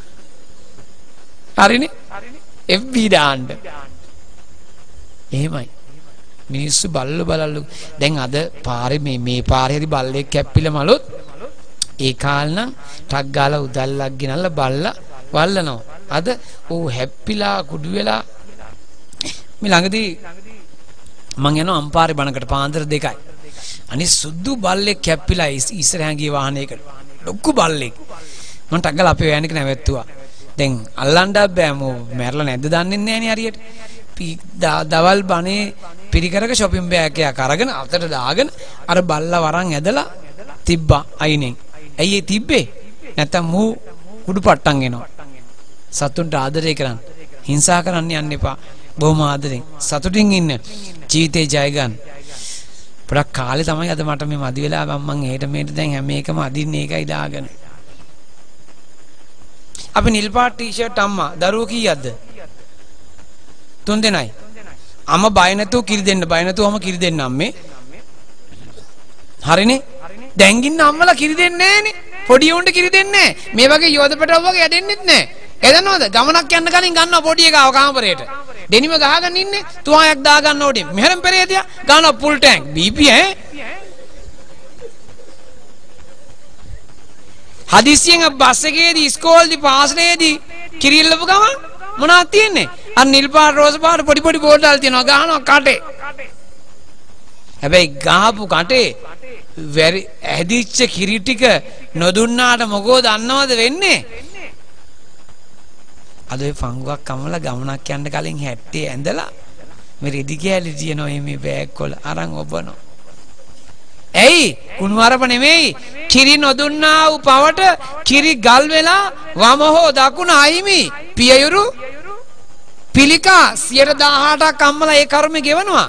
හරිනේ? FB දාන්න. එහෙමයි. මිනිස්සු බලල්ලු දැන් අද පාරේ මේ පාරේ හරි බල්ලෙක් කැප්පිලා මලොත් ඒ කාල නම් ටක් ගාලා උදල්ලක් ගෙනල්ලා බල්ලා වල්ලනවා. අද ඌ හැප්පිලා කුඩු වෙලා මේ ළඟදී මං යනවා අම්පාරේ බණකට පාන්දර 2යි. අනිත් සුදු බල්ලෙක් කැප්පිලා ඉස්සරහන් ගිය වාහනයකට ලොකු බල්ලෙක්. මං ටක් ගාලා අපේ වෑන් එක නැවැත්තුවා. දැන් අල්ලන්නත් බෑ මෝ මැරලා නැද්ද දන්නේ නැහැ නේ හරියට. දවල් බණේ පිරිකරක shopping bag එකක් අරගෙන අතට දාගෙන අර බල්ලා වරන් ඇදලා තිබ්බා අයිනෙන්. ඇයි ඒ තිබ්බේ? නැත්තම් මූ කුඩු පට්ටම් එනවා. සතුන්ට ආදරය කරන්න. හිංසා කරන්න යන්න එපා. බොහොම ආදරෙන් සතුටින් ඉන්න. ජීවිතේ ජය ගන්න. පොඩක් කාලේ තමයි අද මට මේ මදි වෙලා මම එහෙට මෙහෙට දැන් හැම එකම අදින්නේ ඒකයි දාගෙන. අපි නිල් පාට ටී-ෂර්ට් අම්මා දරුවෝ කීයක්ද? 3 දෙනයි. අම්ම බය නැතුව කිරි දෙන්න බය නැතුවම කිරි දෙන්න අම්මේ. හරිනේ? දැන් ඉන්න අම්මලා කිරි දෙන්නේ නැහනේ. පොඩි උන්ට කිරි දෙන්නේ නැහැ. මේ වගේ යෝධ පැටව වගේ යදෙන්නෙත් නැහැ. එදන්නවද? ගමනක් යන්න කලින් ගන්නවා පොඩි එකව කාමරේට. දෙනිම ගහගෙන ඉන්නේ තුවායක් දා ගන්න ඕඩේ. මෙහෙරම් පෙරේදියා ගන්නවා ෆුල් ටැංක්. BP ඈ. හදිස්සියෙන් බස් එකේදී ඉස්කෝලේදී පාසලේදී කිරිල්ලපු ගමන් මොනවද තියෙන්නේ? අර නිල් පාට රෝස පාට පොඩි බෝඩල් තියෙනවා ගහනවා කටේ. හැබැයි ගහපු කටේ ඇදිච්ච කිරි ටික නොදුන්නාට මොකෝ දන්නවද වෙන්නේ? අද ඔය පංගුවක් කමලා ගමනක් යන්න කලින් හැට්ටේ ඇඳලා මේ රෙදි කෑලි තියනවා මේ බෑග් වල අරන් ඔබනවා. ඇයි? කුණුවරප නෙමෙයි. කිරි නොදුන්නා වූ පවට කිරි ගල් වෙලා වම හෝ දකුණ අහිමි. පියයුරු පිළිකා 118ක් අම්මලා ඒ කර්මෙ ගෙවනවා.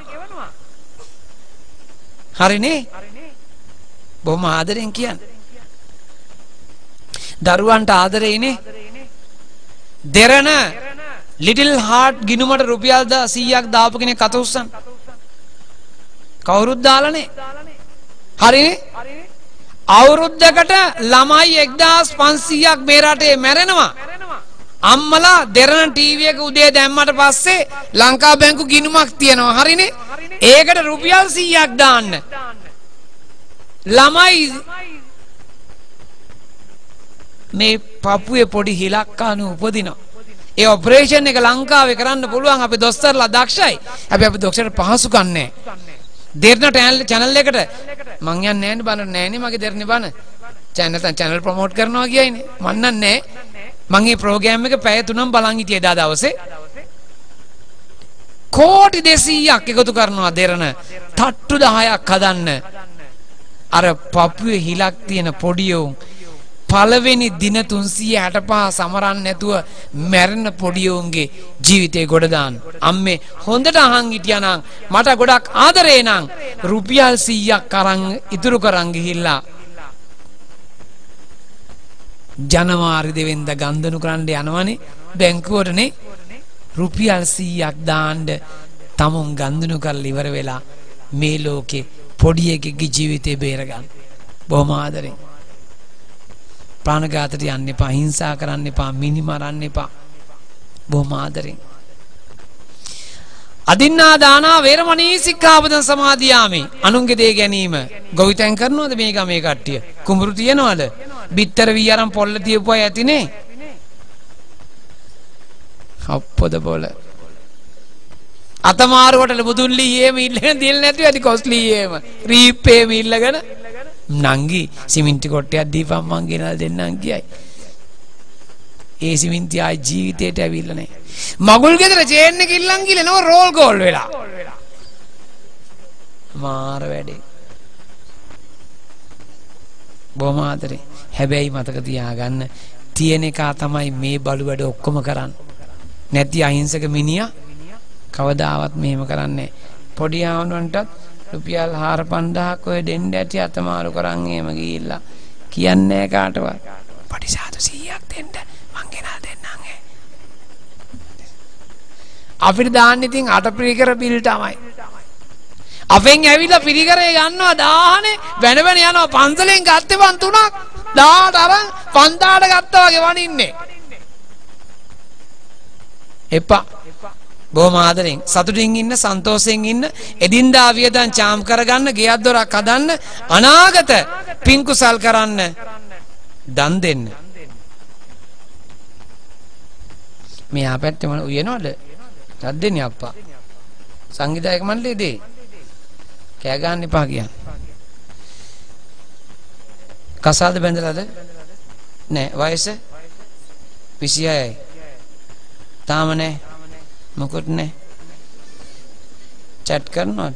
හරිනේ? බොහොම ආදරෙන් කියන්නේ. දරුවන්ට ආදරෙයිනේ. දෙරණ ලිටිල් හාර්ට් ගිනුමට රුපියල් 100ක් දාපු කෙනෙක් අත උස්සන්. කවුරුත් දාලානේ. හරිනේ? අවුරුද්දකට ළමයි 1500ක් මේ රටේ මැරෙනවා. අම්මලා දෙරණ ටීවී එක උදේ දැම්මට පස්සේ ලංකා බැංකු ගිණුමක් තියනවා. හරිනේ? ඒකට රුපියල් 100ක් දාන්න. ළමයි මේ පපුවේ පොඩි හිලක් අනු උපදිනවා. ඒ ඔපරේෂන් එක ලංකාවේ කරන්න පුළුවන් අපි දොස්තරලා දක්ෂයි. හැබැයි අපි දොස්තරට පහසුකම් නැහැ. දෙරණ channel එකට මං යන්නේ නැහැ නේ බන නැහැනේ මගේ දෙරණේ බන. channel ප්‍රොමෝට් කරනවා කියයිනේ. මන් නන්නේ මං මේ ප්‍රෝග්‍රෑම් එක පැය 3ක් බලන් හිටියේ එදා දවසේ. කෝටි 200ක් එකතු කරනවා දෙරණ. තට්ටු 10ක් හදන්න. අර පපුවේ හිලක් තියෙන පොඩි උන් පළවෙනි දින 365 සමරන්න නැතුව මැරෙන පොඩි උන්ගේ ජීවිතේ ගොඩ දාන්න. අම්මේ හොඳට අහන් හිටියානම් මට ගොඩක් ආදරේ නම් රුපියල් 100ක් අරන් ඉතුරු කරන් ගිහිල්ලා ජනවාරි 2 වෙනිදා ගන්දනු කරන්න යනවනේ බැංකුවටනේ රුපියල් 100ක් දාන්න තමුන් ගන්දනු කරලා ඉවර වෙලා මේ ලෝකේ පොඩි එකෙක්ගේ ජීවිතේ බේරගන්න. බොහොම ආදරෙන්. ප්‍රාණඝාතයට යන්න එපා, හිංසා කරන්න එපා, මිනි මරන්න එපා. බොහොම ආදරෙන්. අදින්නා දානා වේරමණී සික්ඛාපදං සමාදියාමි. අනුන්ගේ දේ ගැනීම ගොවිතැන් කරනවද මේ ගමේ කට්ටිය? කුඹුරු තියනවද? බිත්තර වී අරන් පොල්ල තියපුවා ඇතිනේ. අප්පොද බෝල. අතමාරුවට බුදුන් ලීයේම ඉල්ලගෙන දෙල් නැතුව ඇති කොස්ලි යේම. රීප්පේම ඉල්ලගෙන නංගි සිමෙන්ති කොටයක් දීපම් මං ගෙනල්ලා දෙන්නම් කියයි. ඒ සිමෙන්ති ආයි ජීවිතේට ඇවිල්ලා නැහැ. මගුල් ගෙදර චේන් එක ඉල්ලන් ගිලනවා රෝල් ගෝල් වෙලා. මාර වැඩේ. බොහොම ආදරේ. හැබැයි මතක තියාගන්න තියෙන එක තමයි මේ බලු වැඩ ඔක්කොම කරන්නේ. නැති අහිංසක මිනිහා කවදාවත් මෙහෙම කරන්නේ පොඩි ආවනන්ටත් රුපියල් 4-5000ක් ඔය දෙන්න ඇති අතමාරු කරන් එහෙම ගිහිල්ලා කියන්නේ කාටවත් පොඩි සාදු 100ක් දෙන්න මං ගෙනල් දෙන්නම් අපිට දාන්න ඉතින් අටපිරිකර බිල් තමයි අපෙන් ඇවිල්ලා පිරිකරේ ගන්නවා දාහනේ වෙන වෙන යනවා පන්සලෙන් ගත්තේ පන් 3ක් 10ට අරන් 5000ට ගත්තා වගේ වනින්නේ එපා බොහොම ආදරෙන් සතුටින් ඉන්න සන්තෝෂයෙන් ඉන්න එදින්දා වියදම් චාම් කරගන්න ගෙයක් දොරක් හදන්න අනාගත පින් කුසල් කරන්න දන් දෙන්න මේ ආපැත්තේ මොන උයනවද දන් දෙන්නේ අප්පා සංගීතයක මණ්ඩලයේදී කෑ ගන්න එපා කියන්නේ කසාද බැඳලාද නෑ වයස 26යි තාම නෑ මොකද නෑ chat කරනවද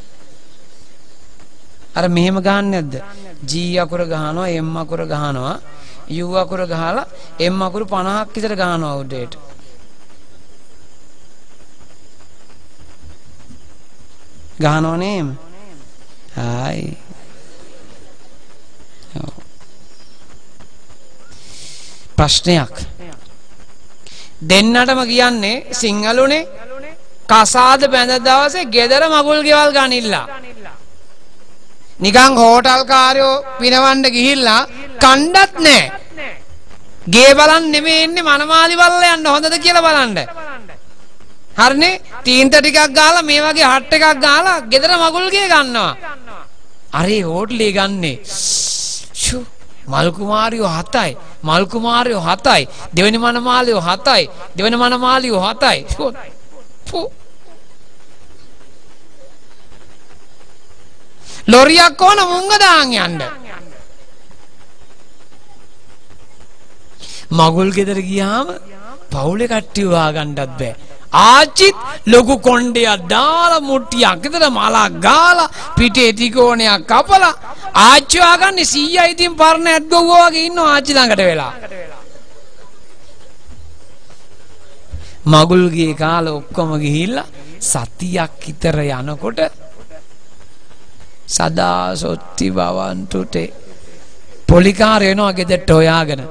අර මෙහෙම ගහන්නේ නැද්ද G අකුර ගහනවා M අකුර ගහනවා U අකුර ගහලා M අකුර 50ක් විතර ගහනවා උඩට ගහනව නේම හායි ප්‍රශ්නයක් දෙන්නටම කියන්නේ සිංහලුනේ කසාද බැඳ දවසේ ගෙදර මගුල් ගෙවල් ගනිilla නිකන් හෝටල් කාරයෝ පිනවන්න ගිහිල්ලා කණ්ඩත් නැහැ ගේ බලන්න නෙමෙයි ඉන්නේ මනමාලි වල්ල යන්න හොඳද කියලා බලන්න හරිනේ තීන්ත ටිකක් ගාලා මේ වගේ හට් එකක් ගාලා ගෙදර මගුල් ගේ ගන්නවා අරේ හෝටලේ ගන්නේ ෂු මල් කුමාරියෝ 7යි මල් කුමාරියෝ 7යි දෙවෙනි මනමාලියෝ 7යි දෙවෙනි මනමාලියෝ 7යි ලොරියක් ඕන මුංග දාන් යන්න මගුල් ගෙදර ගියාම පවුලේ කට්ටිය හොයාගන්නත් බෑ ආච්චිත් ලොකු කොණ්ඩයක් දාලා මුට්ටියක් විතර මලක් ගාලා පිටේ තිකෝණයක් කපලා ආච්චි හොයාගන්නේ 100යි ඉතින් පරණ ඇද්ගොව්වා වගේ ඉන්නවා ආච්චි ළඟට වෙලා මගුල් ගියේ කාලේ ඔක්කොම ගිහිල්ලා සතියක් විතර යනකොට සදා සොත්ති බවන්තුටේ පොලිකාර එනවා ගෙදරට හොයාගෙන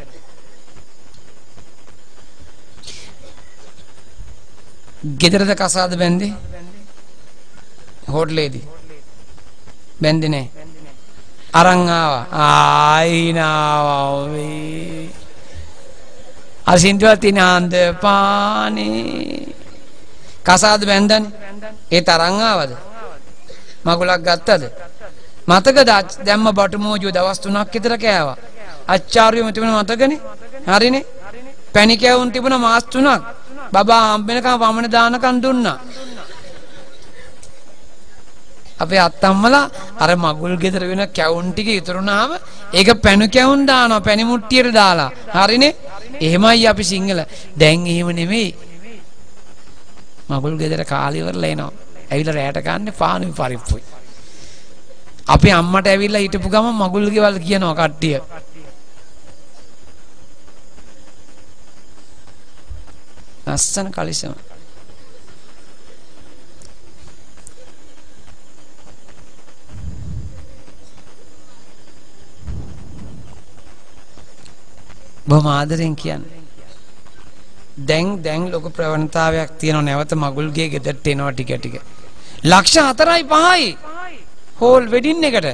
ගෙදරද කසාද බැන්දේ හෝටලේදී බැන්දේ නෑ අරන් ආවා ආයිනාවා වේ අසින්දුවත් තිනාන්ද පානේ කසාද බැන්දනේ ඒ තරන් ආවද මගුලක් ගත්තද මතකද දැම්ම බටු මෝජුව දවස් 3ක් විතර කෑවා අච්චාරියෝ තිබුණ මතකනේ හරිනේ පැණි කැවුම් තිබුණ මාස් 3ක් බබා හම්බෙනකම් වමන දානකම් දුන්නා අපේ අත්තම්මලා අර මගුල් ගෙදර වෙන කැවුම් ටික ඉතුරුනාම ඒක පැණු කැවුම් දානවා පැණි මුට්ටියට දාලා හරිනේ එහෙමයි අපි සිංහල දැන් එහෙම නෙමෙයි මගුල් ගෙදර කාලේ ඉවරලා එනවා ඇවිල්ලා රැයට කන්නේ පානුයි පරිප්පුයි අපේ අම්මට ඇවිල්ලා හිටපු ගම මගුල් ගෙවල් කියනවා කට්ටිය අස්සන කලිසම බොහොම ආදරෙන් කියන්නේ දැන් ලොකු ප්‍රවණතාවයක් තියෙනවා නැවත මගුල්ගේ ගෙදරට එනවා ටික ටික ලක්ෂ 4යි 5යි හෝල් වෙඩින් එකට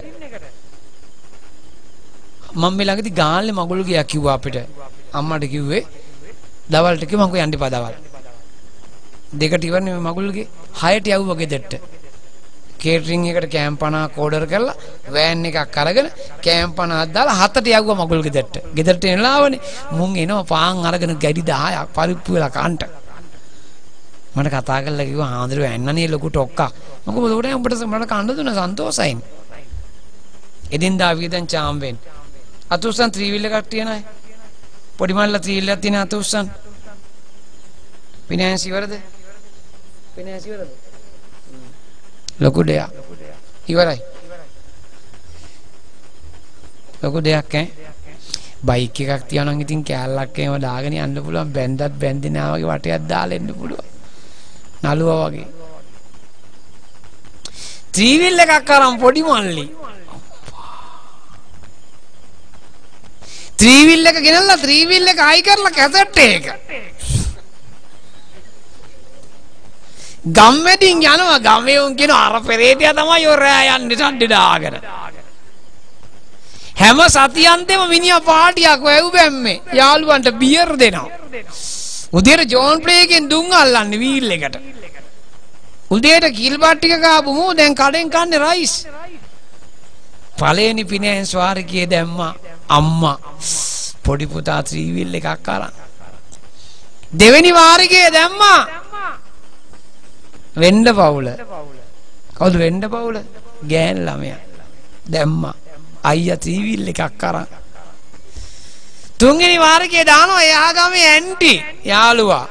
මම මේ ළඟදී ගාල්ලේ මගුල් ගියා කිව්වා අපිට අම්මට කිව්වේ දවල්ට කිව්වා මම යන්න එපා දවල් දෙකට ඉවරනේ මගුල්ගේ 6ට යවුවා ගෙදරට කේටරින් එකට කෑම් 50ක් ඕඩර් කරලා වෑන් එකක් අරගෙන කෑම් 50ක් දාලා 7ට යවුවා මගුල් ගෙදරට එනලාවනේ මුන් එනවා පාන් අරගෙන ගැඩි 10ක් පරිප්පු වෙලා කන්ට මට කතා කරලා කිව්වා ආන්දර වැන්නනේ ලොකු ටොක්කක් මොකද උඩට උඹට මට කන්න දුන්න සන්තෝසයින් එදින්දා වියදම් චාම් වෙන්න අතුස්සන් ත්‍රිවිල් එකක් තියනයි පොඩි මල්ල ත්‍රිවිල් එකක් තියන අතුස්සන් පිනෑන්සි වරද ලොකු දෙයක් ඉවරයි ලොකු දෙයක් බයික් එකක් තියනවා නම් ඉතින් කෑල්ලක් එහෙම දාගෙන යන්න පුළුවන්. බැන්දත් බැන්දිනා වගේ වටයක් දාලා එන්න පුළුවන්. නළුවා වගේ. ත්‍රිවිල් එකක් අරන් පොඩි මල්ලි. ත්‍රිවිල් එක ගෙනල්ලා ත්‍රිවිල් එක ආයි කරලා කැසට් එක. ගම්මැදින් යනවා ගමේ උන් කියන අර පෙරේටියා තමයි ඔය රෑ යන්නේ සද්ද දාගෙන. හැම සතියන්තෙම මිනිහා පාටියක් වැව් බැම්මේ යාළුවන්ට බියර් දෙනවා. උදේට ජෝන් ප්ලේ එකෙන් දුම් අල්ලන්නේ වීල් එකට. උදේට කිල්බට් ටික කාපුමු දැන් කඩෙන් කන්නේ රයිස්. පළවෙනි පිනෑන් ස්වාරිකයේ දැම්මා අම්මා පොඩි පුතා ත්‍රිවිල් එකක් අරන්. දෙවෙනි වාරිකයේ දැම්මා වෙන්න පවුල. කවුද වෙන්න පවුල? ගෑන් ළමයා. දැම්මා අයියා ත්‍රිවිල් එකක් අරන්. තුන්වෙනි වාරිකයේ දානවා එයා ගමේ ඇන්ටි යාළුවා.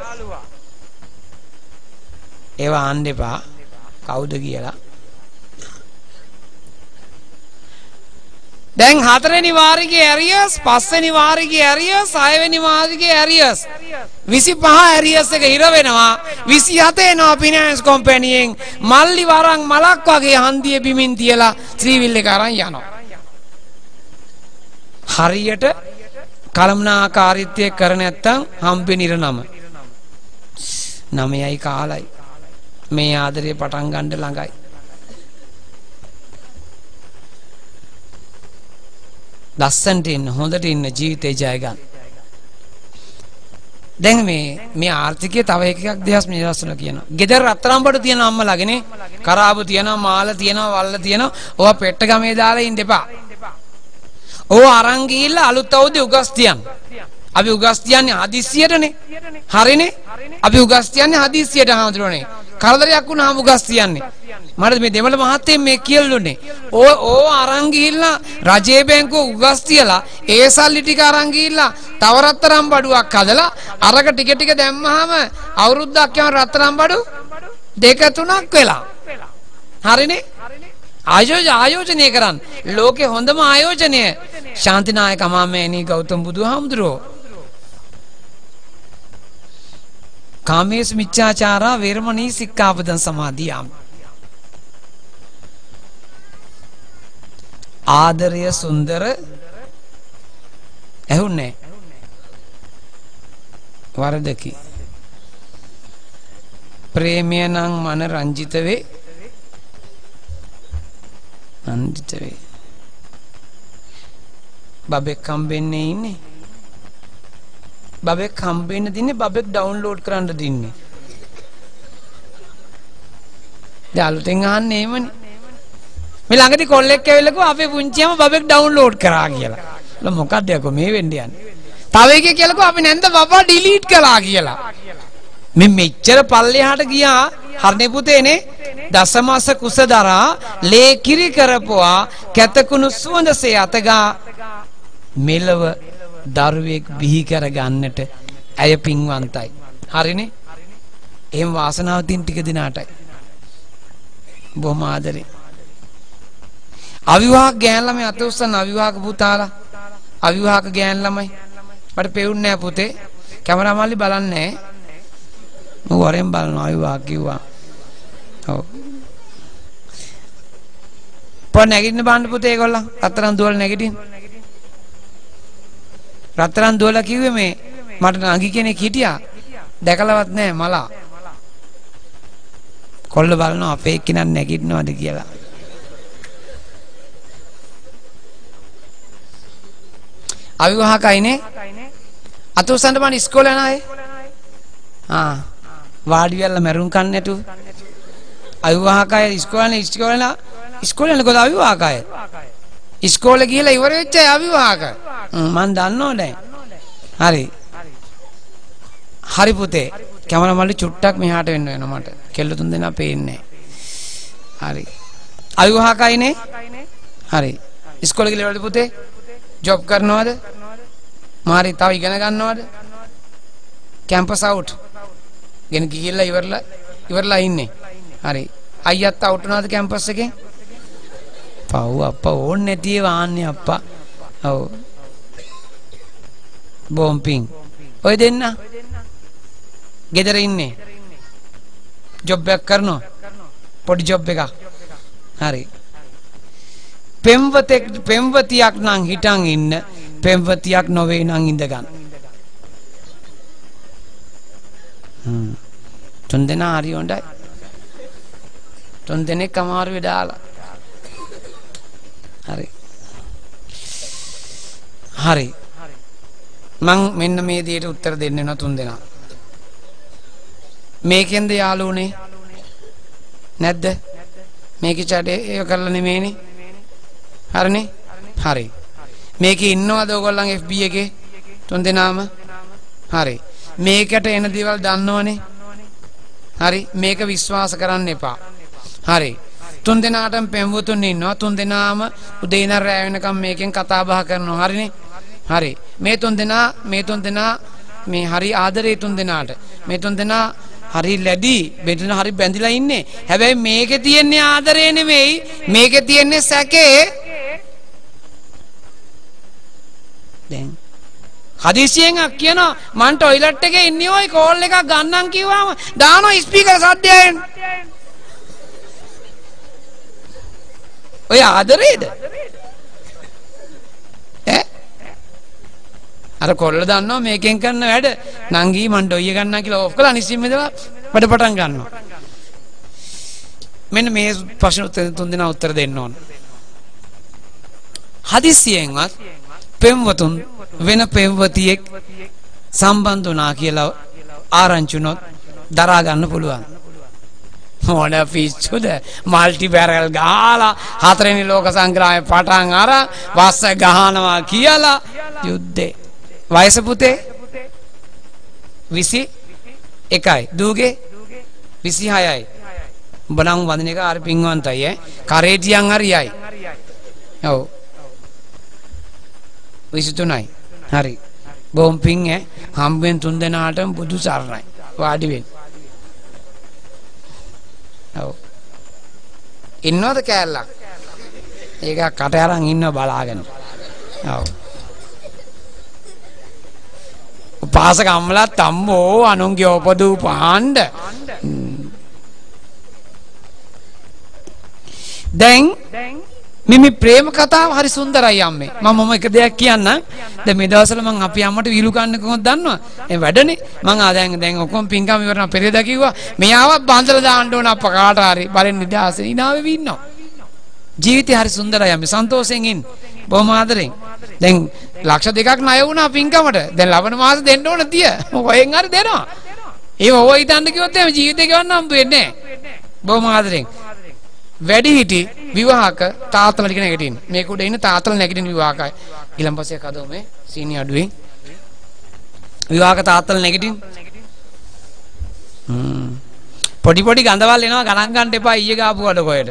ඒවා අහන්න එපා කවුද කියලා. දැන් හතරවෙනි වාරිකයේ ඇරියස්, පස්වෙනි වාරිකයේ ඇරියස්, හයවෙනි වාරිකයේ ඇරියස්. 25 ඇරියස් එක හිර වෙනවා. 27 එනවා ෆිනෑන්ස් කම්පැනියෙන් මල්ලි වරන් මලක් වගේ හන්දියේ බිමින් තියලා ත්‍රිවිල් එක අරන් යනවා. හරියට කළමනාකාරීත්වය කර නැත්තම් හම්බෙන ඉර නම 9යි කාලයි. මේ ආදරේ පටන් ගන්න ළඟයි. ලස්සනට ඉන්න හොඳට ඉන්න ජීවිතේ ජය ගන්න. දැන් මේ ආර්ථිකය තව එකක් දෙයක් මේ දවස්වල කියනවා. ගෙදර රත්තරන් බඩු තියෙන අම්මලාගනේ කරාබු තියෙනවා, මාල තියෙනවා, වල්ල තියෙනවා. ඕවා පෙට්ට ගමේ දාලා ඉන්න එපා. ඕවා අරන් ගිහිල්ලා අලුත් අවුරුද්දේ උගස් තියන්න. අපි උගස් තියන්නේ හදිස්සියටනේ. හරිනේ? අපි උගස් තියන්නේ හදිස්සියට හඳුරන්නේ. කරදරයක් වුණාම උගස් තියන්නේ. මට මේ දෙමළ මහත්තයෙන් මේ කියලා දුන්නේ. ඕ අරන් ගිහිල්ලා රජයේ බැංකුව උගස් තියලා ඒ සල්ලි ටික අරන් ගිහිල්ලා තව රත්තරන් බඩුවක් හදලා අරක ටික ටික දැම්මහම අවුරුද්දක් යන රත්තරන් බඩු 2-3ක් වෙලා. හරිනේ? ආයෝජනය කරන්න. ලෝකේ හොඳම ආයෝජනය ශාන්තිනායක අමාමෑණී ගෞතම බුදුහාමුදුරුවෝ. කාමේසු මිච්ඡාචාරා වේරමණී සික්ඛාපදං සමාදියාමි. ආදරය සුන්දර ඇහුන්නේ වරදකි. ප්‍රේමය නම් මන රංජිත වේ. රංජිත වේ. බබෙක් හම්බෙන්නේ ඉන්නේ. බබෙක් හම්බෙන්න දින්නේ බබෙක් ඩවුන්ලෝඩ් කරන්න දින්නේ. දැන් අලුතෙන් අහන්නේ එහෙමනේ. මේ ළඟදී කොල්ලෙක් ඇවිල්ලා කිව්වා අපේ පුංචියම බබෙක් ඩවුන්ලෝඩ් කරා කියලා. මොකක්ද යකෝ මේ වෙන්න යන්නේ. තව එකෙක් කියලා කිව්වා අපි නැන්ද බබා ඩිලීට් කළා කියලා. මේ මෙච්චර පල්ලෙහාට ගියා හරනේ පුතේනේ දසමාස කුසදරා ලේ කිරි කරපුවා කැතකුණු සුවඳසේ අතගා මෙලව දරුවෙක් බිහි කර ගන්නට ඇය පින්වන්තයි. හරිනේ? එහෙම වාසනාව තින් ටික දිනාටයි. බොහොම ආදරේ. අවිවාහක ගෑන් ළමයි අත උස්සන අවිවාහක පුතාලා. අවිවාහක ගෑන් ළමයි. මට පෙවුන්නේ නැහැ පුතේ. කැමරා මල්ලි බලන්නේ නැහැ. මම වරෙන් බලනවා අවිවාහක කිව්වා. ඔව්. පොඩ නැගිටින්න බාන්න පුතේ ඒගොල්ලන්. රත්තරන් දුවල නැගිටින්න. රත්තරන් දුවලා කිව්වේ මේ මට නගි කෙනෙක් හිටියා. දැකලවත් නැහැ මලා. කොල්ල බලනවා අපේ එක්කිනක් නැගිටිනවද කියලා. අවිවාහකයිනේ. අත උස්සන්න බණ ඉස්කෝලේ යන අය. වාඩි වෙලා මරුන් කන්නේ නැතුව. අවිවාහකයි ඉස්කෝලේ යනකොට අවිවාහකයි. ඉස්කෝලේ ගිහලා ඉවර වෙච්ච අය අවිවාහක. මං දන්නෝ දැන්. හරි. හරි පුතේ. කැමරා මල්ලි චුට්ටක් මෙහාට වෙන්න වෙනවා මට. කෙල්ල තුන් දෙනා පේන්නේ නැහැ. හරි. අවිවාහකයිනේ. හරි. ඉස්කෝලේ ගිහලා ඉවරද පුතේ? ජොබ් කරනවද? මාරි තව ඉගෙන ගන්නවද? Campus out. ගෙන ගිහිල්ලා ඉවරලා ඉන්නේ. හරි. අයියත් අවුට් වුණාද කැම්පස් එකෙන්? පව් අප්පා ඕන්නේ නැති ඒවා ආන්නේ අප්පා. ඔව්. බොම් පිං. ඔය දෙන්න ගෙදර ඉන්නේ. ජොබ් එකක් කරනවා. පොඩි ජොබ් එකක්. හරි. පෙම්වතියක් නම් හිටන් ඉන්න, පෙම්වතියක් නොවේ නම් ඉඳ ගන්න. තුන් දෙනා හරි හොඳයි. තුන් දෙනෙක් අමාරුවේ දාලා. හරි. හරි. මං මෙන්න මේ දෙයට උත්තර දෙන්න වෙනවා තුන් දෙනා. මේකෙන්ද යාළුවනේ? නැද්ද? මේකේ චැටේ ඒක කරලා නෙමෙයිනේ. හරිනේ? හරි. මේකේ ඉන්නවද ඔයගොල්ලන් FB එකේ? තුන් දෙනාම? හරි. මේකට එන දේවල් දන්නවනේ. හරි. මේක විශ්වාස කරන්න එපා. හරි. තුන් දෙනාටම පෙම්වතුන් ඉන්නවා. තුන් දෙනාම උදේ ඉඳන් රැ වෙනකම් මේකෙන් කතා බහ කරනවා. හරිනේ? හරි. මේ තුන් දෙනා මේ හරි ආදරේ තුන් දෙනාට. මේ තුන් දෙනා හරි ලැබි බෙදෙන හරි බැඳිලා ඉන්නේ. හැබැයි මේකේ තියෙන්නේ ආදරේ නෙමෙයි. මේකේ තියෙන්නේ සැකේ. දැන් හදිසියෙන් කියනවා මං টয়ලට් එකේ ඉන්නේ ඔය කෝල් එකක් ගන්නම් කිව්වම දානවා ස්පීකර් සද්දයෙන්. ඔය ආදරේද? අර කොල්ල දන්නවා මේකෙන් කරන වැඩ නංගී මන් ඩොයිය ගන්නවා කියලා ඔෆ් කරලා අනිසින් මෙදලා වැඩ පටන් ගන්නවා. මෙන්න මේ ප්‍රශ්න තුන් දෙනා උත්තර දෙන්න ඕන. හදිසියෙන්වත් පෙම්වතුන් වෙන පෙම්වතියෙක් සම්බන්ධ වුණා කියලා ආරංචි වුණොත් දරා ගන්න පුළුවන්. මොන පිස්සුද? මල්ටි බැරල් ගහලා හතරවෙනි ලෝක සංග්‍රාමයේ පටන් අර වස්ස ගහනවා කියලා යුද්ධේ. වයස පුතේ 21යි. දූගේ 26යි. උඹ නම් වදින එක හරි පින්වන්තයි ඈ. කරේටියන් හරියයි. ඔව්. 23යි. හරි. බොම් පින් ඈ. හම්බෙන් තුන් දෙනාටම බුදු සරණයි. වාඩි වෙන්න. ඔව්. ඉන්නවද කෑල්ලක්? ඒක කට අරන් ඉන්නව බලාගෙන. ඔව්. උපාසක අම්මලා තම්මෝ අනුන්ගේ උපදූ පාණ්ඩ. දැන් මේ ප්‍රේම කතාව හරි සුන්දරයි අම්මේ. මම එක දෙයක් කියන්නම්. දැන් මේ දවස්වල මම අපි අම්මට විලු ගන්න කොහොමද දන්නවද? ඒ වැඩනේ. මම දැන් ඔක්කොම පින්කම් ඉවරන පෙරේදා කිව්වා මෙයාවත් බන්දලා දාන්න ඕන අප්පා කාට හරි. බලෙන් නිදාසේ ඉනාවේ ඉන්නවා. ජීවිතේ හරි සුන්දරයි අම්මේ. සන්තෝෂෙන් ඉන්න. බොහොම ආදරෙන්. දැන් ලක්ෂ 2ක් ණය වුණා පින්කමට. දැන් ලබන මාස දෙන්න ඕන තිය. ඔයෙන් හරි දෙනවා. ඒ ඔය හිතන්න කිව්වොත් එහෙම ජීවිතේ ගෙවන්න හම්බ වෙන්නේ නැහැ. බොහොම ආදරෙන්. වැඩි හිටි විවාහක තාත්තලා ටික නැගිටින්න. මේක උඩ ඉන්න තාත්තලා නැගිටින විවාහකයි. ඊළඟපස්සේ කදෝ මේ සීනි අඩුවෙන්. විවාහක තාත්තලා නැගිටින්න. පොඩි පොඩි ගඳවල් එනවා ගණන් ගන්න එපා ඊයේ ගාපු වඩ කොහෙද.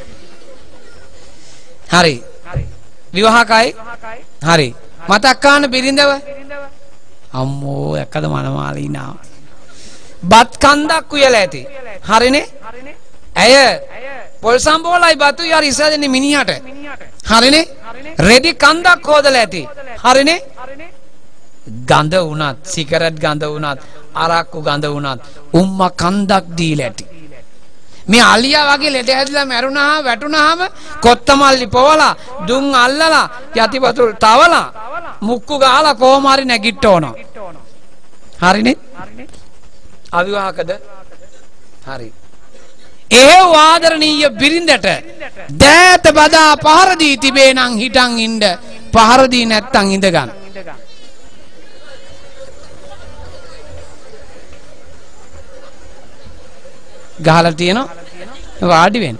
හරි. විවාහකයි. හරි. මතක් කාන බිරිඳව. අම්මෝ එක්කද මනමාලී නාව. බත් කන්දක් උයලා ඇති. හරිනේ? ඇය පොල් සම්බෝලයි බතු යාර ඉස්සර දෙන්නේ මිනිහට. හරිනේ? රෙදි කන්දක් හොදලා ඇති. හරිනේ? ගඳ වුණත්, සිගරට් ගඳ වුණත්, අරක්කු ගඳ වුණත් උම්මා කන්දක් දීලා ඇති. මේ අලියා වගේ ලෙඩ ඇදලා මැරුණා වැටුණාම කොත්තමල්ලි පොවලා දුම් අල්ලලා යටිපතුල් තවලා මුක්කු ගහලා කොහොම හරි නැගිට ඕන. හරිනේ? අවිවාහකද? හරි. ඒ ආදරණීය බිරිඳට දෑත බදා පහර දී තිබේ නම් හිටන් ඉන්න. පහර දී නැත්තම් ඉඳ ගන්න. ගහලා තියෙනවා වාඩි වෙන්න.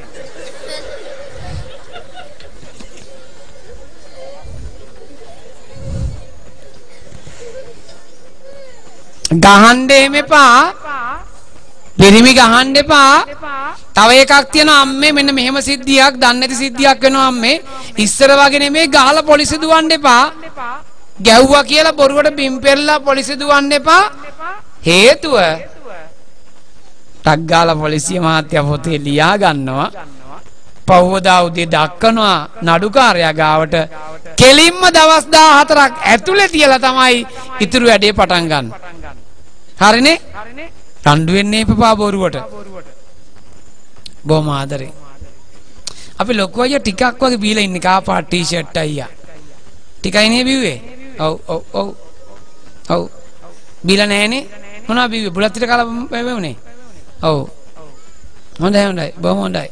ගහන්න එපා. පිරිමි ගහන්න එපා. තව එකක් තියෙනවා අම්මේ මෙන්න මෙහෙම සිද්ධියක් දන්නේ නැති සිද්ධියක් වෙනවා අම්මේ. ඉස්සර වගේ නෙමෙයි ගහලා පොලිසිය දුවන්න එපා. ගැව්වා කියලා බොරුවට බිම් පෙරලා පොලිසිය දුවන්න එපා. හේතුව ටග්ගාල පොලිසිය මහත්තයා පොතේ ලියා ගන්නවා. පහවදා උදේ දක්වනවා නඩුකාරයා ගාවට කෙලින්ම දවස් 14ක් ඇතුලේ තියලා තමයි ඉතුරු වැඩේ පටන් ගන්න. හරිනේ? රණ්ඩු වෙන්නේ එපා බොරුවට. බොහොම ආදරේ. අපි ලොකු අයියා ටිකක් වගේ බීලා ඉන්නේ කාපාට ටී-ෂර්ට් අයියා. ටිකයි නේ බිව්වේ? ඔව්. බීලා නැහනේ. මොනවා බිව්වේ? බුලත් ටික කාලා වැවුනේ. ඔව්. හොඳයි. බොහොම හොඳයි.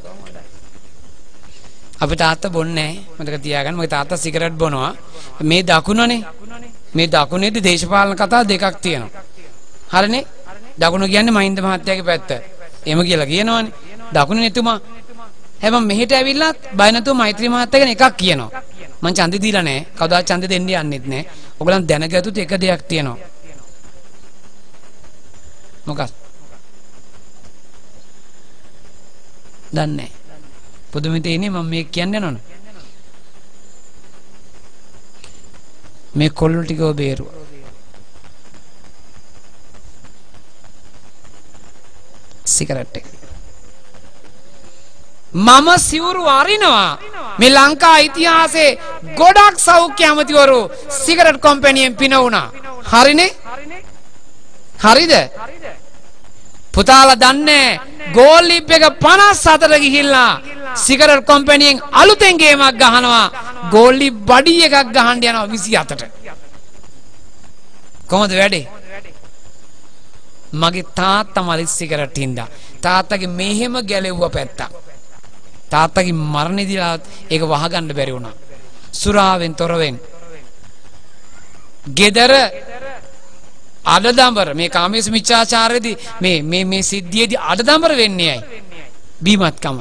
අපේ තාත්තා බොන්නේ නැහැ. මතක තියාගන්න. මගේ තාත්තා සිගරට් බොනවා. මේ දකුණනේ. මේ දකුණේදී දේශපාලන කතා දෙකක් තියෙනවා. හරිනේ? දකුණ කියන්නේ මහින්ද මහත්තයාගේ පැත්ත. එහෙම කියලා කියනවනේ. දකුණේ එතුමා. හැබැයි මෙහෙට ඇවිල්ලා බය නැතුව මෛත්‍රී මහත්තයා ගැන එකක් කියනවා. මං ඡන්දෙ දීලා නැහැ. කවදාවත් ඡන්දෙ දෙන්න යන්නෙත් නැහැ. ඔයගලන් දැනගත්තොත් එක දෙයක් තියෙනවා. මොකක්ද? දන්නේ නැහැ. පුදුමෙට ඉන්නේ මම මේක කියන්න යනවනේ. මේ කොල්ලෝ ටිකව බේරුවා. සිගරට් එක. මම සිවුරු අරිනවා මේ ලංකා ඉතිහාසයේ ගොඩක් සෞඛ්‍ය ඇමතිවරු සිගරට් කම්පැනියෙන් පින වුණා. හරිනේ? හරිද? පුතාලා දන්නේ ගෝල් ලිප් එක 54 ගිහිල්ලා සිගරට් කම්පැනියෙන් අලුතෙන් ගේමක් ගහනවා. ගෝල් ලිප් බඩි එකක් ගහන්න යනවා 28ට. කොහොමද වැඩේ? මගේ තාත්තා මලිත් සිගරට් හින්දා තාත්තගේ මෙහෙම ගැලෙව්ව පැත්තක්. තාත්තගේ මරණෙදිලා ඒක වහගන්න බැරි වුණා. සුරාවෙන් තොරවෙන්. ගෙදර අඩදඹර මේ කාමයේ මිච්ඡාචාරයේදී මේ සිද්ධියේදී අඩදඹර වෙන්නේ ඇයි? බීමත්කම.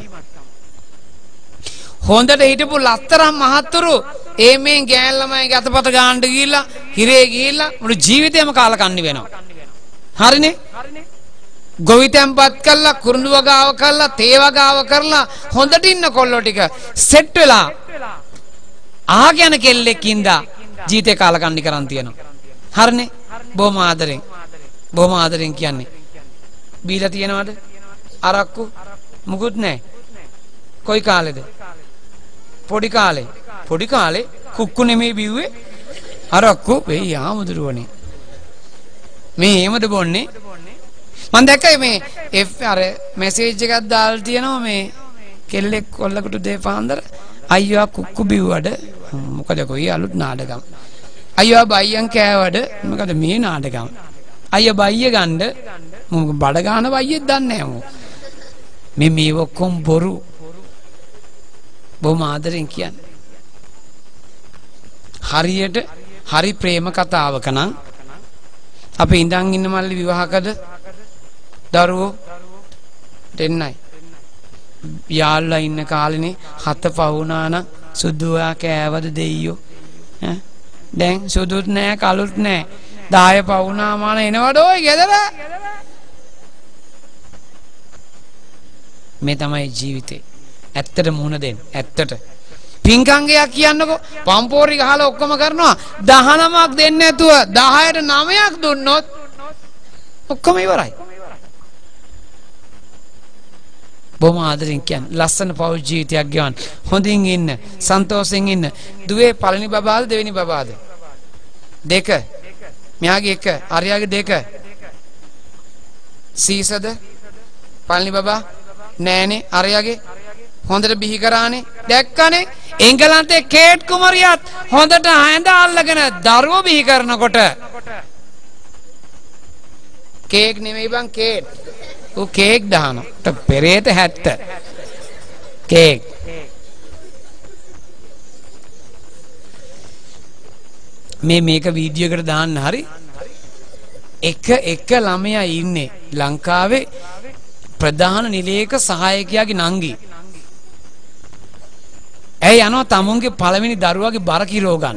හොඳට හිටපු ලස්තරම් මහත්තුරු මේ ගෑන් ළමයිගේ අතපත ගාන්න ගිහිල්ලා හිරේ ගිහිල්ලා මුළු ජීවිතේම කාලකන්ණි වෙනවා. හරිනේ? ගොවිතැන්පත් කළා, කුරුඳු වගාව කළා, තේ වගාව කරලා හොඳට ඉන්න කොල්ලෝ ටික සෙට් වෙලා ආගෙන කෙල්ලෙක් ඉඳා ජීවිතේ කාලකන්ණි කරන් තියනවා. හරිනේ? බොහොම ආදරෙන් කියන්නේ. බීලා තියනවද? අරක්කු මුකුත් නැහැ. කොයි කාලෙද? පොඩි කාලේ කුක්කු නෙමෙයි බිව්වේ. අරක්කු වෙයි ආමුදුරුවනේ. මේ එහෙමද බොන්නේ? මම දැක්කයි මේ අර මැසේජ් එකක් දාලා තියෙනවා මේ කෙල්ලෙක් කොල්ලකට දෙපාන්දර අයියා කුක්කු බිව්වඩ මොකද කොයි අලුත් නාඩගම් අයියා බයියන් කෑවඩ මොකද මේ නාඩගම් අයියා බයිය ගන්න මොක බඩ ගන්න බයියෙක් දන්නේ නැහැ මේ ඔක්කොම බොරු බොහොම ආදරෙන් කියන්නේ හරියට හරි ප්‍රේම කතාවක නම් අපි ඉඳන් ඉන්න මල්ලි විවාහකද දරුවෝ දෙන්නයි යාළුවා ඉන්න කාලේනේ හත පවුනා නම් සුදුවා කෑවද දෙයියෝ ඈ දැන් සුදුත් නෑ කළුත් නෑ 10 පවුනා මාන එනවද ඔය ගෙදර මේ තමයි ජීවිතේ ඇත්තට මුහුණ දෙන්න ඇත්තට පින්කංගයක් කියන්නකෝ පම්පෝරි ගහලා ඔක්කොම කරනවා 19ක් දෙන්නේ නැතුව 10ට 9ක් දුන්නොත් ඔක්කොම ඉවරයි බොහොම ආදරෙන් කියන්නේ ලස්සන පෞල් ජීවිතයක් ගෙවන්න හොඳින් ඉන්න සන්තෝෂෙන් ඉන්න දුවේ පළවෙනි බබාද දෙවෙනි බබාද දෙක මෙයාගේ එක අරයාගේ දෙක සීසද පළවෙනි බබා නෑනේ අරයාගේ හොඳට බිහි කරානේ දැක්කනේ එංගලන්තේ කේට් කුමරියත් හොඳට හැඳ අල්ලගෙන දරුවෝ බිහි කරනකොට කේක් නෙමෙයි බං කේට් ඌ කේක් දානවා පෙරේත 70 කේක් මේක වීඩියෝ එකට දාන්න හරි එක ළමයා ඉන්නේ ලංකාවේ ප්‍රධාන නිලයක සහායකයාගේ නංගි ඇයි යනවා තමුන්ගේ පළවෙනි දරුවාගේ බර කිලෝ ගන්න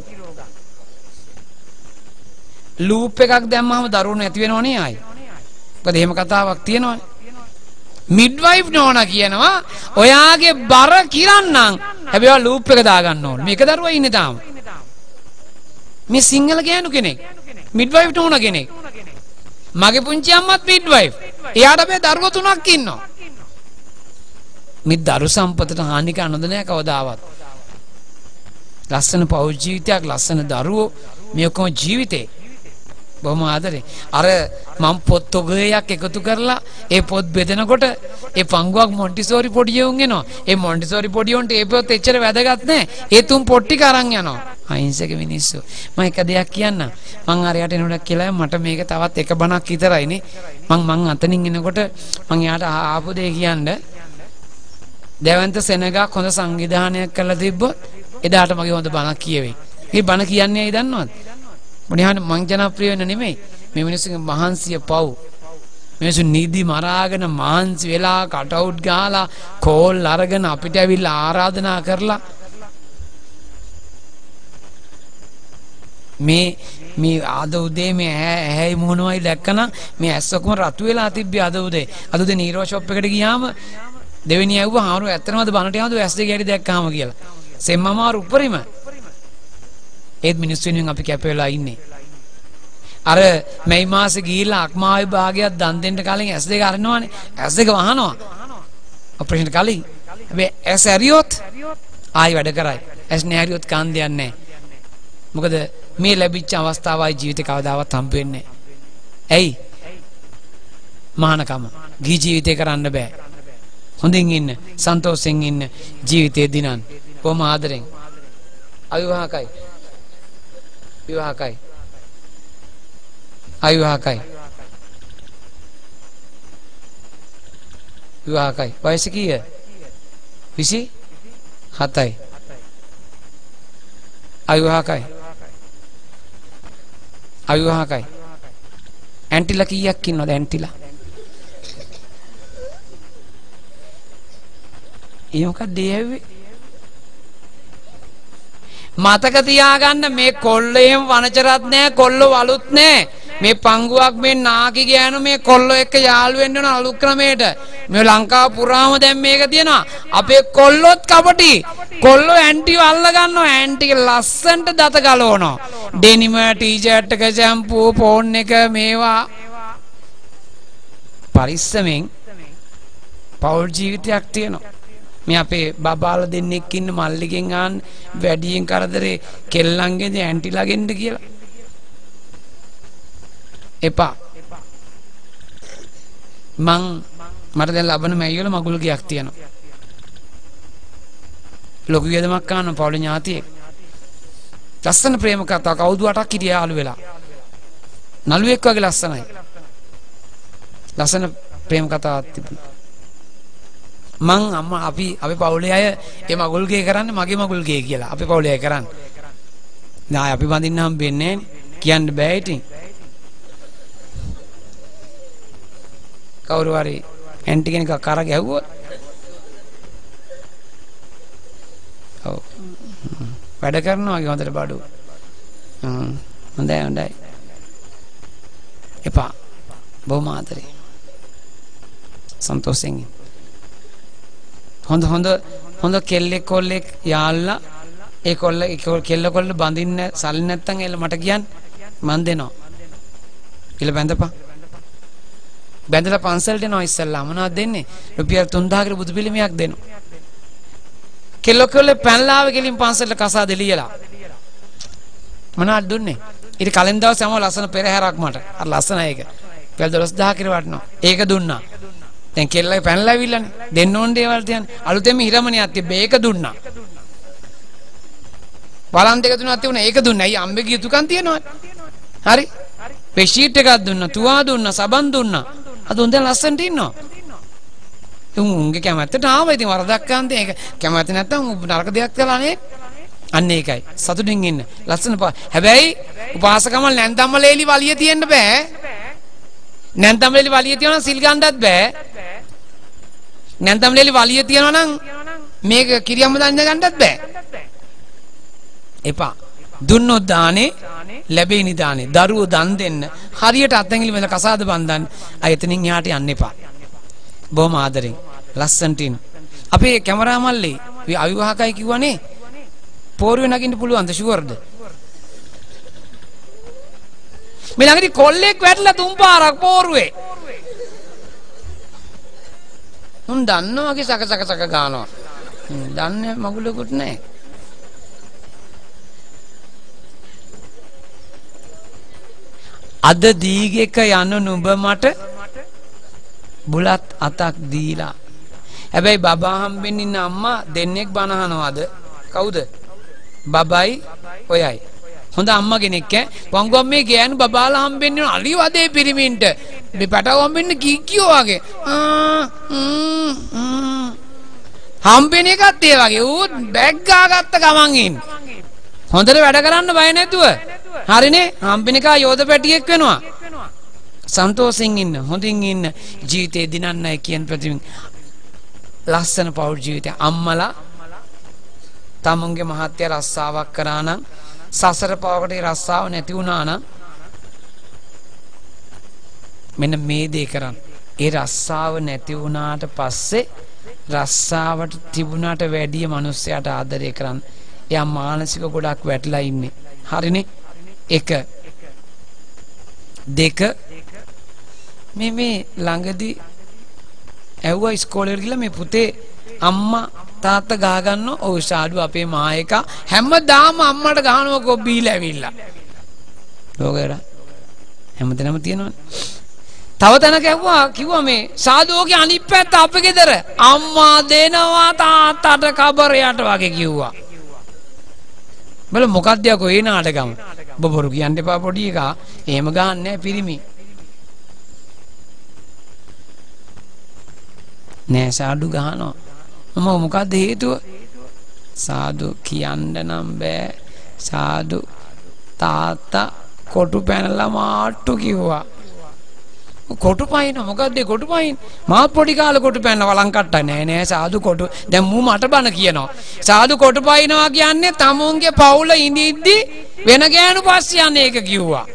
ලූප් එකක් දැම්මම දරුවෝ නැති වෙනවනේ ආයි මොකද එහෙම කතාවක් තියෙනවනේ මිඩ්වයිෆ් නෝනා කියනවා ඔයාගේ බර කිරන්නම් හැබැයි ලූප් එක දාගන්න ඕනේ මේක දරුවා ඉන්නේ තාම මේ සිංහල ගෑනු කෙනෙක් මිඩ්වයිෆ් නෝනා කෙනෙක් මගේ පුංචි අම්මත් මිඩ්වයිෆ් එයාට මේ දරුවෝ 3ක් ඉන්නවා මේ දරු සම්පතට හානි කරනවද නැහැ කවදාවත් ලස්සන පෞල් ජීවිතයක්, ලස්සන දරුවෝ, මේ ඔක්කොම ජීවිතේ බොහොම ආදරේ. අර මම පොත් තොගයක් එකතු කරලා ඒ පොත් බෙදනකොට ඒ පංගුවක් මොන්ටිසෝරි පොඩි යවුන් එනවා. ඒ මොන්ටිසෝරි පොඩි යවුන්ට ඒ පොත් එච්චර වැදගත් නැහැ. ඒ තුන් පොත් ටික අරන් යනවා. අහිංසක මිනිස්සු. මම එක දෙයක් කියන්නම්. මං අරයට එනකොට කියලා මට මේක තවත් එක බණක් විතරයිනේ. මං අතනින් එනකොට මං යාට ආපු දෙය කියන්න. දැවන්ත සෙනගක් හොඳ සංවිධානයක් කරලා තිබ්බොත් එදාට මගේ හොඳ බණක් කියවෙයි. මේ බණ කියන්නේ ඇයි දන්නවද? මොනිහාන මං ජනප්‍රිය වෙන නෙමෙයි. මේ මිනිස්සුගේ මහන්සිය පව්. මිනිස්සු නිදි මරාගෙන මහන්සි වෙලා කටවුට් ගාලා කෝල් අරගෙන අපිට ඇවිල්ලා ආරාධනා කරලා මේ අද උදේ මේ ඇහැයි මොනවයි දැක්කනම් මේ ඇස් ඔක්කොම රතු වෙලා තිබ්බේ අද උදේ. අද උදේ නීරෝ ෂොප් එකට ගියාම දෙවෙනි ඇව්වා හාරු ඇත්තනමද බනට යවද ඇස් දෙක ඇරි දැක්කාම කියලා. සෙම්මමාරු උපරිම. ඒත් මිනිස්සු වෙනුවෙන් අපි කැප වෙලා ඉන්නේ. අර මේ මාසේ ගිහිල්ලා අක්මා විභාගයක් දන් දෙන්න කලින් ඇස් දෙක අරිනවනේ. ඇස් දෙක වහනවා. ඔපරේෂන් කලින්. හැබැයි ඇස් ඇරියොත් ආයි වැඩ කරයි. ඇස් නැහැරියොත් කාන්දයක් නැහැ. මොකද මේ ලැබිච්ච අවස්ථාවයි ජීවිතේ කවදාවත් හම්බ වෙන්නේ නැහැ. ඇයි? මහානකම. ගිහි ජීවිතේ කරන්න බෑ. හොඳින් ඉන්න, සන්තෝෂෙන් ඉන්න ජීවිතේ දිනන්න. කොහොම ආදරෙන්. අවිවාහකයි. විවාහකයි. අවිවාහකයි. විවාහකයි. වයස කීය? 27යි. අවිවාහකයි. අවිවාහකයි. ඇන්ටිලා කීයක් ඉන්නවද ඇන්ටිලා? ඒ මොකක්ද ඒ මතක තියාගන්න මේ කොල්ලේම වනචරත් නෑ කොල්ල වලුත් නෑ මේ පංගුවක් මේ නාකි ගෑනු මේ කොල්ලෝ එක්ක යාළු වෙන්න ඕන අලුත් ක්‍රමයට මේ ලංකාව පුරාම දැන් මේක තියෙනවා අපේ කොල්ලොත් කපටි කොල්ලෝ ඇන්ටිව අල්ල ගන්නවා ඇන්ටිගේ ලස්සන්ට දත ගලවනවා ඩෙනිම ටී-ෂර්ට් එක ෂැම්පූ ෆෝන් එක මේවා පරිස්සමෙන් පෞල් ජීවිතයක් තියෙනවා මේ අපේ බබාලා දෙන්නෙක් ඉන්න මල්ලිගෙන් ආන් වැඩියෙන් කරදරේ කෙල්ලන්ගෙන්ද ඇන්ටිලාගෙන්ද කියලා එපා මට දැන් ලබන මැයිවල මගුල් ගියක් තියෙනවා ලොකු වියදමක් ගන්න පවුල ඥාතියෙක් ලස්සන ප්‍රේම කතාවක් අවුරුදු 8ක් හිටියා යාළු වෙලා නළුවෙක් වගේ ලස්සනයි ලස්සන ප්‍රේම කතාවක් තිබුණා අම්මා අපි පවුලේ අය ඒ මගුල් ගේ කරන්නේ මගේ මගුල් ගේ කියලා අපි පවුලේ අය කරන්නේ නෑ අපි බඳින්න හම්බෙන්නේ නෑනේ කියන්න බෑ ඉතින් කවුරු හරි ඇන්ටි කෙනෙක් කර ගැහුවොත් ඔව් වැඩ කරනවා වගේ හොඳට බඩු හොඳයි එපා බොහොම ආදරේ සන්තෝෂෙන් හොඳ කෙල්ලෙක් කොල්ලෙක් යාල්ලා ඒ කෙල්ල කොල්ල බඳින්න සල්ලි නැත්තම් එල මට කියන්න මන් දෙනවා කියලා බැඳලා පන්සලට එනවා ඉස්සල්ලා මොනවද දෙන්නේ රුපියල් 3000කට බුදු පිළිමයක් දෙනවා කෙල්ල කොල්ල පැනලා ආවේ කෙලින් පන්සලට කසාද ලියලා මොනවද දුන්නේ ඊට කලින් දවසේ යම ලස්සන පෙරහැරක් මට අර ලස්සන ඒක රුපියල් 12000 කට වටනවා ඒක දුන්නා දැන් කෙල්ලයි පැනලා ඇවිල්ලානේ දෙන්න ඕන දේවල් තියන්නේ අලුතෙන්ම හිරමනියක් තිබ්බේ ඒක දුන්නා බලන් දෙක තුනක් තිබුණා ඒක දුන්නා අයියා අම්බේගේ යුතුයකම් තියනවා හරි බෙෂීට් එකක් දුන්නා තුවා දුන්නා සබන් දුන්නා අද උන් දැන් ලස්සනට ඉන්නවා උන්ගේ කැමැත්තට ආවා ඉතින් වරදක් ගන්නද ඒක කැමැත්ත නැත්තම් නරක දෙයක් කළා නේ අන්න ඒකයි සතුටින් ඉන්න ලස්සන හැබැයි උපාසකම නැන්දම්මලේලි වලිය තියෙන්න බෑ නැන්දම්ලේලි වලිය තියනවා නම් සිල් ගන්නවත් බෑ නැන්දම්ලේලි වලිය තියනවා නම් මේක කිරියම්ම දන්න ගන්නවත් බෑ එපා දුන්නොත් දානේ ලැබෙයිනි දානේ දරුවෝ දන් දෙන්න හරියට අත්ඇඟිලි වල කසාද බඳින්න එතනින් එහාට යන්න එපා බොහොම ආදරෙන් ලස්සන්ට ඉන්න අපේ කැමරා මල්ලේ අවිවාහකයි කිව්වනේ පෝරුවේ නගින්න පුළුවන්ද ෂුවර්ද මේ ළඟදී කොල්ලෙක් වැටලා තුන් පාරක් පෝරුවේ උන් දන්නවා වගේ සක ගානවා දන්නේ මගුලකුත් නැහැ අද දීගෙක යන නුඹ මට බුලත් අතක් දීලා. හැබැයි බබා හම්බෙන්න ඉන්න අම්මා දෙන්නෙක් බන අහනවාද? කවුද? බබයි ඔයයි. හොඳ අම්මා කෙනෙක් ඈ. වංගුවම් මේ ගෑනු බබාලා හම්බෙන්නේ අලි වදේ පිරිමින්ට. මේ පැටව හම්බෙන්නේ කීකියෝ වගේ. හම්බෙන එකත් ඒ වගේ. ඌ බැග් ගාගත්ත ගමන් ඉන්න. හොඳට වැඩ කරන්න බය නැතුව. හරිනේ? හම්බෙන එක යෝධ පැටියෙක් වෙනවා. සන්තෝෂෙන් ඉන්න, හොඳින් ඉන්න, ජීවිතේ දිනන්නයි කියන ප්‍රතිමින් ලස්සන පෞල් ජීවිතය. අම්මලා තමුන්ගේ මහත්ය රස්සාවක් කරා නම් සසර පවකට රස්සාව නැති වුණා නම් මෙන්න මේ දේ කරන්න. ඒ රස්සාව නැති වුණාට පස්සේ රස්සාවට තිබුණාට වැඩිය මිනිස්සයාට ආදරය කරන්න. එයා මානසික ගොඩක් වැටලා ඉන්නේ. හරිනේ? 1 2 මේ ළඟදී ඇව්වා ඉස්කෝලේ ගිහලා මේ පුතේ අම්මා තාත්තා ගහ ගන්නව. ඔව් ෂාඩු අපේ මායක හැමදාම අම්මට ගහනවා කොබ්බීලා ඇවිල්ලා. ලෝකේට හැමදෙනම තියෙනවනේ. තව තැනක කිව්වා මේ සාදුවෝගේ අනිත් පැත්ත අපේ ගෙදර අම්මා දෙනවා තාත්තට කබරයට වගේ කිව්වා. බල මොකක්ද යකෝ ඒ නාටකම. බබරු කියන්න එපා පොඩි එකා. එහෙම ගහන්නේ නැහැ පිරිමි. නෑ සාදු ගහනවා. මොකක්ද හේතුව? සාදු කියන්න නම් බෑ. සාදු තාත්තා කොටු පැනලා මාට්ටු කිව්වා. කොටු පයින් මොකද්ද කොටු පයින්? මාත් පොඩි කාලේ කොටු පැනලා වලං කට්ටා නෑ සාදු කොටු. දැන් මූ මට බන කියනවා. සාදු කොටු පයින්නවා කියන්නේ තමුන්ගේ පවුල ඉඳිද්දි වෙන ගෑනු පස්සේ යන්නේ ඒක කිව්වා.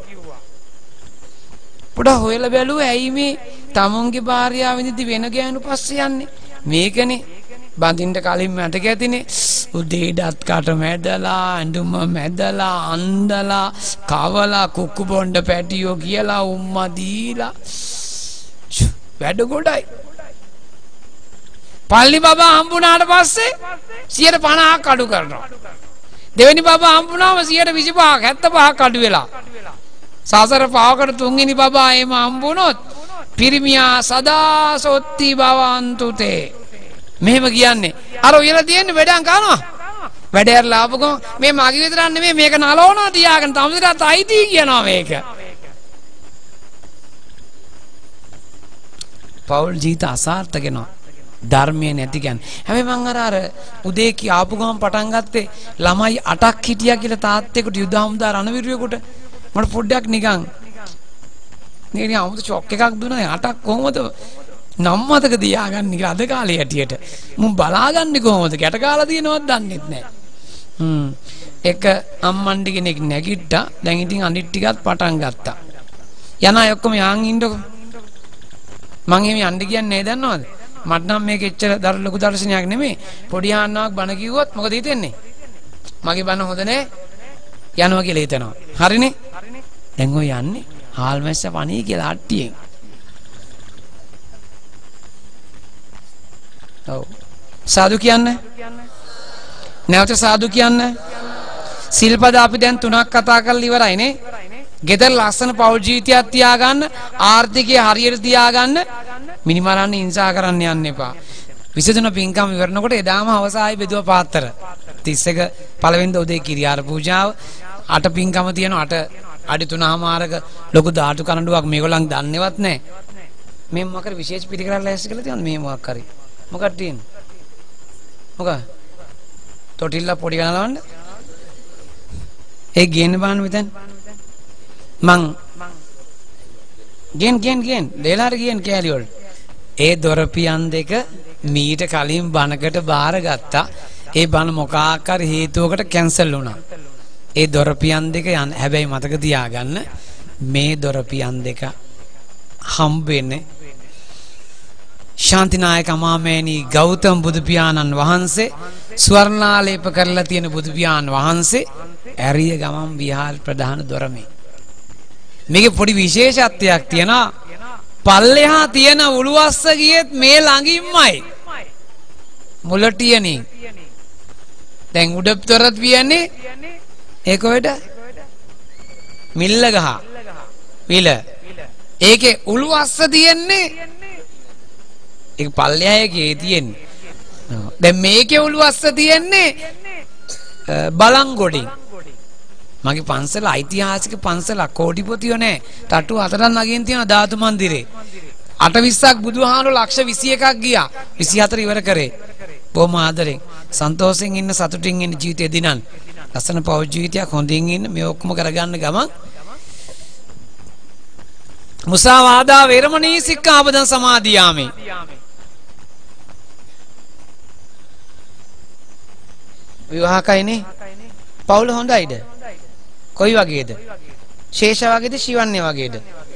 පොඩා හොයලා බැලුවා ඇයි මේ තමුන්ගේ භාර්යාව ඉඳිද්දි වෙන ගෑනු පස්සේ යන්නේ? මේකනේ බඳින්න කලින් මට කැතිනේ උදේ ඩත් කට මැදලා ඇඳුම මැදලා අන්දලා කවලා කුක්කු බොණ්ඩ පැටියෝ කියලා උම්මා දීලා වැඩ ගොඩයි. පල්ලි බබා හම්බුනාට පස්සේ 50% අඩු කරනවා. දෙවෙනි බබා හම්බුනාම 25%ක් 75%ක් අඩු වෙලා. සසර පාවකට තුන්වෙනි බබා එම හම්බුනොත් පිරිමියා සදා සොත්ති භවන්තුතේ. මෙහෙම කියන්නේ අර උයලා තියෙන්නේ වැඩක් කරනවා. වැඩ ඇරලා ආපුවම මේ මගේ විතරක් නෙමෙයි මේක නලවනවා තියාගෙන තමුසෙට අයිති කියනවා මේක. පෞල් ජීවිත අසාර්ථක වෙනවා. ධර්මයේ නැති කියන්නේ. හැබැයි මං අර උදේ කී ආපු ගමන් පටන් ගත්තේ ළමයි 8ක් හිටියා කියලා තාත්තෙකුට යුද හමුදා රණවිරුවෙකුට මට පොඩ්ඩක් නිකන් නේ 아무තු ෂොක් එකක් දුන්නා. 8ක් කොහොමද නම් මතක තියාගන්නේ කියලා අද කාලේ හැටියට. මුන් බලාගන්නේ කොහොමද? ගැට කාලා තියෙනවද දන්නෙත් නැහැ. එක අම්මන්ඩි කෙනෙක් නැගිට්ටා. දැන් ඉතින් අනිත් ටිකත් පටන් ගත්තා. යන අය ඔක්කොම යාන් ඉන්නකො. මං එහෙම යන්න කියන්නේ නැහැ දන්නවද? මට නම් මේක එච්චර ලොකු දර්ශනයක් නෙමෙයි. පොඩි ආන්නාවක් බණ කිව්වොත් මොකද හිතෙන්නේ? මගේ බණ හොඳ නැහැ. යනවා කියලා හිතනවා. හරිනේ? දැන් ඔය යන්නේ හාල් මැස්ස පණී කියලා අට්ටියෙන්. ඔව්. සාදු කියන්නේ? නැවත සාදු කියන්නේ? සිල්පද අපි දැන් 3ක් කතා කරලා ඉවරයි නේ. ගෙදර ලස්සන පෞල් ජීවිතයක් තියාගන්න, ආර්ථිකය හරියට තියාගන්න, මිනිමරන්න හිංසා කරන්න යන්න එපා. 23 පින්කම් ඉවරනකොට එදාම අවසායි බෙදුව පාත්තර. 31 පළවෙනිද උදේ කිරියාර පූජාව, 8 පින්කම තියෙනවා. 8 අඩි 3මාරක ලොකු ධාතු කරඬුවක් මේගොල්ලන් දන්නේවත් නැහැ. මේ මොකක්ද විශේෂ පිළිකරලා ලෑස්ති කරලා තියෙනවද මේ මොකක් හරි? මොකක්ද තියෙන්නේ? මොකක්? තොටිල්ල පොඩි ගනලවන්න. ඒ ගේන්න බාන්න මෙතන. මං ගෙන් දෙලාර ගෙන් කෑලි වල. ඒ දොරපියන් දෙක මීට කලින් බණකට බාරගත්තා. ඒ බණ මොකක් හරි හේතුවකට කැන්සල් වුණා. ඒ දොරපියන් දෙක යන හැබැයි මතක තියාගන්න මේ දොරපියන් දෙක හම්බ වෙන්නේ ශාන්තිනායක අමාමෑණී ගෞතම බුදු පියාණන් වහන්සේ ස්වර්ණාලේප කරලා තියෙන බුදු පියාණන් වහන්සේ ඇරිය ගමන් විහාර ප්‍රධාන දොරමේ. මේකේ පොඩි විශේෂත්වයක් තියෙනවා. පල්ලෙහා තියෙන උළුවස්ස ගියෙත් මේ ළඟින්මයි. මුලටියනේ. දැන් උඩතරත් වියන්නේ ඒ කොහෙද? මිල්ල ගහ. විල. ඒකේ උළුවස්ස තියෙන්නේ ඒක පල්ලෙහායේ තියෙන්නේ. දැන් මේකේ උළුවස්ස තියෙන්නේ බලංගොඩින්. මගේ පන්සල ඓතිහාසික පන්සල කෝටිපතියෝ නෑ. තට්ටු 4ක් නගින් තියෙන ධාතු මන්දිරේ. 820ක් බුදුහාමුදුරුවෝ ලක්ෂ 21ක් ගියා. 24 ඉවර කරේ. බොහොම ආදරෙන් සන්තෝෂෙන් ඉන්න සතුටින් ඉන්න ජීවිතේ දිනන්න. ලස්සන පෞ ජීවිතයක් හොඳින් ඉන්න මේ ඔක්කොම කරගන්න ගමන් මුසාවාදා වේරමණී සික්ඛාපදං සමාදියාමි. විවාහකයිනේ පවුල හොඳයිද? කොයි වගේද? ශේෂ වගේද ශිවන්නේ වගේද?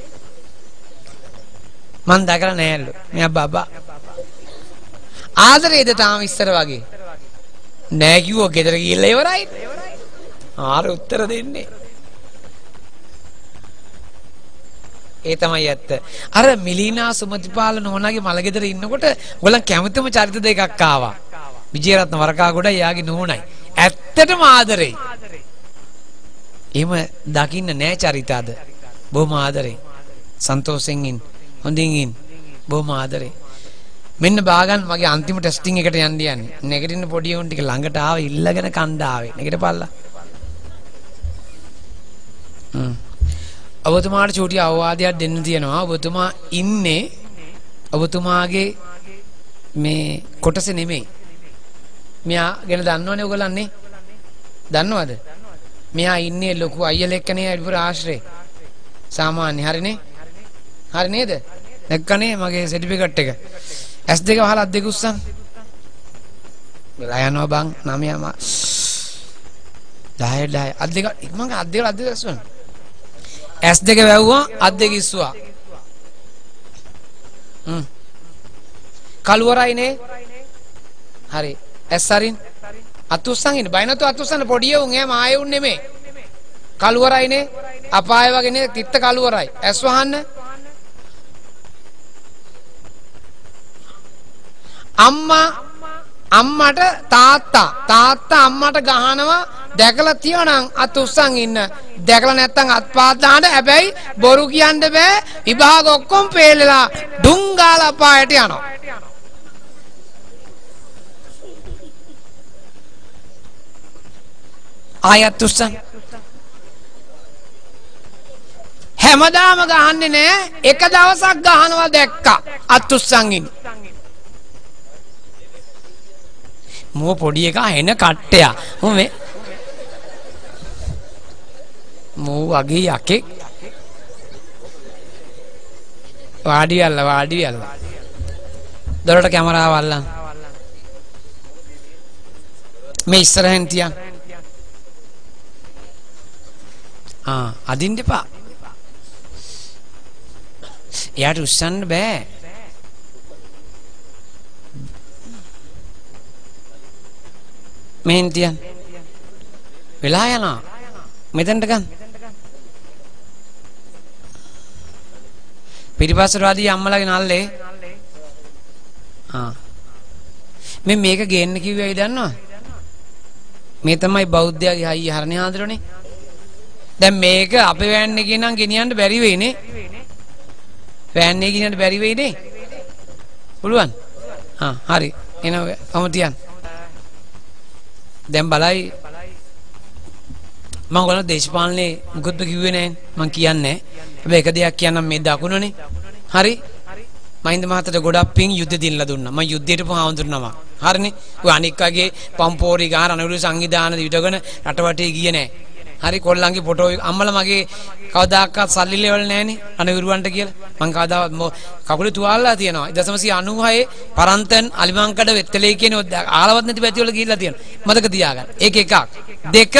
මන් දැකලා නෑලු. මෙයා බබා. ආදරේද තාම ඉස්සර වගේ? නෑ කිව්වෝ ගෙදර ගිහිල්ලා ඉවරයි. ආර උත්තර දෙන්නේ. ඒ තමයි ඇත්ත. අර මිලිනා සුමතිපාල නෝනාගේ මලගෙදර ඉන්නකොට ඔයගොල්ලන් කැමතිම චරිත දෙකක් ආවා. විජේරත්න වරකාගොඩ යාගේ නෝනයි. ඇත්තටම ආදරේ. එහෙම දකින්න නෑ චරිත අද. බොහොම ආදරේ. සන්තෝෂෙන් ඉන්න. හොඳින් ඉන්න. බොහොම ආදරේ. මෙන්න බාගන් මගේ අන්තිම ටෙස්ටිං එකට යන්න යන්නේ. නැගිටින්න පොඩි උන් ටික ළඟට ආව ඉල්ලගෙන කණ්ඩ ආවේ. නැගිටපල්ලා. ඔබතුමාට චූටි අවවාදයක් දෙන්න තියෙනවා. ඔබතුමා ඉන්නේ ඔබතුමාගේ මේ කොටස නෙමෙයි. මෙයා ගැන දන්නවනේ ඔයගොල්ලන්නේ. දන්නවද? මෙයා ඉන්නේ ලොකු අයියලා එක්කනේ අඩිපුර ආශ්‍රේ. සාමාන්‍ය හරිනේ. හරි නේද? දැක්කනේ මගේ සර්ටිෆිකට් එක. S2 වහලා අත් දෙක උස්සන්. වෙලා යනවා බං 9ම 10 අත් දෙක මම අත් දෙක උස්සන. S2 වැව්වා අත් දෙක ඉස්සුවා. කළුවරයිනේ. හරි. S අරින් අත් උස්සන් ඉන්න. බය නැතුව අත් උස්සන්න පොඩි උන් එහෙම ආයෙ උන් නෙමෙයි. කළුවරයිනේ. අපාය වගේ නේ තිත්ත කළුවරයි. S වහන්න. අම්මට තාත්තා අම්මට ගහනවා දැකලා තියනනම් අත් උස්සන් ඉන්න. දැකලා නැත්තම් අත්පාත් දාන්න. හැබැයි බොරු කියන්න බෑ. විභාග ඔක්කොම පෙළලා ඩුං ගාලා අපායට යනවා. ආයත් උස්සන්. හැමදාම ගහන්නේ නෑ. එක දවසක් ගහනවා දැක්කා. අත් උස්සන් ඉන්න. මෝ පොඩි එකා එන කට්ටයා. මේ මෝ වගේ යකෙක් වාඩි වෙලා. දොරට කැමරාව අල්ලන්. මේ ඉස්සරහෙන් තියන්. අදින්න එපා. එයාට උස්සන්න බෑ. මෙහෙන් තියන්. වෙලා යනවා. මෙතනට ගන්න. පිටිපස්සට වාදී අම්මලාගේ නල්ලේ. මේ මේක ගේන්න කිව්වේ ඇයි දන්නවද? මේ තමයි බෞද්ධයාගේ හයිය හරණේ ආදරනේ. දැන් මේක අපේ වෑන් එකේ නම් ගෙනියන්න බැරි වෙයිනේ. වෑන් එකේ ගෙනියන්න බැරි වෙයිනේ. පුළුවන්. හරි. එනවා කොහොමද තියන්න? දැන් බලයි මම ඔයාලට දේශපාලනේ මුකුත්ම කිව්වේ නැහැ. මම කියන්නේ. හැබැයි එක දෙයක් කියන්නම් මේ දකුණනේ. හරි? මහින්ද මහත්තයාට ගොඩක් පිං යුද්ධ දිනලා දුන්නා. මම යුද්ධයට පහවඳුනනවා. හරිනේ? ඔය අනික් වගේ පම්පෝරි ගහ රණවිරු සංවිධාන දිවිටගෙන රටවටේ ගියේ නැහැ. හරි කොල්ලන්ගේ ෆොටෝ අම්මලා මගේ කවදාකවත් සල්ලි ලෙවල් නැහනේ රණවිරුවන්ට කියලා. මං කවදාවත් කකුලේ තුවාලලා තියෙනවා. 1996 පරන්තන් අලිමංකඩ වෙත්තලේ කියන ආලවත් නැති පැති වල ගිහිල්ලා තියෙනවා. මතක තියාගන්න. ඒක එකක්. දෙක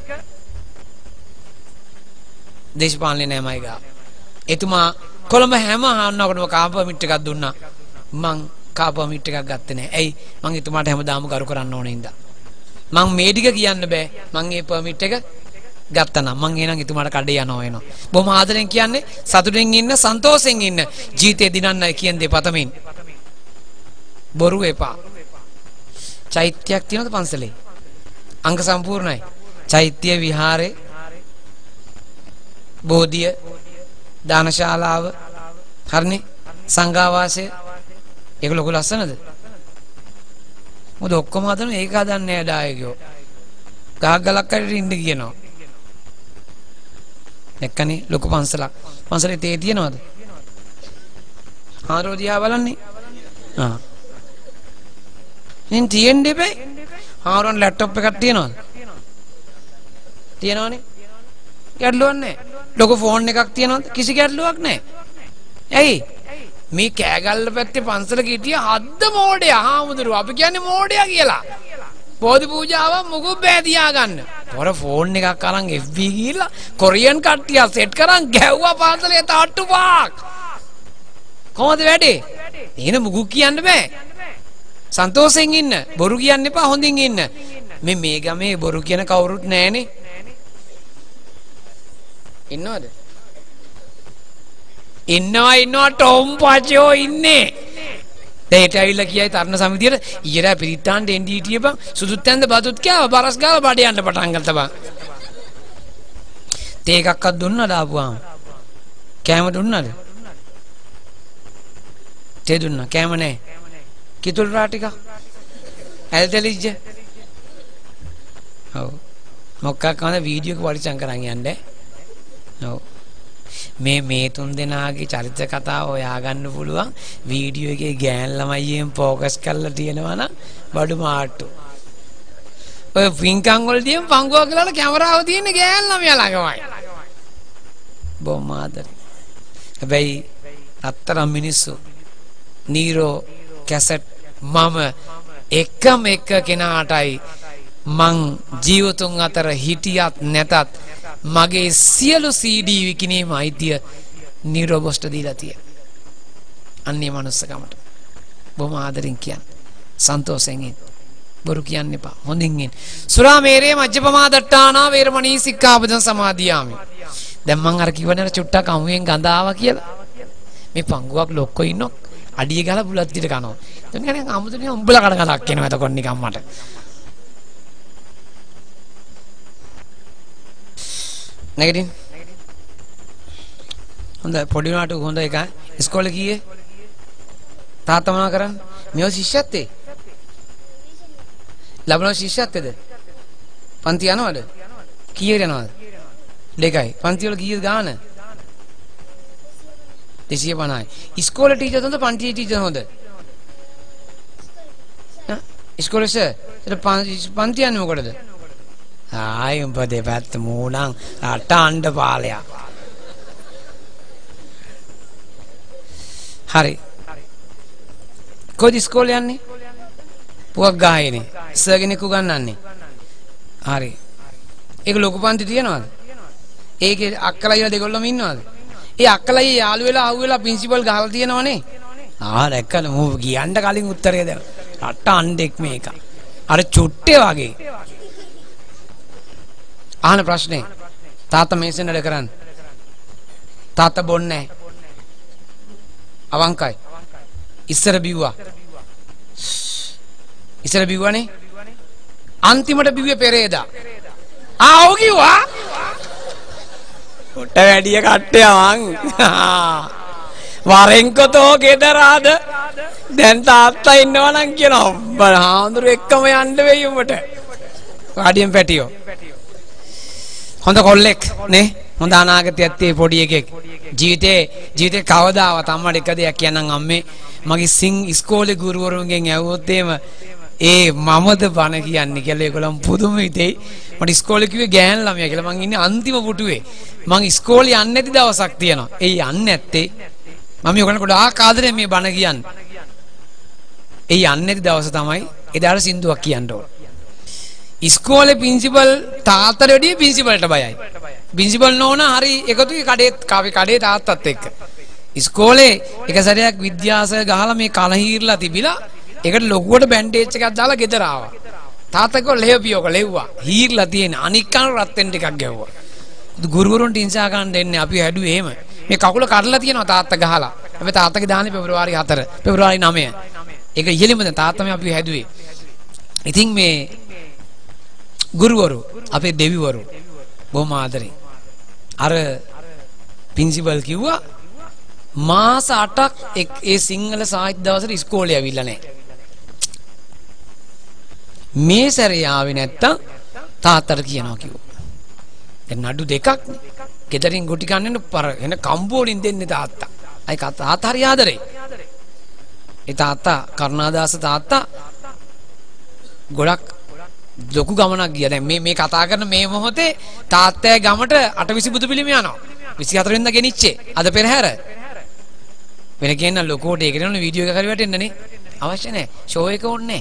දේශපාලනේ නෑ මයි ගා. එතුමා කොළඹ හැම ආන්නකොටම කාප පර්මිට් එකක් දුන්නා. මං කාප පර්මිට් එකක් ගත්තේ නෑ. ඇයි? මං එතුමාට හැමදාම කරු කරන්න ඕනේ ඉඳා. මං මේ ටික කියන්න බෑ. මං ඒ පර්මිට් එක ගත්තා නම් මං එහෙනම් එතුමාට කඩේ යනවා වෙනවා. බොහොම ආදරෙන් කියන්නේ සතුටින් ඉන්න සන්තෝෂෙන් ඉන්න ජීවිතේ දිනන්න කියන දේ පතමින්. බොරු එපා. චෛත්‍යයක් තියෙනවද පන්සලේ? අංග සම්පූර්ණයි. චෛත්‍ය විහාරේ බෝධිය දානශාලාව හරිනේ සංඝාවාසය ඒක ලොකු ලස්සනද? මොකද ඔක්කොම හදන ඒක හදන්නේ නැහැ ඩායකයෝ. ගහක් ගලක් හරියට ඉන්න කියනවා. එක්කනේ ලොකු පන්සලක්. පන්සලේ තේ තියනවද? ආරෝ දිහා බලන්නේ. ඉතින් තියෙන්න දෙපේ. ආරෝන් ලැප්ටොප් එකක් තියනවද? තියනවනේ. ගැටලුවක් නැහැ. ලොකු ෆෝන් එකක් තියනවද? කිසි ගැටලුවක් නැහැ. ඇයි? මේ කෑගල්ල පැත්තේ පන්සලක හිටිය හද්ද මෝඩයා හාමුදුරුවෝ. අපි කියන්නේ මෝඩයා කියලා. බෝධි පූජාවක් මුකුත් බෑ තියාගන්න. පොර ෆෝන් එකක් අරන් FB ගිහිල්ලා කොරියන් කට්ටිය සෙට් කරන් ගැව්වා පන්සලේ තාට්ටු පහක්. කොහොමද වැඩේ? එහෙනම් මුකුත් කියන්න බෑ. සන්තෝෂෙන් ඉන්න. බොරු කියන්න එපා හොඳින් ඉන්න. මේ ගමේ බොරු කියන කවුරුත් නැහනේ. ඉන්නවද? ඉන්නවා ටොම් පචෝ ඉන්නේ. දෙයට ඇවිල්ලා කියයි තරණ සමිතියට ඊයරා පිරිත්තාන්ට එන්ඩී හිටියේ බං සුදුත් ඇඳ බතුත් කෑවා බරස් ගාලා බඩ යන්න පටන් ගත්තා බං. තේ එකක්වත් දුන්නාද ආපුවාම? කෑම දුන්නාද? තේ දුන්නා කෑම නැහැ. කිතුල් රා ටික ඇල්තලිජ්ජ. ඔව් මොකක් කරන වීඩියෝ එක පරිචయం කරන් යන්නේ. ඔව් මේ තුන් දෙනාගේ චරිත කතාව හොයාගන්න පුළුවන් වීඩියෝ එකේ ගෑන් ළමයියෙන් ફોකස් කරලා තියෙනවා නම් බඩු මාට්ටු. ඔය පින්කම් වලදී පංගුව කියලා කැමරාව තියෙන ගෑන් ළමයා ළඟමයි. බොම්ම ආදරේ. හැබැයි අත්තරම් මිනිස්සු නීරෝ කැසට් මම එකම එක කෙනාටයි මං ජීවතුන් අතර හිටියත් නැතත් මගේ සියලු CD විකිනීම අයිතිය නිරොබොස්ට දීලා තියෙන. අන්නේ මනුස්සකමට. බොහොම ආදරෙන් කියන්නේ. සන්තෝෂෙන් ඉන්න. බොරු කියන්න එපා. හොඳින් ඉන්න. සුරාමේරේ මජ්ජපමා දට්ඨානා වේරමණී සික්ඛාපදං සමාදියාමි. දැන් මං අර කිව්වනේ චුට්ටක් අමුයෙන් ගඳ ආවා කියලා. මේ පංගුවක් ලොක්කෝ ඉන්නෝ අඩිය ගාලා බුලත් දිට කනවා. එතන කියන්නේ අමුතුනේ උඹලා කඩ ගලක් එනවා එතකොට නිකන් මට. නැගිටින්. හොඳයි පොඩි උනාට හොඳ එක. ඉස්කෝලේ ගියේ? තාත්තා මොනවා කරන්නේ? මේව ශිෂ්‍යත්වයේ? ලබන ශිෂ්‍යත්වයේද? පන්ති යනවද? කීයට යනවද? දෙකයි. පන්ති වල කීයද ගාන? 250යි. ඉස්කෝලේ ටීචර් හොඳ පන්ති ටීචර් හොඳ? ඉස්කෝලේ සර් පන්ති යන්නේ මොකටද? ආයි උඹ දෙපැත්ත මූණන් රට අඬ පාලයක්. හරි. කොහොද ඉස්කෝලේ යන්නේ? පුවක් ගායනේ. සර් කෙනෙක් උගන්වන්නේ. හරි. ඒක ලොකු පන්ති තියනවද? ඒකේ අක්කලා ඊළ දෙගොල්ලම ඉන්නවද? ඒ අක්කලා යාළු වෙලා ආව වෙලා ප්‍රින්සිපල් ගහලා තියෙනවනේ. දැක්කද මූ කියන්න කලින් උත්තරය දෙන්න. රට අඬෙක් මේක. අර චුට්ටේ වගේ. ආන ප්‍රශ්නේ තාත්තා මේසෙන් වැඩ කරන්නේ. තාත්තා බොන්නේ නැහැ. අවංකයි. ඉස්සර බිව්වා. ඉස්සර බිව්වනේ. අන්තිමට බිව්වේ පෙරේදා. ඔව් කිව්වා. කොට වැඩිය කට්ටය මං. වරෙන්කොතෝ ගෙදරාද? දැන් තාත්තා ඉන්නවා නම් කියනවා. හාමුදුරු එක්කම යන්න වෙයි උඹට. වාඩියෙන් පැටියෝ. හොඳ කොල්ලෙක් නේ. හොඳ අනාගතයක් තියේ පොඩි එකෙක්. ජීවිතේ කවදාවත් අම්මට එක දෙයක් කියනනම් අම්මේ මගේ ඉස්කෝලේ ගුරුවරුන්ගෙන් ඇහුවොත් එහෙම මමද බණ කියන්නේ කියලා ඒගොල්ලන් පුදුම හිතේ. මට ඉස්කෝලේ කිව්වේ ගෑන් ළමයා කියලා. මං ඉන්නේ අන්තිම පුටුවේ. මං ඉස්කෝලේ යන්නේ නැති දවසක් තියෙනවා. ඒ යන්නේ නැත්තේ මම ඔයගොල්ලන්ට ගොඩාක් ආදරෙන් මේ බණ කියන්නේ. ඒ යන්නේ නැති දවස තමයි එදාට සින්දුවක් කියන්න ඕන. ඉස්කෝලේ ප්‍රින්සිපල් තාත්තට වැඩිය ප්‍රින්සිපල්ට බයයි. ප්‍රින්සිපල් නෝනා හරි එකතුයි කඩේ තාත්තත් එක්ක. ඉස්කෝලේ එක සැරයක් විද්‍යාසය ගහලා මේ කන හීරලා තිබිලා ඒකට ලොකුවට බැන්ඩේජ් එකක් දාලා ගෙදර ආවා. තාත්තා කිව්වා ලෙහෙපියෝක ලෙව්වා. හීරලා තියෙන අනික් කන රත් වෙන ටිකක් ගැව්වා. ගුරුවරුන්ට ඉන්සා ගන්න දෙන්නේ අපි හැදුවේ එහෙම. මේ කකුල කඩලා තියෙනවා තාත්තා ගහලා. හැබැයි තාත්තගේ දාන්නේ පෙබරවාරි 4 පෙබරවාරි 9. ඒක ඉහෙලින්ම දැන් තාත්තා මේ අපි හැදුවේ. ඉතින් මේ ගුරුවරු අපේ දෙවිවරු බොහොම ආදරේ. අර ප්‍රින්සිපල් කිව්වා මාස 8ක් ඒ සිංහල සාහිත්‍ය දවසට ඉස්කෝලේ ඇවිල්ලා නැහැ. මේ සැරේ ආවේ නැත්තම් තාත්තට කියනවා කිව්වා. දැන් නඩු දෙකක් නේ. ගෙදරින් ගොටි කන්න එන කම්බෝලින් දෙන්නේ තාත්තා. අයි තාත්තා හරි ආදරේ. ඒ තාත්තා කරුණාදාස තාත්තා ගොඩක් ලොකු ගමනක් ගියා. දැන් මේ කතා කරන මේ මොහොතේ තාත්තගේ ගමට අටවිසි බුදු පිළිම යනවා. 24 වෙනිදා ගෙනිච්චේ. අද පෙරහැර. වෙන කියන ලොකෝට ඒකට නෝ වීඩියෝ එක කරි වැටෙන්න නේ. අවශ්‍ය නැහැ. ෂෝ එක ඕනේ.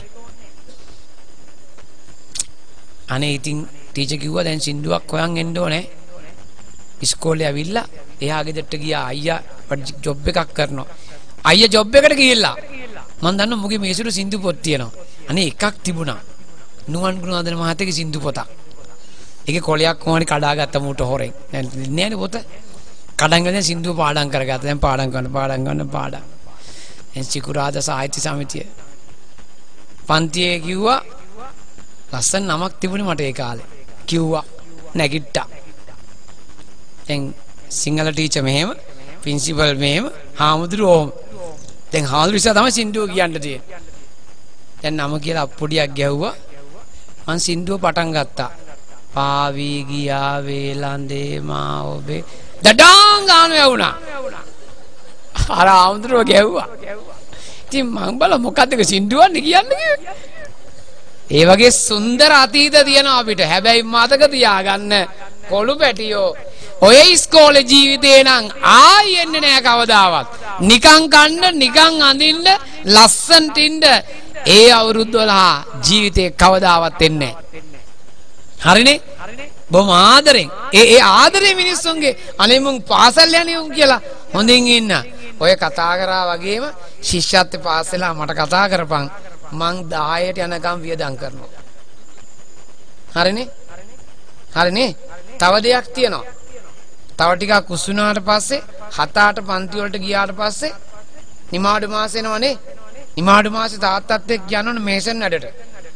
අනේ ඉතින් ටීචර් කිව්වා දැන් සින්දුවක් හොයන් එන්න ඕනේ. ඉස්කෝලේ ඇවිල්ලා එයා ගෙදරට ගියා. අයියා ජොබ් එකක් කරනවා. අයියා ජොබ් එකට ගිහිල්ලා මම දන්නවා මුගේ මේසුරු සින්දු පොත් තියෙනවා. අනේ එකක් තිබුණා. නුවන් ගුණවර්ධන මහත්තයාගේ සින්දු පොතක්. ඒකේ කොලයක් කොහොමද කඩාගත්ත මූට හොරෙන්. දැන් නෑනේ පොත. කඩන් ගිහලා සින්දුව පාඩම් කරගත්තා. දැන් පාඩම් කරන. එන් සිකුරාදා සාහිත්‍ය සමිතිය. පන්තියේ කිව්වා ලස්සන නමක් තිබුණේ මට ඒ කාලේ. කිව්වා නැගිට්ටා. දැන් සිංහල ටීචර් මෙහෙම, ප්‍රින්සිපල් මෙහෙම, හාමුදුරුවෝ ඕම. දැන් හාමුදුරුවෝ ඉස්සර තමයි සින්දුව කියන්න තියෙන්නේ. දැන් නම කියලා අප්පොඩියක් ගැහුවා. මං සින්දුව පටන් ගත්තා. පාවී ගියා වේලන්දේ මා ඔබේ දඩාං ගානු යවුණා. අර හාමුදුරුවෝ ගැහුවා. ඉතින් මං බල මොකද්ද සින්දුවන්නේ කියන්නේ කිව්වේ. ඒ වගේ සුන්දර අතීත තියෙනවා අපිට. හැබැයි මතක තියාගන්න කොළු පැටියෝ ඔය ඉස්කෝලේ ජීවිතේ නම් ආයි එන්නේ නෑ කවදාවත්. නිකන් කන්න, නිකන් අඳින්න, ලස්සනට ඉන්න ඒ අවුරුදු 12 ජීවිතේ කවදාවත් එන්නේ නෑ. හරිනේ? බොහොම ආදරෙන්. ඒ ආදරේ මිනිස්සුන්ගේ අනේ මුන් පාසල් යන්නේ උන් කියලා හොඳින් ඉන්න. ඔය කතා කරා වගේම ශිෂ්‍යත්ව පාසලා මට කතා කරපන්. මං 10ට යනකම් වියදම් කරනවා. හරිනේ? හරිනේ? තව දෙයක් තියෙනවා. තව ටිකක් උස්සුනාට පස්සේ 7-8 පන්ති වලට ගියාට පස්සේ නිමාඩු මාස එනවනේ. නිමාඩු මාසේ තාත්තත් එක්ක යනවනේ මේසන් වැඩට.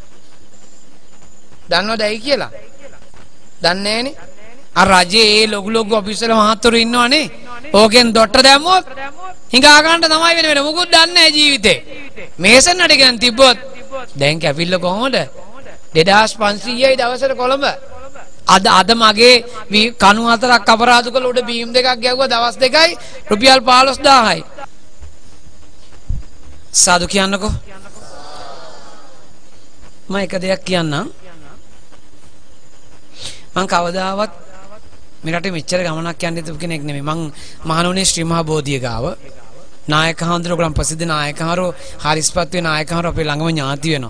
දන්නවද ඇයි කියලා? දන්නේ නැහනේ. අර රජේ ලොකු ඔෆිසර් මහත්වරු ඉන්නවනේ. ඕකෙන් දොට්ට දැම්මොත් හිඟා ගන්න තමයි වෙන මොකුත් දන්නේ නැහැ ජීවිතේ. මේසන් වැඩ ගන්න තිබ්බොත් දැන් කැපිල්ල කොහොමද? 2500යි දවසට කොළඹ. අද මගේ කණු 4ක් අපරාධ කළ උඩ බීම් දෙකක් ගැව්වා දවස් දෙකයි රුපියල් 15000යි. සාදු කියන්නකෝ. මම එක දෙයක් කියන්නම්. මං කවදාවත් මේ රටේ මෙච්චර ගමනක් යන්න තිබු කෙනෙක් නෙමෙයි. මං මහණුනේ ශ්‍රී මහා බෝධිය ගාව නායක හඳුරගලම් ප්‍රසිද්ධ නායකහරු හරිස්පත්වේ නායකහරු අපේ ළඟම ඥාති වෙනවා.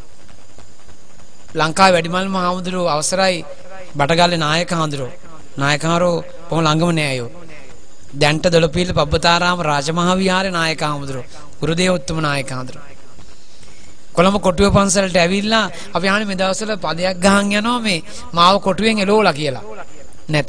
ලංකාවේ වැඩිමල්ම මහමුදුරෝ අවසරයි බටගල්ලේ නායකහරු බොහොම ළඟම නෑ අයෝ. දැන්ට දොළපිල්ල පබ්බතාරාම රාජමහා විහාරේ නායකහමුදුරෝ ගුරුදේව උත්තම නායකහමුදුරෝ කොළඹ කොටුව පන්සලට ඇවිල්ලා අපි ආන්නේ මේ දවස්වල පදයක් ගහන් යනවා මේ මාව කොටුවෙන් එලෝලා කියලා. නැත.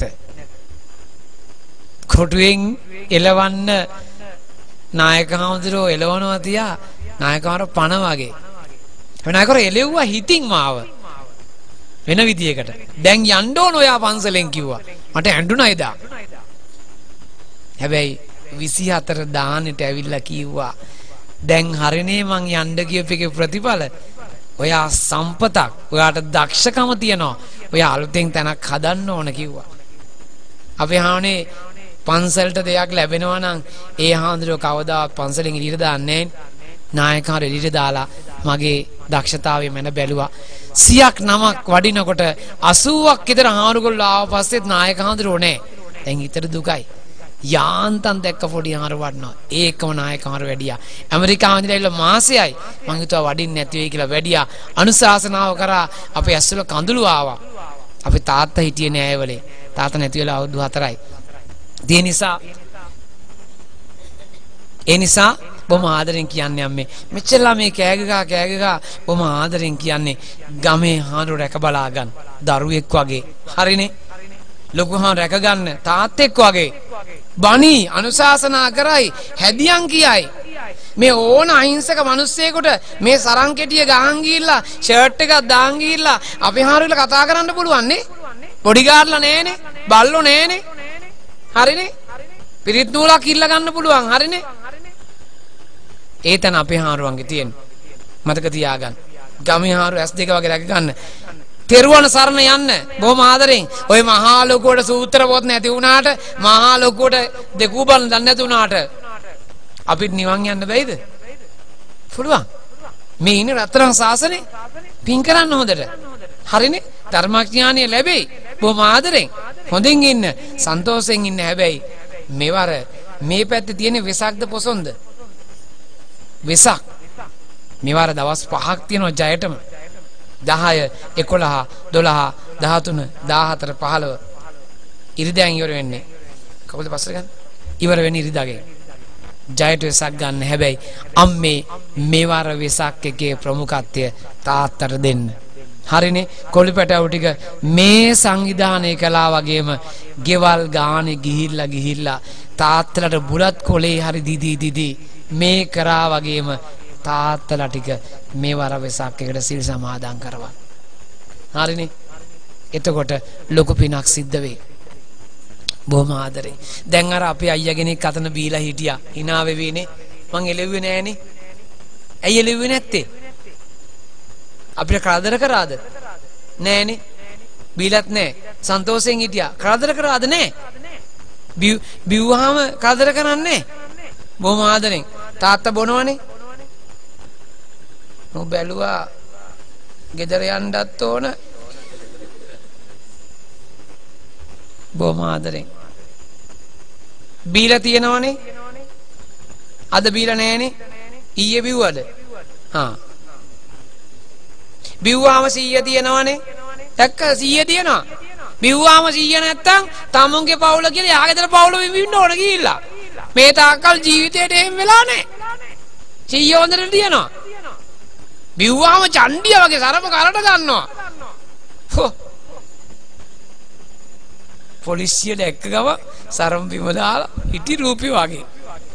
කොටුවෙන් එලවන්න නායකහමුදුරෝ එලවනවා තියා නායකහරු පණ වගේ. නායකහරු එලෙව්වා හිතින් මාව. වෙන විදියකට. දැන් යන්න ඕන ඔයා පන්සලෙන් කිව්වා. මට ඇඬුණා එදා. හැබැයි 24 දානෙට ඇවිල්ලා කිව්වා දැන් හරිනේ මං යන්න කියපේකේ ප්‍රතිඵල. ඔයා සම්පතක්, ඔයාට දක්ෂකම තියෙනවා. ඔයා අලුතෙන් තැනක් හදන්න ඕන කිව්වා. අපි හානේ පන්සලට දෙයක් ලැබෙනවා නම් ඒ හාමුදුරුවෝ කවදාවත් පන්සලෙන් එළියට දාන්නේ නැහැ. නායකහරු එළියට දාලා මගේ දක්ෂතාවය මැන බැලුවා. 100ක් නමක් වඩිනකොට 80ක් විතර හාමුදුරුවෝ ආව පස්සෙත් නායක හාමුදුරුවෝ නැහැ. දැන් හිතට දුකයි. යාන්තම් දැක්ක පොඩි හාරු වඩනවා. ඒකම නායක හාරු වැඩියා. ඇමරිකාවෙන් ඉඳලා ඉල්ල මාසෙයි මං හිතුවා වඩින්න නැති වෙයි කියලා වැඩියා. අනුශාසනාව කරා අපේ ඇස්වල කඳුළු ආවා. අපේ තාත්තා හිටියේ නෑ ඒවලේ. තාත්තා නැති වෙලා අවුරුදු 4යි. ඒ නිසා බොහොම ආදරෙන් කියන්නේ අම්මේ. මෙච්චරලා මේ කෑගගා බොහොම ආදරෙන් කියන්නේ ගමේ හාරු රැක බලා ගන්න. දරුවෙක් වගේ. හරිනේ. ලොකු හාරු රැක ගන්න තාත්තෙක් වගේ. බණී අනුශාසනා කරයි හැදියන් කියයි. මේ ඕන අහිංසක මිනිස්සෙකුට මේ සරන් කෙටිය ගහන් ගිහිල්ලා ෂර්ට් එකක් දාන් ගිහිල්ලා අපේ හාරුවල කතා කරන්න පුළුවන් නේ. පොඩි ගාර්ලා නෑනේ. බල්ලෝ නෑනේ. හරිනේ. පිරිත් නූලක් ඉල්ල ගන්න පුළුවන් හරිනේ. ඒ තන අපේ හාරුවන්ගේ තියෙන. මතක තියාගන්න. ගමේ හාරු S2 වගේ රැක ගන්න. තෙරුවන් සරණ යන්න බොහොම ආදරෙන්. ඔය මහා ලොකුවට සූත්‍ර පොත් නැති වුණාට මහා ලොකුවට දෙකූබන් දන්නේ නැති වුණාට අපිට නිවන් යන්න බැයිද? පුළුවන්. මේ ඉන්නේ රත්තරන් සාසනේ පින් කරන්න හොඳට. හරිනේ? ධර්මඥානය ලැබෙයි. බොහොම ආදරෙන්. හොඳින් ඉන්න. සන්තෝෂෙන් ඉන්න. හැබැයි මෙවර මේ පැත්තේ තියෙන වෙසක්ද පොසොන්ද? වෙසක්. මෙවර දවස් 5ක් තියෙනවා ජයටම. 10 11 12 13 14 15 ඉරිදෑන් ඉවර වෙන්නේ. කවුද පස්සට ගන්න? ඉවර වෙන්නේ ඉරිදාගේ. ජයට වෙසක් ගන්න. හැබැයි අම්මේ මෙවර වෙසක් එකේ ප්‍රමුඛත්වය තාත්තට දෙන්න. හරිනේ? කොළිපැටවු ටික මේ සංවිධානය කළා වගේම ගෙවල් ගානේ ගිහිල්ලා තාත්තලට බුලත් කොලේ හරි දිදී මේ කරා වගේම තාත්තලා ටික මේ වර වෙසක් එකට සිල් සමාදන් කරවන්න. හරිනේ? එතකොට ලොකු පිනක් සිද්ධ වෙයි. බොහොම ආදරේ. දැන් අර අපේ අයියා කෙනෙක් අතන බීලා හිටියා. hina වෙවිනේ. මං එළෙව්වේ නෑනේ. ඇයි එළෙව්වේ නැත්තේ? අපිට කරදර කරාද? නෑනේ. බීලත් නෑ. සන්තෝෂෙන් හිටියා. කරදර කරාද නෑ? බිව්වහම කරදර කරන්නේ නෑ. බොහොම ආදරෙන්. තාත්තා බොනවනේ. නෝ බැලුවා ගෙදර යන්නත් ඕන. බොහොම ආදරෙන්. බීලා තියෙනවනේ. අද බීලා නෑනේ. ඊයේ බිව්වද? හා. බිව්වාම 100 තියෙනවනේ. දැක්ක 100 තියෙනවා. බිව්වාම 100 නැත්තම් තමුන්ගේ පවුල කියලා යාගෙදර පවුල විඳින්න ඕන ගිහිල්ලා. මේ තාක්කල් ජීවිතේට එහෙම වෙලා නැහැ. 100 හොඳට තියෙනවා. බිව්වාම චණ්ඩිය වගේ සරම කරට ගන්නවා. හො. පොලිසියට එක්ක ගම සරම් බිම දාලා හිටි රූපේ වගේ.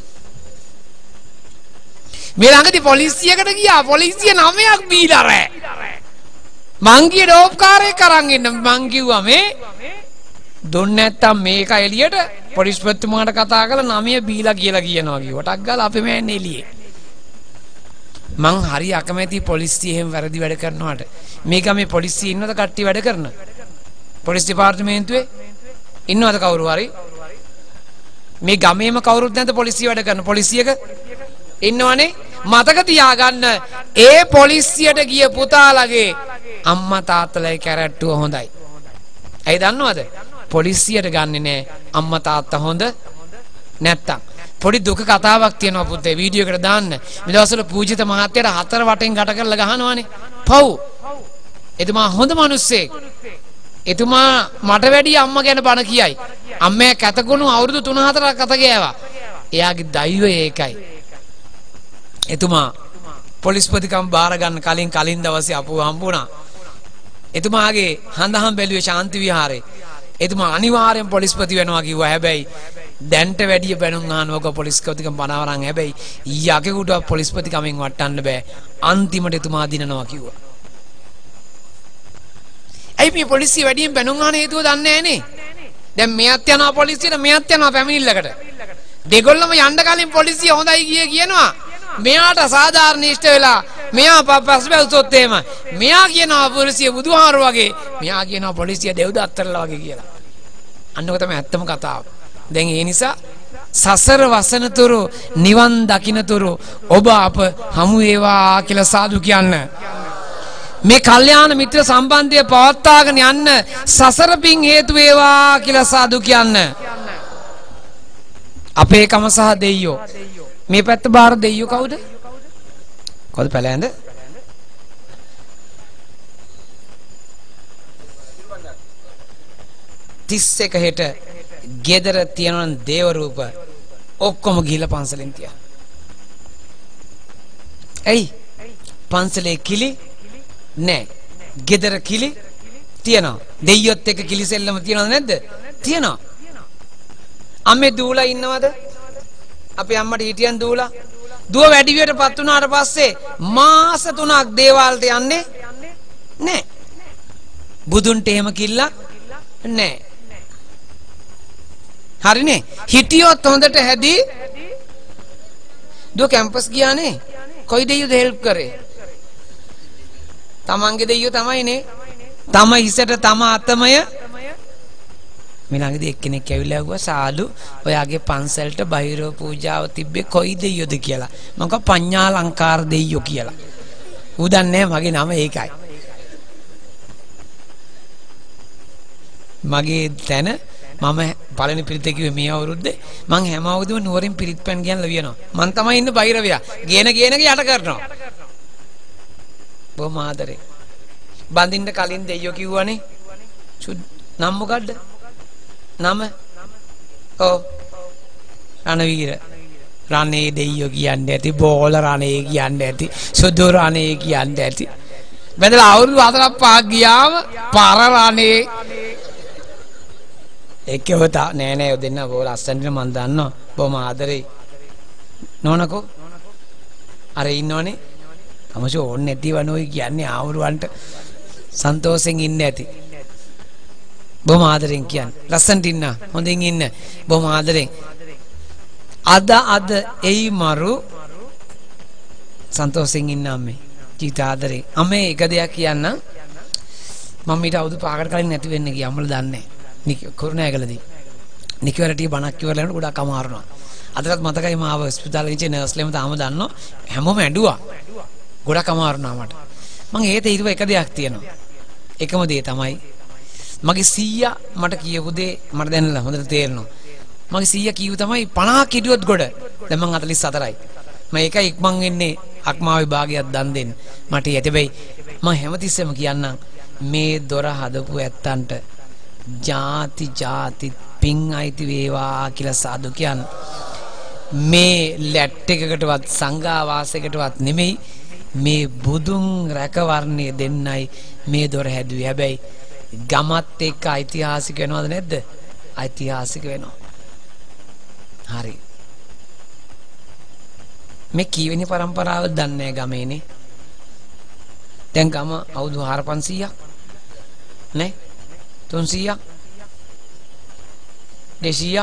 මේ ළඟදී පොලිසියකට ගියා. පොලිසිය 9ක් බීලා රෑ. මං ගියේ ඩෝප්කාරයෙක් අරන් එන්න. මං කිව්වා මේ දුන්න නැත්තම් මේක එළියට පොලිස්පතිතුමාට කතා කරලා 9 බීලා කියලා කියනවා කිව්වටක් ගාලා අපි මෑන්නේ එළියේ. මං හරි අකමැති පොලිසිය එහෙම වැරදි වැඩ කරනවාට. මේක මේ පොලිසිය ඉන්නවද කට්ටිය වැඩ කරන? පොලිස් දෙපාර්තමේන්තුවේ ඉන්නවද කවුරු හරි? මේ ගමේම කවුරුත් නැද්ද පොලිසිය වැඩ කරන? පොලිසියක ඉන්නවනේ. මතක තියාගන්න ඒ පොලිසියට ගිය පුතාලගේ අම්මා තාත්තලායි කැරට්ටුව හොඳයි. ඇයි දන්නවද? පොලිසියට ගන්නෙ නෑ අම්මා තාත්තා හොඳ නැත්තම්. පොඩි දුක කතාවක් තියෙනවා පුතේ වීඩියෝ එකට දාන්න. මේ දවස්වල පූජිත මහත්තයාට 4 වටෙන් ගැට කරලා ගහනවානේ. පව්. එතුමා හොඳ මිනිස්සෙක්. එතුමා මට වැඩි අම්මා ගැන බණ කියයි. අම්මා කැතකුණු අවුරුදු 3-4ක් කත ගෑවා. එයාගේ දෛවය ඒකයි. එතුමා පොලිස්පතිකම් බාර ගන්න කලින් දවසේ අපුව හම්බුණා. එතුමාගේ හඳහම් බැලුවේ ශාන්ති විහාරේ. එතුමා අනිවාර්යෙන් පොලිස්පති වෙනවා කිව්වා. හැබැයි දැන්ට වැඩිය බැනුම් අහනවක පොලිස්පතිකම් බනවරන්. හැබැයි යකෙකුට පොලිස්පතිකමෙන් වටන්න බෑ. අන්තිමට එතුමා දිනනවා කිව්වා. ඇයි මේ පොලිසිය වැඩියෙන් බැනුම් අහන හේතුව දන්නේ නැහනේ. දැන් මෙයත් යනවා පොලිසියට මෙයත් යනවා පැමිණිල්ලකට. දෙගොල්ලම යන්න කලින් පොලිසිය හොඳයි කියනවා. මෙයාට සාධාරණ ඉෂ්ට වෙලා මෙයා පස් බැලුවොත් එහෙම මෙයා කියනවා පොලිසිය බුදුහාරු වගේ මෙයා කියනවා පොලිසිය දෙව්දත්තරලා වගේ කියලා. අන්නක තමයි ඇත්තම කතාව. දැන් ඒ නිසා සසර වසනතුරු නිවන් දකින්නතුරු ඔබ අප හමු වේවා කියලා සාදු කියන්න. මේ කල්යාණ මිත්‍ර සම්බන්ධය පවත්වාගෙන යන්න සසර පිං හේතු වේවා කියලා සාදු කියන්න. අපේ කම සහ දෙයියෝ මේ පැත්ත බාර දෙයියෝ කවුද? කවුද පැලෑඳ? තිස්සක හෙට ගෙදර තියෙන දේව රූප ඔක්කොම ගිහිල්ලා පන්සලෙන් තියා. ඇයි? පන්සලේ කිලි නෑ. ගෙදර කිලි තියනවා. දෙයියොත් එක්ක කිලි සෙල්ලම තියනවද නැද්ද? තියනවා. අම්මේ දූලා ඉන්නවද? අපේ අම්මට හිටියන් දූලා. දුව වැඩි වියටපත් වුණාට පස්සේ මාස 3ක් දේවාලට යන්නේ නෑ. බුදුන්ට එහෙම කිල්ලක් නෑ. හරිනේ. හිටියොත් හොඳට හැදී. දෝ කැම්පස් ගියානේ. කොයි දෙයියෝද හෙල්ප් කරේ? තමන්ගේ දෙයියෝ තමයිනේ. තම හිසට තම අතමය. මේ ළඟදී එක්කෙනෙක් ඇවිල්ලා ඇහුවා සාදු ඔයාගේ පන්සලට බහිරව පූජාව තිබ්බේ කොයි දෙයියෝද කියලා. මම කිව්වා පඤ්ඤාලංකාර දෙයියෝ කියලා. ඌ දන්නේ මගේ නම ඒකයි. මගේ තැන මම පළවෙනි පිරිත කිව්වේ මේ අවුරුද්දේ මං හැම අවුරුද්දම නුවරින් පිරිත් පෑන් කියනවා ලියනවා. මං තමයි ඉන්න බහිරවයා. ගේන යට කරනවා. බොහොම ආදරේ. බඳින්න කලින් දෙයියෝ කිව්වනේ. නම් මොකද්ද? නම ඔව් රණවීර රණේ දෙයියෝ කියන්නේ ඇති බෝල රණේ කියන්නේ ඇති සුදු රණේ කියන්නේ ඇති බෙදලා අවුරුදු 4-5ක් ගියාම පර රණේ ඒකවත නෑ දෙන්න බෝල අස්සන්ට මන් දන්නවා බොහොම ආදරේ නෝනකෝ අර ඉන්නෝනේ අමසෝ ඕන්නේ නැති වනෝයි කියන්නේ ආවුරුවන්ට සන්තෝෂෙන් ඉන්න ඇති බොහොම ආදරෙන් කියන්නේ ලස්සනට ඉන්න හොඳින් ඉන්න බොහොම ආදරෙන් අද එයි මරු සන්තෝෂෙන් ඉන්න අම්මේ ජීවිත ආදරේ අම්මේ එක දෙයක් කියන්න මම ඊට අවුරුදු 5කට කලින් නැති වෙන්න ගියා අම්මලා දන්නේ කුරුණෑගලදී නිකවරටි බණක් කියවලා යනකොට ගොඩක් අමාරුනවා අදටත් මතකයි මාව හොස්පිටාලේ ඉච්ච නර්ස්ලෙම තාම දන්නවා හැමෝම ඇඬුවා ගොඩක් අමාරුනා මට මම ඒත් ඊට එක දෙයක් තියෙනවා එකම දේ තමයි මගේ සීයා මට කියපු දේ මට දැන් හොඳට තේරෙනවා. මගේ සීයා කියු තමයි 50ක් හිටියොත් ගොඩ. දැන් මං 44යි. මම ඒකයි ඉක්මන් වෙන්නේ අක්මා විභාගයක් දන් දෙන්න. මට හැබැයි මම හැමතිස්සෙම කියන්නම් මේ දොර හදපු ඇත්තන්ට ಜಾති පිං අයිති වේවා කියලා සාදු කියන්න. මේ ලැට් එකකටවත් සංඝා වාසයකටවත් නෙමෙයි මේ බුදුන් රැකවරණය දෙන්නයි මේ දොර හැදුවේ. හැබැයි ගමත් එක්ක ඓතිහාසික වෙනවද නැද්ද? ඓතිහාසික වෙනවා. හරි. මේ කීවෙනි પરම්පරාවද දන්නේ නැහැ ගමේනේ. දැන් ගම අවුරුදු 4500ක් නේ? 300ක් 200ක්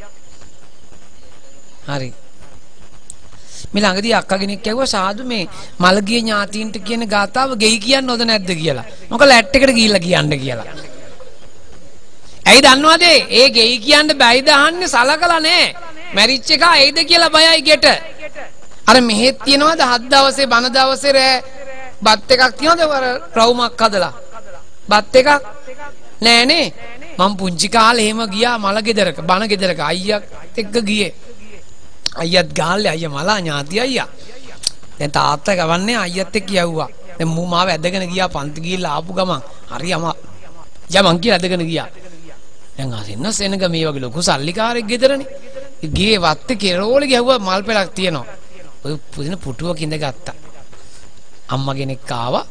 හරි. මේ ළඟදී අක්කා කෙනෙක් ඇහුවා සාදු මේ මල්ගිය ඥාතීන්ට කියන ගාතාව ගෙයි කියන්න හොඳ නැද්ද කියලා. මොකද ලැට් එකට ගිහිල්ලා කියන්න කියලා. ඇයි දන්නවද? ඒ ගෙයි කියන්න බැයිද අහන්නේ සලකලා නෑ. මැරිච් එක ඇයිද කියලා බයයි ගෙට. අර මෙහෙත් තියනවාද 7 දවසේ බණ දවසේ රෑ බත් එකක් තියනවද අර රවුමක් හදලා? බත් එකක් නෑනේ. මම පුංචි කාලේ එහෙම ගියා මල ගෙදරක බණ ගෙදරක අයියක් එක්ක ගියේ. අයියත් ගාල්ලේ අයියා මලා ඥාති අයියා. දැන් තාත්තා ගවන්නේ අයියත් එක්ක යවුවා. දැන් මූ මාව ඇදගෙන ගියා පන්ති ගිහිල්ලා ආපු ගමන් හරියම යමන් කියලා ඇදගෙන ගියා. දැන් අරින්න සෙනග මේ වගේ ලොකු සල්ලිකාරයෙක් ගෙදරනේ. ගියේ වත්තේ කෙරෝල ගිහුවා මල් පෙලක් තියෙනවා. ඔය පුදින පුටුවක ඉඳගත්තා. අම්මා කෙනෙක් ආවා.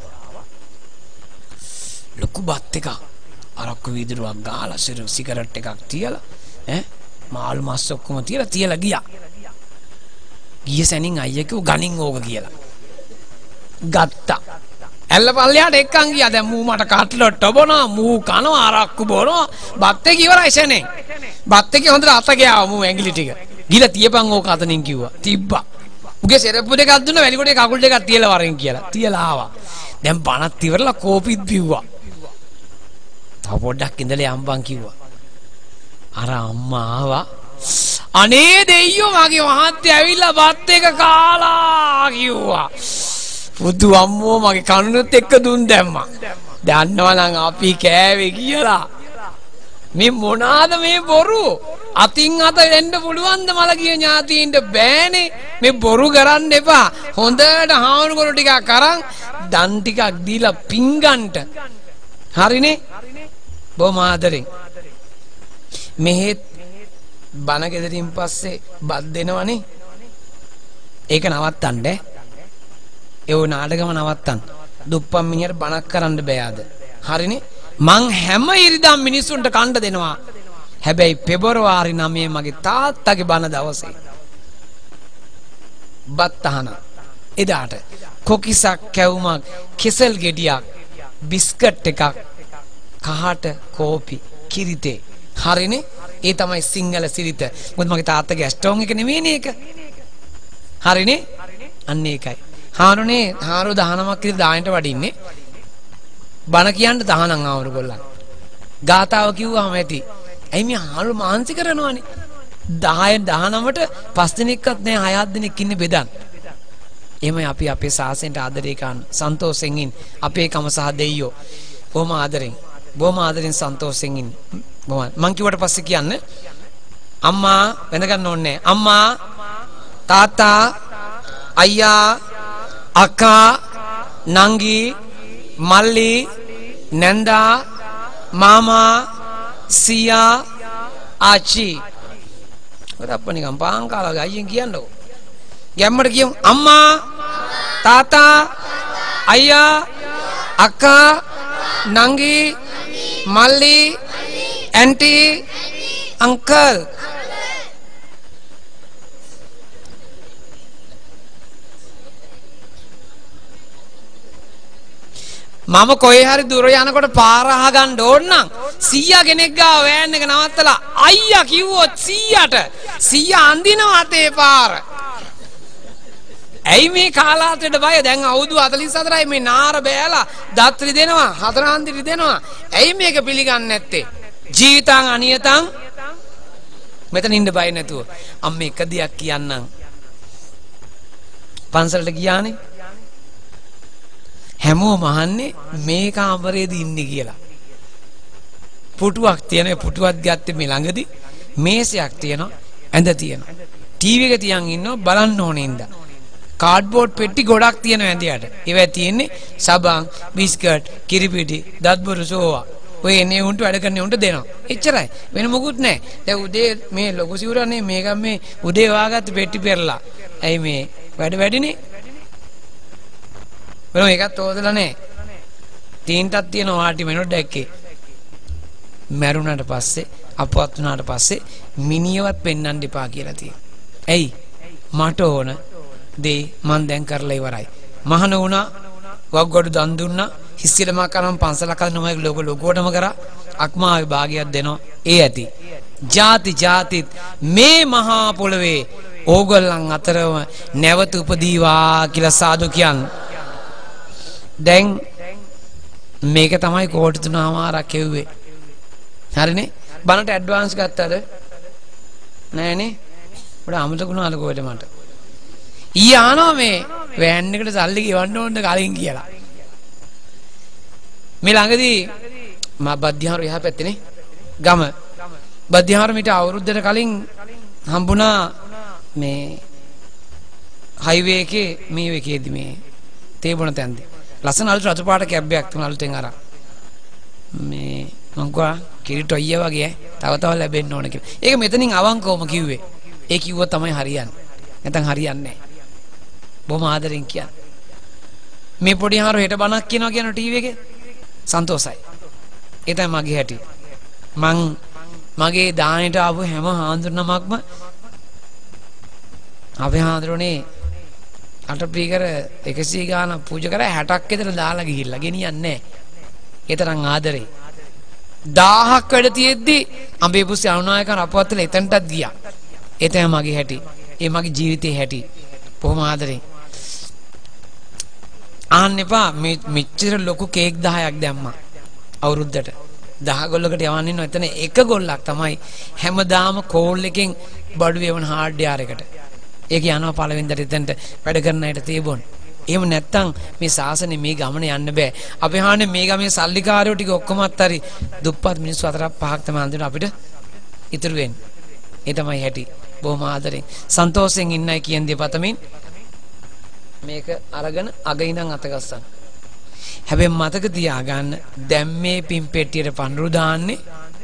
ලොකු බත් එකක් අරක්කු වීදුරුවක් ගාලා සිගරට් එකක් තියලා මාළු මස් ඔක්කොම තියලා ගියා. ගිය සැනින් අයියා කිව්ව ගණින් ඕක කියලා. ගත්තා. ඇල්ලපල්ලයට එක්කන් ගියා. දැන් මූ මට කට්ලොට්ට බොනවා, මූ කනවා, අරක්කු බොනවා. බත් එක ඉවරයි සැනේ. බත් එකේ හොඳට අත ගෑවා මූ ඇඟිලි ටික. ගිහලා තියපන් ඕක අතනින් කිව්වා. තිබ්බා. උගේ සෙරප්පු දෙකක් දුන්නා වැලිකොටේ කකුල් දෙකක් තියලා වරෙන් කියලා. තියලා ආවා. දැන් බණත් ඉවරලා කෝපිත් බිව්වා. තව පොඩ්ඩක් ඉඳලා යම්බන් කිව්වා. අර අම්මා ආවා. අනේ දෙයියෝ මගේ මහත්තයා ඇවිල්ලා බත් එක කාලා කිව්වා. පුදු අම්මෝ මගේ කනුනුත් එක්ක දුන් දැම්මා. දන්නවා නම් අපි කෑවේ කියලා. මේ මොනාද මේ බොරු? අතින් අත එන්න පුළුවන්ද මලගිය ඥාතීන්ට බෑනේ. මේ බොරු කරන්න එපා. හොඳට හාමුදුරුවෝ ටිකක් අරන් දන් ටිකක් දීලා පිංගන්ට. හරිනේ? බොහොම ආදරෙන්. මෙහෙත් බණ ගෙදරින් පස්සේ බත් දෙනවනේ. ඒක නවත්තන්න ඒ නාටකම නවත්තන්න. දුප්පම් මිනිහට බණක් කරන්න බෑද? හරිනේ? මං හැම ඉරිදා මිනිස්සුන්ට කන්න දෙනවා. හැබැයි පෙබරවාරි 9 මගේ තාත්තගේ බණ දවසේ බත් අහන එදාට කොකිසක් කැවුමක් කෙසල් ගෙඩියක් බිස්කට් එකක් කහට කෝපි කිරිතේ. හරිනේ? ඒ තමයි සිංහල සිරිත. මොකද මගේ තාත්තගේ ඇස්ටෝන් එක නෙමෙයිනේ ඒක. හරිනේ? අන්න ඒකයි. හාරුනේ හාරු 19ක් විතර දායන්ට වඩින්නේ. බණ කියන්න 19 ආවරු ගොල්ලන්. ගාතාව කිව්වම ඇති. ඇයි මේ හාරු මාන්සි කරනවනේ? 10 19ට 5 දිනක්වත් නෑ 6 දිනක් ඉන්නේ බෙදන්. එහෙමයි අපි අපේ සාසනයට ආදරේ කරන සන්තෝෂෙන් ඉන්න අපේ කම සහ දෙයියෝ බොහොම ආදරෙන් සන්තෝෂෙන් ඉන්න. මං කිව්වට පස්සේ කියන්න අම්මා වෙන ගන්න ඕනේ නෑ. අම්මා තාත්තා අයියා අක්කා නංගි මල්ලි නැන්දා මාමා සීයා ආච්චි ඔය අප්පා නිකන් පාන් කාලා ගයියෙන් කියන්නකො. ගැම්මට කියමු අම්මා තාත්තා අයියා අක්කා නංගි මල්ලි ඇන්ටි අංකල්. මම කොහේ හරි දුර යනකොට පාර අහගන්න ඕන නම් 100 කෙනෙක් ගාව වෑන් එක නවත්තලා අයියා කිව්වොත් 100ට 100 අඳිනවා අතේ පාර. ඇයි මේ කාලාතේට බය? දැන් අවුරුදු 44යි මේ නාර බෑලා දත් රිදෙනවා හතරාන්දි රිදෙනවා. ඇයි මේක පිළිගන්නේ නැත්තේ? ජීවිතං අනියතං මෙතන ඉන්න බය නැතුව. අම්ම එක දෙයක් කියන්නම්. පන්සලට ගියානේ හැමෝම අහන්නේ මේ කාමරේදී ඉන්නේ කියලා. පුටුවක් තියෙනවා. පුටුවක් ගත්තේ මේ ළඟදී. මේසයක් තියෙනවා. ඇඳ තියෙනවා. ටීවී එක තියන් ඉන්නවා බලන්න ඕනේ ඉඳලා. කාඩ්බෝඩ් පෙට්ටි ගොඩක් තියෙනවා ඇඳයට. ඒවා තියෙන්නේ සබන්, බිස්කට්, කිරිපිටි, දත්බුරු සෝවා. ඔය එනේ උන්ට වැඩ කරන්නේ උන්ට දෙනවා. එච්චරයි. වෙන මොකුත් නැහැ. දැන් උදේ මේ ලොකු සිවුරනේ මේක මේ උදේ වාගත්ත පෙට්ටි පෙරලා. ඇයි මේ වැඩිනේ? වෙන එකක් තෝදලා නැහැ. තීන්ටක් තියෙනවා වාටි මෙනොත් දැක්කේ. මැරුණාට පස්සේ අපවත් වුණාට පස්සේ මිනියවත් පෙන්වන්න එපා කියලා තියෙනවා. ඇයි? මට ඕන දේ මං දැන් කරලා ඉවරයි. මහන වුණා, වග්ගොඩ දන් දුන්නා, හිස්සිලමක් කරන් පන්සලක් හදනවා ලොකෝටම කරා. අක්මාවේ භාගයක් දෙනවා. ඒ ඇති. ಜಾතිත් මේ මහා පොළවේ ඕගොල්ලන් අතරම නැවත උපදීවා කියලා සාදු කියන්නේ. දැන් මේක තමයි කෝටි 3මාරක් කෙව්වේ. හරිනේ? බනට ඇඩ්වාන්ස් ගත්තද? නෑනේ. උඩ අමතකුණාල කොහෙද මට? ඊ ආනවා මේ වෑන් එකට සල්ලි ගෙවන්න ඕන කලින් කියලා. මේ ළඟදී මා බද්ධිහාර එහා පැත්තේනේ ගම. බද්ධිහාර මිට අවුරුද්දකට කලින් හම්බුණා මේ හයිවේ එකේ මේ එකේදී මේ තේබොන තැන්දී. ලස්සන අලුත් රතු පාට කැබ් එකක් තුන අලුතෙන් අරන් මේ මං ගා කිරිට ඔయ్య වගේ තව ලැබෙන්න ඕන කියලා. ඒක මෙතනින් අවංකවම කිව්වේ. ඒ කිව්වොත් තමයි හරියන්නේ. නැත්නම් හරියන්නේ නැහැ. බොහොම ආදරෙන් කියන්නේ. මේ පොඩි හාරු හෙට බණක් කියනවා කියන ටීවී එකේ සන්තෝසයි. ඒ තමයි මගේ හැටි. මගේ දානෙට ආපු හැම හාමුදුරනමක්ම අපේ හාමුදුරනේ අටපීකර 100 ගාන පූජා කරා 60ක් විතර දාලා ගිහිල්ලා ගෙනියන්නේ නැහැ. ඒ තරම් ආදරේ. 1000ක් වැඩ තියෙද්දි අඹේ පුස්සේ අනුනායකයන් අපවත්තල එතනටත් ගියා. ඒ තමයි මගේ හැටි. ඒ මගේ ජීවිතේ හැටි. බොහොම ආදරේ. ආන්න එපා මෙච්චර ලොකු කේක් 10ක් දැම්මා අවුරුද්දට. 10 ගොල්ලකට යවන්න ඉන්න එතන එක ගොල්ලක් තමයි හැමදාම කෝල් එකෙන් බඩු වේවන හાર્ඩ්වෙයාර් එකට. ඒක යනවා පළවෙනිදට එතනට වැඩ කරන අයට තේබොන්. එහෙම නැත්තම් මේ සාසනේ මේ ගමන යන්න බෑ. අපි හාන්නේ මේ ගමේ සල්ලිකාරයෝ ටික ඔක්කොමත් හරි දුප්පත් මිනිස්සු 4-5ක් තමයි අන්තිමට අපිට ඉතුරු වෙන්නේ. ඒ තමයි හැටි. බොහොම ආදරෙන් සන්තෝෂෙන් ඉන්නයි කියන දේ පතමින් මේක අරගෙන අග ඉඳන් අත ගස්සන්න. හැබැයි මතක තියාගන්න දැන් මේ පින් පෙට්ටියට පඳුරු දාන්නේ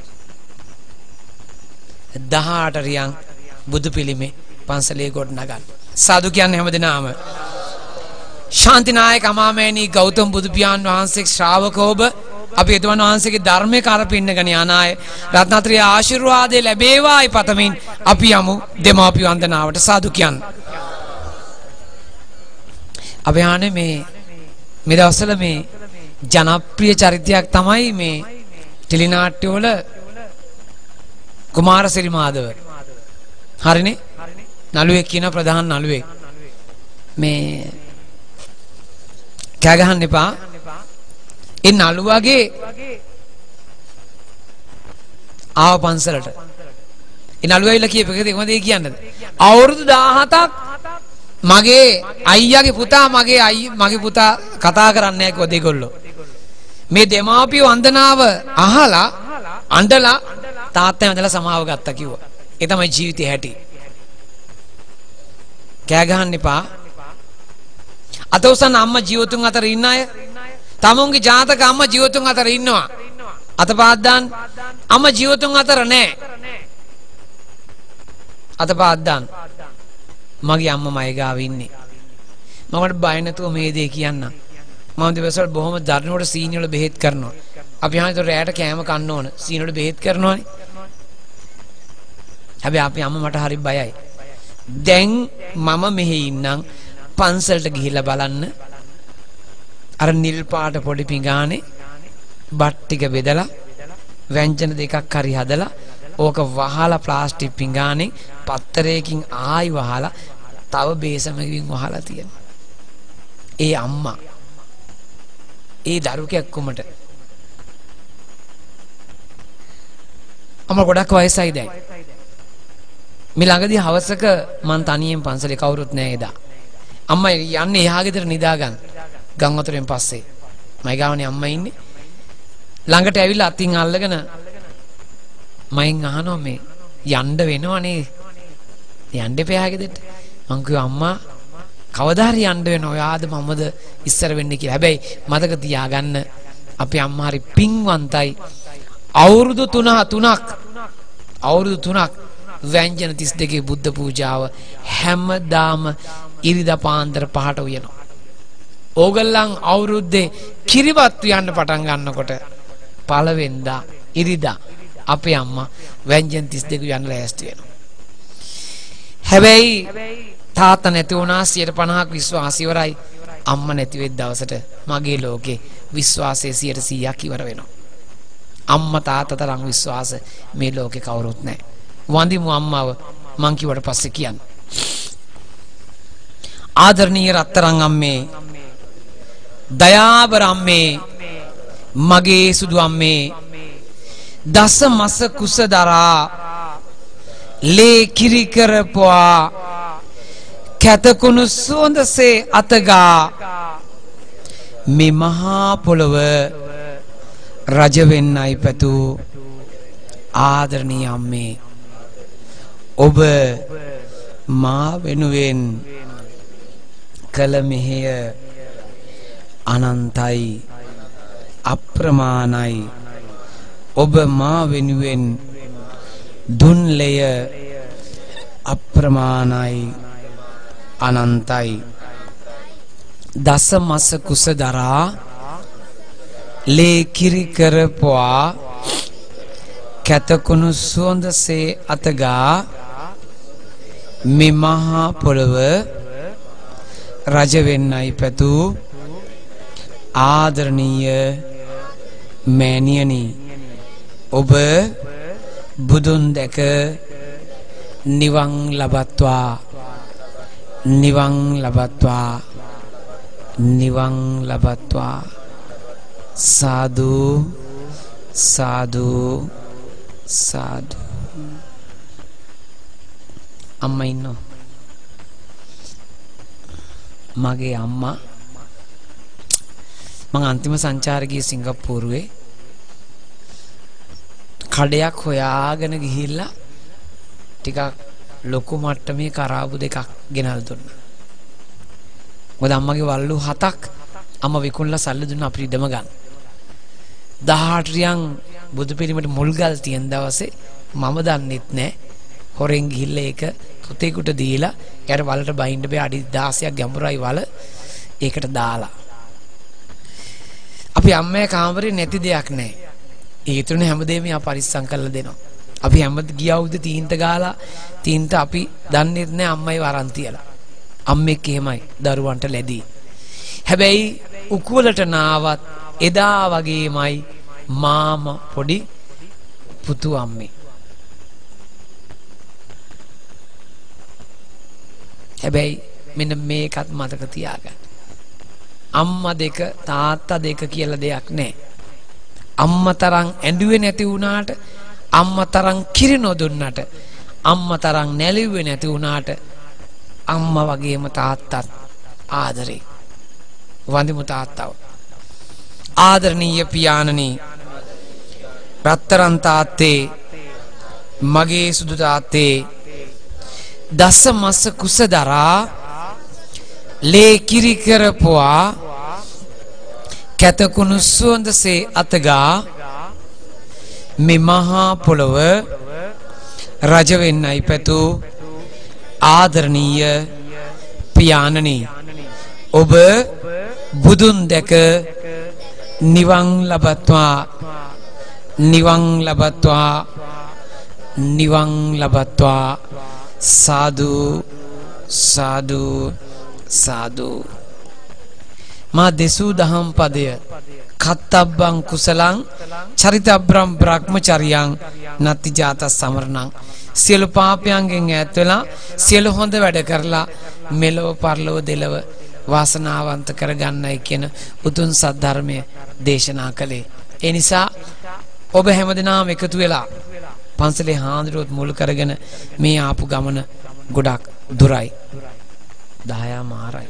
18 රියන් බුදු පිළිමේ පන්සලේ කොට නගන්න. සාදු කියන්නේ හැමදෙනාම. ශාන්තිනායක අමාමෑණී ගෞතම බුදු පියාණන් වහන්සේ ශ්‍රාවකෝබ අපි එතුමන් වහන්සේගේ ධර්මයේ කරපින්නගෙන යන අය රත්නත්‍රයේ ආශිර්වාදේ ලැබේවායි පතමින් අපි යමු දෙමාපිය වන්දනාවට සාදු කියන්න. අපි ආනේ මේ දවස්වල මේ ජනප්‍රිය චරිතයක් තමයි මේ ටෙලි නාට්‍ය වල කුමාරසිරි මාධව. හරිනේ? නළුවෙක් කියන ප්‍රධාන නළුවෙක්. මේ කෑ ගහන්න එපා. ඒ නළුවාගේ ආව පන්සලට. ඒ නළුවායිලා කියපේකද කොහොමද ඒ කියන්නේ? අවුරුදු 17ක් මගේ අයියාගේ පුතා මගේ පුතා කතා කරන්නේ නැහැ කිව්වා දෙගොල්ලෝ. මේ දෙමාපියෝ වන්දනාව අහලා අඬලා තාත්තා ඇඳලා සමාව ගත්තා කිව්වා. ඒ තමයි ජීවිතේ හැටි. කෑ ගහන්න එපා. අත උසන් අම්මා ජීවතුන් අතර ඉන්න අය තමුන්ගේ ජාතක අම්මා ජීවතුන් අතර ඉන්නවා. අතපාත් දාන්න. අම්මා ජීවතුන් අතර නැහැ. අතපාත් දාන්න. මගේ අම්මා මයි ගාව ඉන්නේ. මමට බය නැතුව මේ දේ කියන්න. මම දවස්වල බොහොම දරුණුවට සීනි වල බෙහෙත් කරනවා. අපි අහන්නේ රැයට කෑම කන්න ඕන. සීනි වල බෙහෙත් කරනවානේ. හැබැයි අපේ අම්මා මට හරි බයයි. දැන් මම මෙහි ඉන්නම් පන්සලට ගිහිල්ලා බලන්න. අර නිල් පාට පොඩි පිඟානේ බත් ටික බෙදලා ව්‍යංජන දෙකක් හරි හදලා ඕක වහලා ප්ලාස්ටික් පිඟානේ පත්තරයකින් ආයි වහලා තව බේසමකින් වහලා තියෙනවා. ඒ අම්මා ඒ දරු කැක්කුමට අම්මා ගොඩක් වයසයි දැන්. මේ ළඟදී හවසක මං තනියෙන් පන්සලේ කවුරුත් නැහැ එදා. අම්මා යන්නේ එහා ගෙදර නිදා ගන්න. ගම් වතුරෙන් පස්සේ. මයි ගාවනේ අම්මා ඉන්නේ. ළඟට ඇවිල්ලා අතින් අල්ලගෙන මයින් අහනවා මේ යන්න වෙනවනේ. යන්න එපා එහා ගෙදරට. මං කිව්වා අම්මා කවදා හරි යන්න වෙනවා. ඔයාද මමද ඉස්සර වෙන්නේ කියලා. හැබැයි මතක තියාගන්න අපේ අම්මා හරි පින්වන්තයි. අවුරුදු 3ක් ව්‍යංජන 32 බුද්ධ පූජාව හැමදාම ඉරිදා පාන්දර 5ට උයනවා. ඕගොල්ලන් අවුරුද්දේ කිරිවත් උයන්න පටන් ගන්නකොට පළවෙනිදා ඉරිදා අපේ අම්මා ව්‍යංජන 32 උයන්න ලෑස්ති වෙනවා. හැබැයි තාත්තා නැති වුණා 50%ක් විශ්වාස ඉවරයි. අම්මා නැති වෙද්ද දවසට මගේ ලෝකේ විශ්වාසය 100%ක් ඉවර වෙනවා. අම්මා තාත්තා තරම් විශ්වාස මේ ලෝකේ කවුරුත් නැහැ. වන්දිමු අම්මාව මං කිව්වට පස්සේ කියන්න. ආදරණීය රත්තරන් අම්මේ, දයාබර අම්මේ, මගේ සුදු අම්මේ, දස මස කුස දරා ලේ කිරි කරපුවා කැතකුණු සුවඳසේ අතගා මේ මහා පොළව රජ වෙන්නයි පැතු ආදරණීය අම්මේ, ඔබ මා වෙනුවෙන් කළ මෙහෙය අනන්තයි අප්‍රමාණයි. ඔබ මා වෙනුවෙන් දුන් ලෙය අප්‍රමාණයි අනන්තයි. දස මස කුස දරා ලේ කිරි කරපුවා කැතකුණු සුවඳසේ අතගා මේ මහා පොළව රජ වෙන්නයි පැතු ආදරණීය මෑණියනි, ඔබ බුදුන් දැක නිවන් ලබත්වා, නිවන් ලබත්වා, නිවන් ලබත්වා. සාදු සාදු සාදු. අම්මා ඉන්නෝ. මගේ අම්මා මං අන්තිම සංචාරේ ගියේ සිංගප්පූරුවේ. කඩයක් හොයාගෙන ගිහිල්ලා ටිකක් ලොකු මට්ටමේ කරාබු දෙකක් ගෙනල් දුන්නා. මොකද අම්මගේ වල්ලු 7ක් අම්මා විකුණලා සල්ලි දුන්නා අපිට ඉඩම ගන්න. 18 රියන් බුදු පිළිමයට මුල් ගල් තියෙන දවසේ මම දන්නෙත් නෑ. හොරෙන් ගිහිල්ලා ඒක පුතේකට දීලා යාර වලට බහින්න බෑ, අඩි 16ක් ගැඹුරයි වල. ඒකට දාලා අපි අම්මේ කාමරේ නැති දෙයක් නෑ. ඒ තුනේ හැමදේම යා පරිස්සම් කරලා දෙනවා. අපි හැමද ගියවුද තීන්ත ගාලා තීන්ත අපි දන්නෙත් නෑ අම්මයි වරන් තියලා. අම්මෙක් එහෙමයි දරුවන්ට ලැබී. හැබැයි උකුලට නාවත් එදා වගේමයි මාම පොඩි පුතු අම්මේ. හැබැයි මෙන්න මේකත් මතක තියාගන්න. අම්මා දෙක තාත්තා දෙක කියලා දෙයක් නැහැ. අම්මා තරම් ඇඬුවේ නැති වුණාට, අම්මා තරම් කිරි නොදුන්නට, අම්මා තරම් නැලිව්වේ නැති වුණාට අම්මා වගේම තාත්තත් ආදරේ. වඳිමු තාත්තව. ආදරණීය පියාණනි, රත්තරන් තාත්තේ, මගේ සුදු තාත්තේ, දස මස කුස දරා ලේ කිරි කරපුවා කැතකුණු සුවඳසේ අතගා මේ මහා පොළොව රජ වෙන්නයි පැතු ආදරණීය පියාණනි, ඔබ බුදුන් දැක නිවන් ලබත්වා, නිවන් ලබත්වා, නිවන් ලබත්වා. සාදු සාදු සාදු. මා දෙසූ දහම් පදය කත්තබ්බං කුසලං චරිතබ්‍රම් බ්‍රහ්මචරියං නත්ති ජාත සමරණං. සියලු පාපයන්ගෙන් ඈත් වෙලා සියලු හොඳ වැඩ කරලා මෙලොව පරලොව දෙලව වාසනාවන්ත කරගන්නයි කියන උතුම් සද්ධර්මය දේශනා කළේ. ඒ නිසා ඔබ හැමදෙනාම එකතු වෙලා පන්සලේ හාමුදුරුවොත් මුල් කරගෙන මේ ආපු ගමන ගොඩක් දුරයි. 10 මාරයි.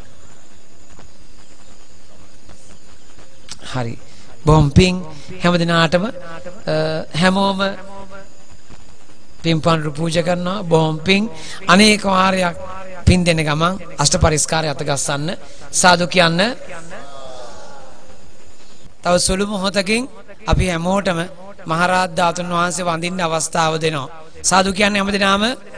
හරි. බොහොම පිං හැමදෙනාටම හැමෝම පින්පන්රු පූජා කරනවා. බොහොම පිං. අනේක වාරයක් පින් දෙන ගමන් අෂ්ට පරිස්කාරය අත ගස්සන්න. සාදු කියන්න. තව සුළු මොහොතකින් අපි හැමෝටම මහරහත් ධාතුන් වහන්සේ වඳින්න අවස්ථාව දෙනවා. සාදු කියන්නේ හැමදෙනාම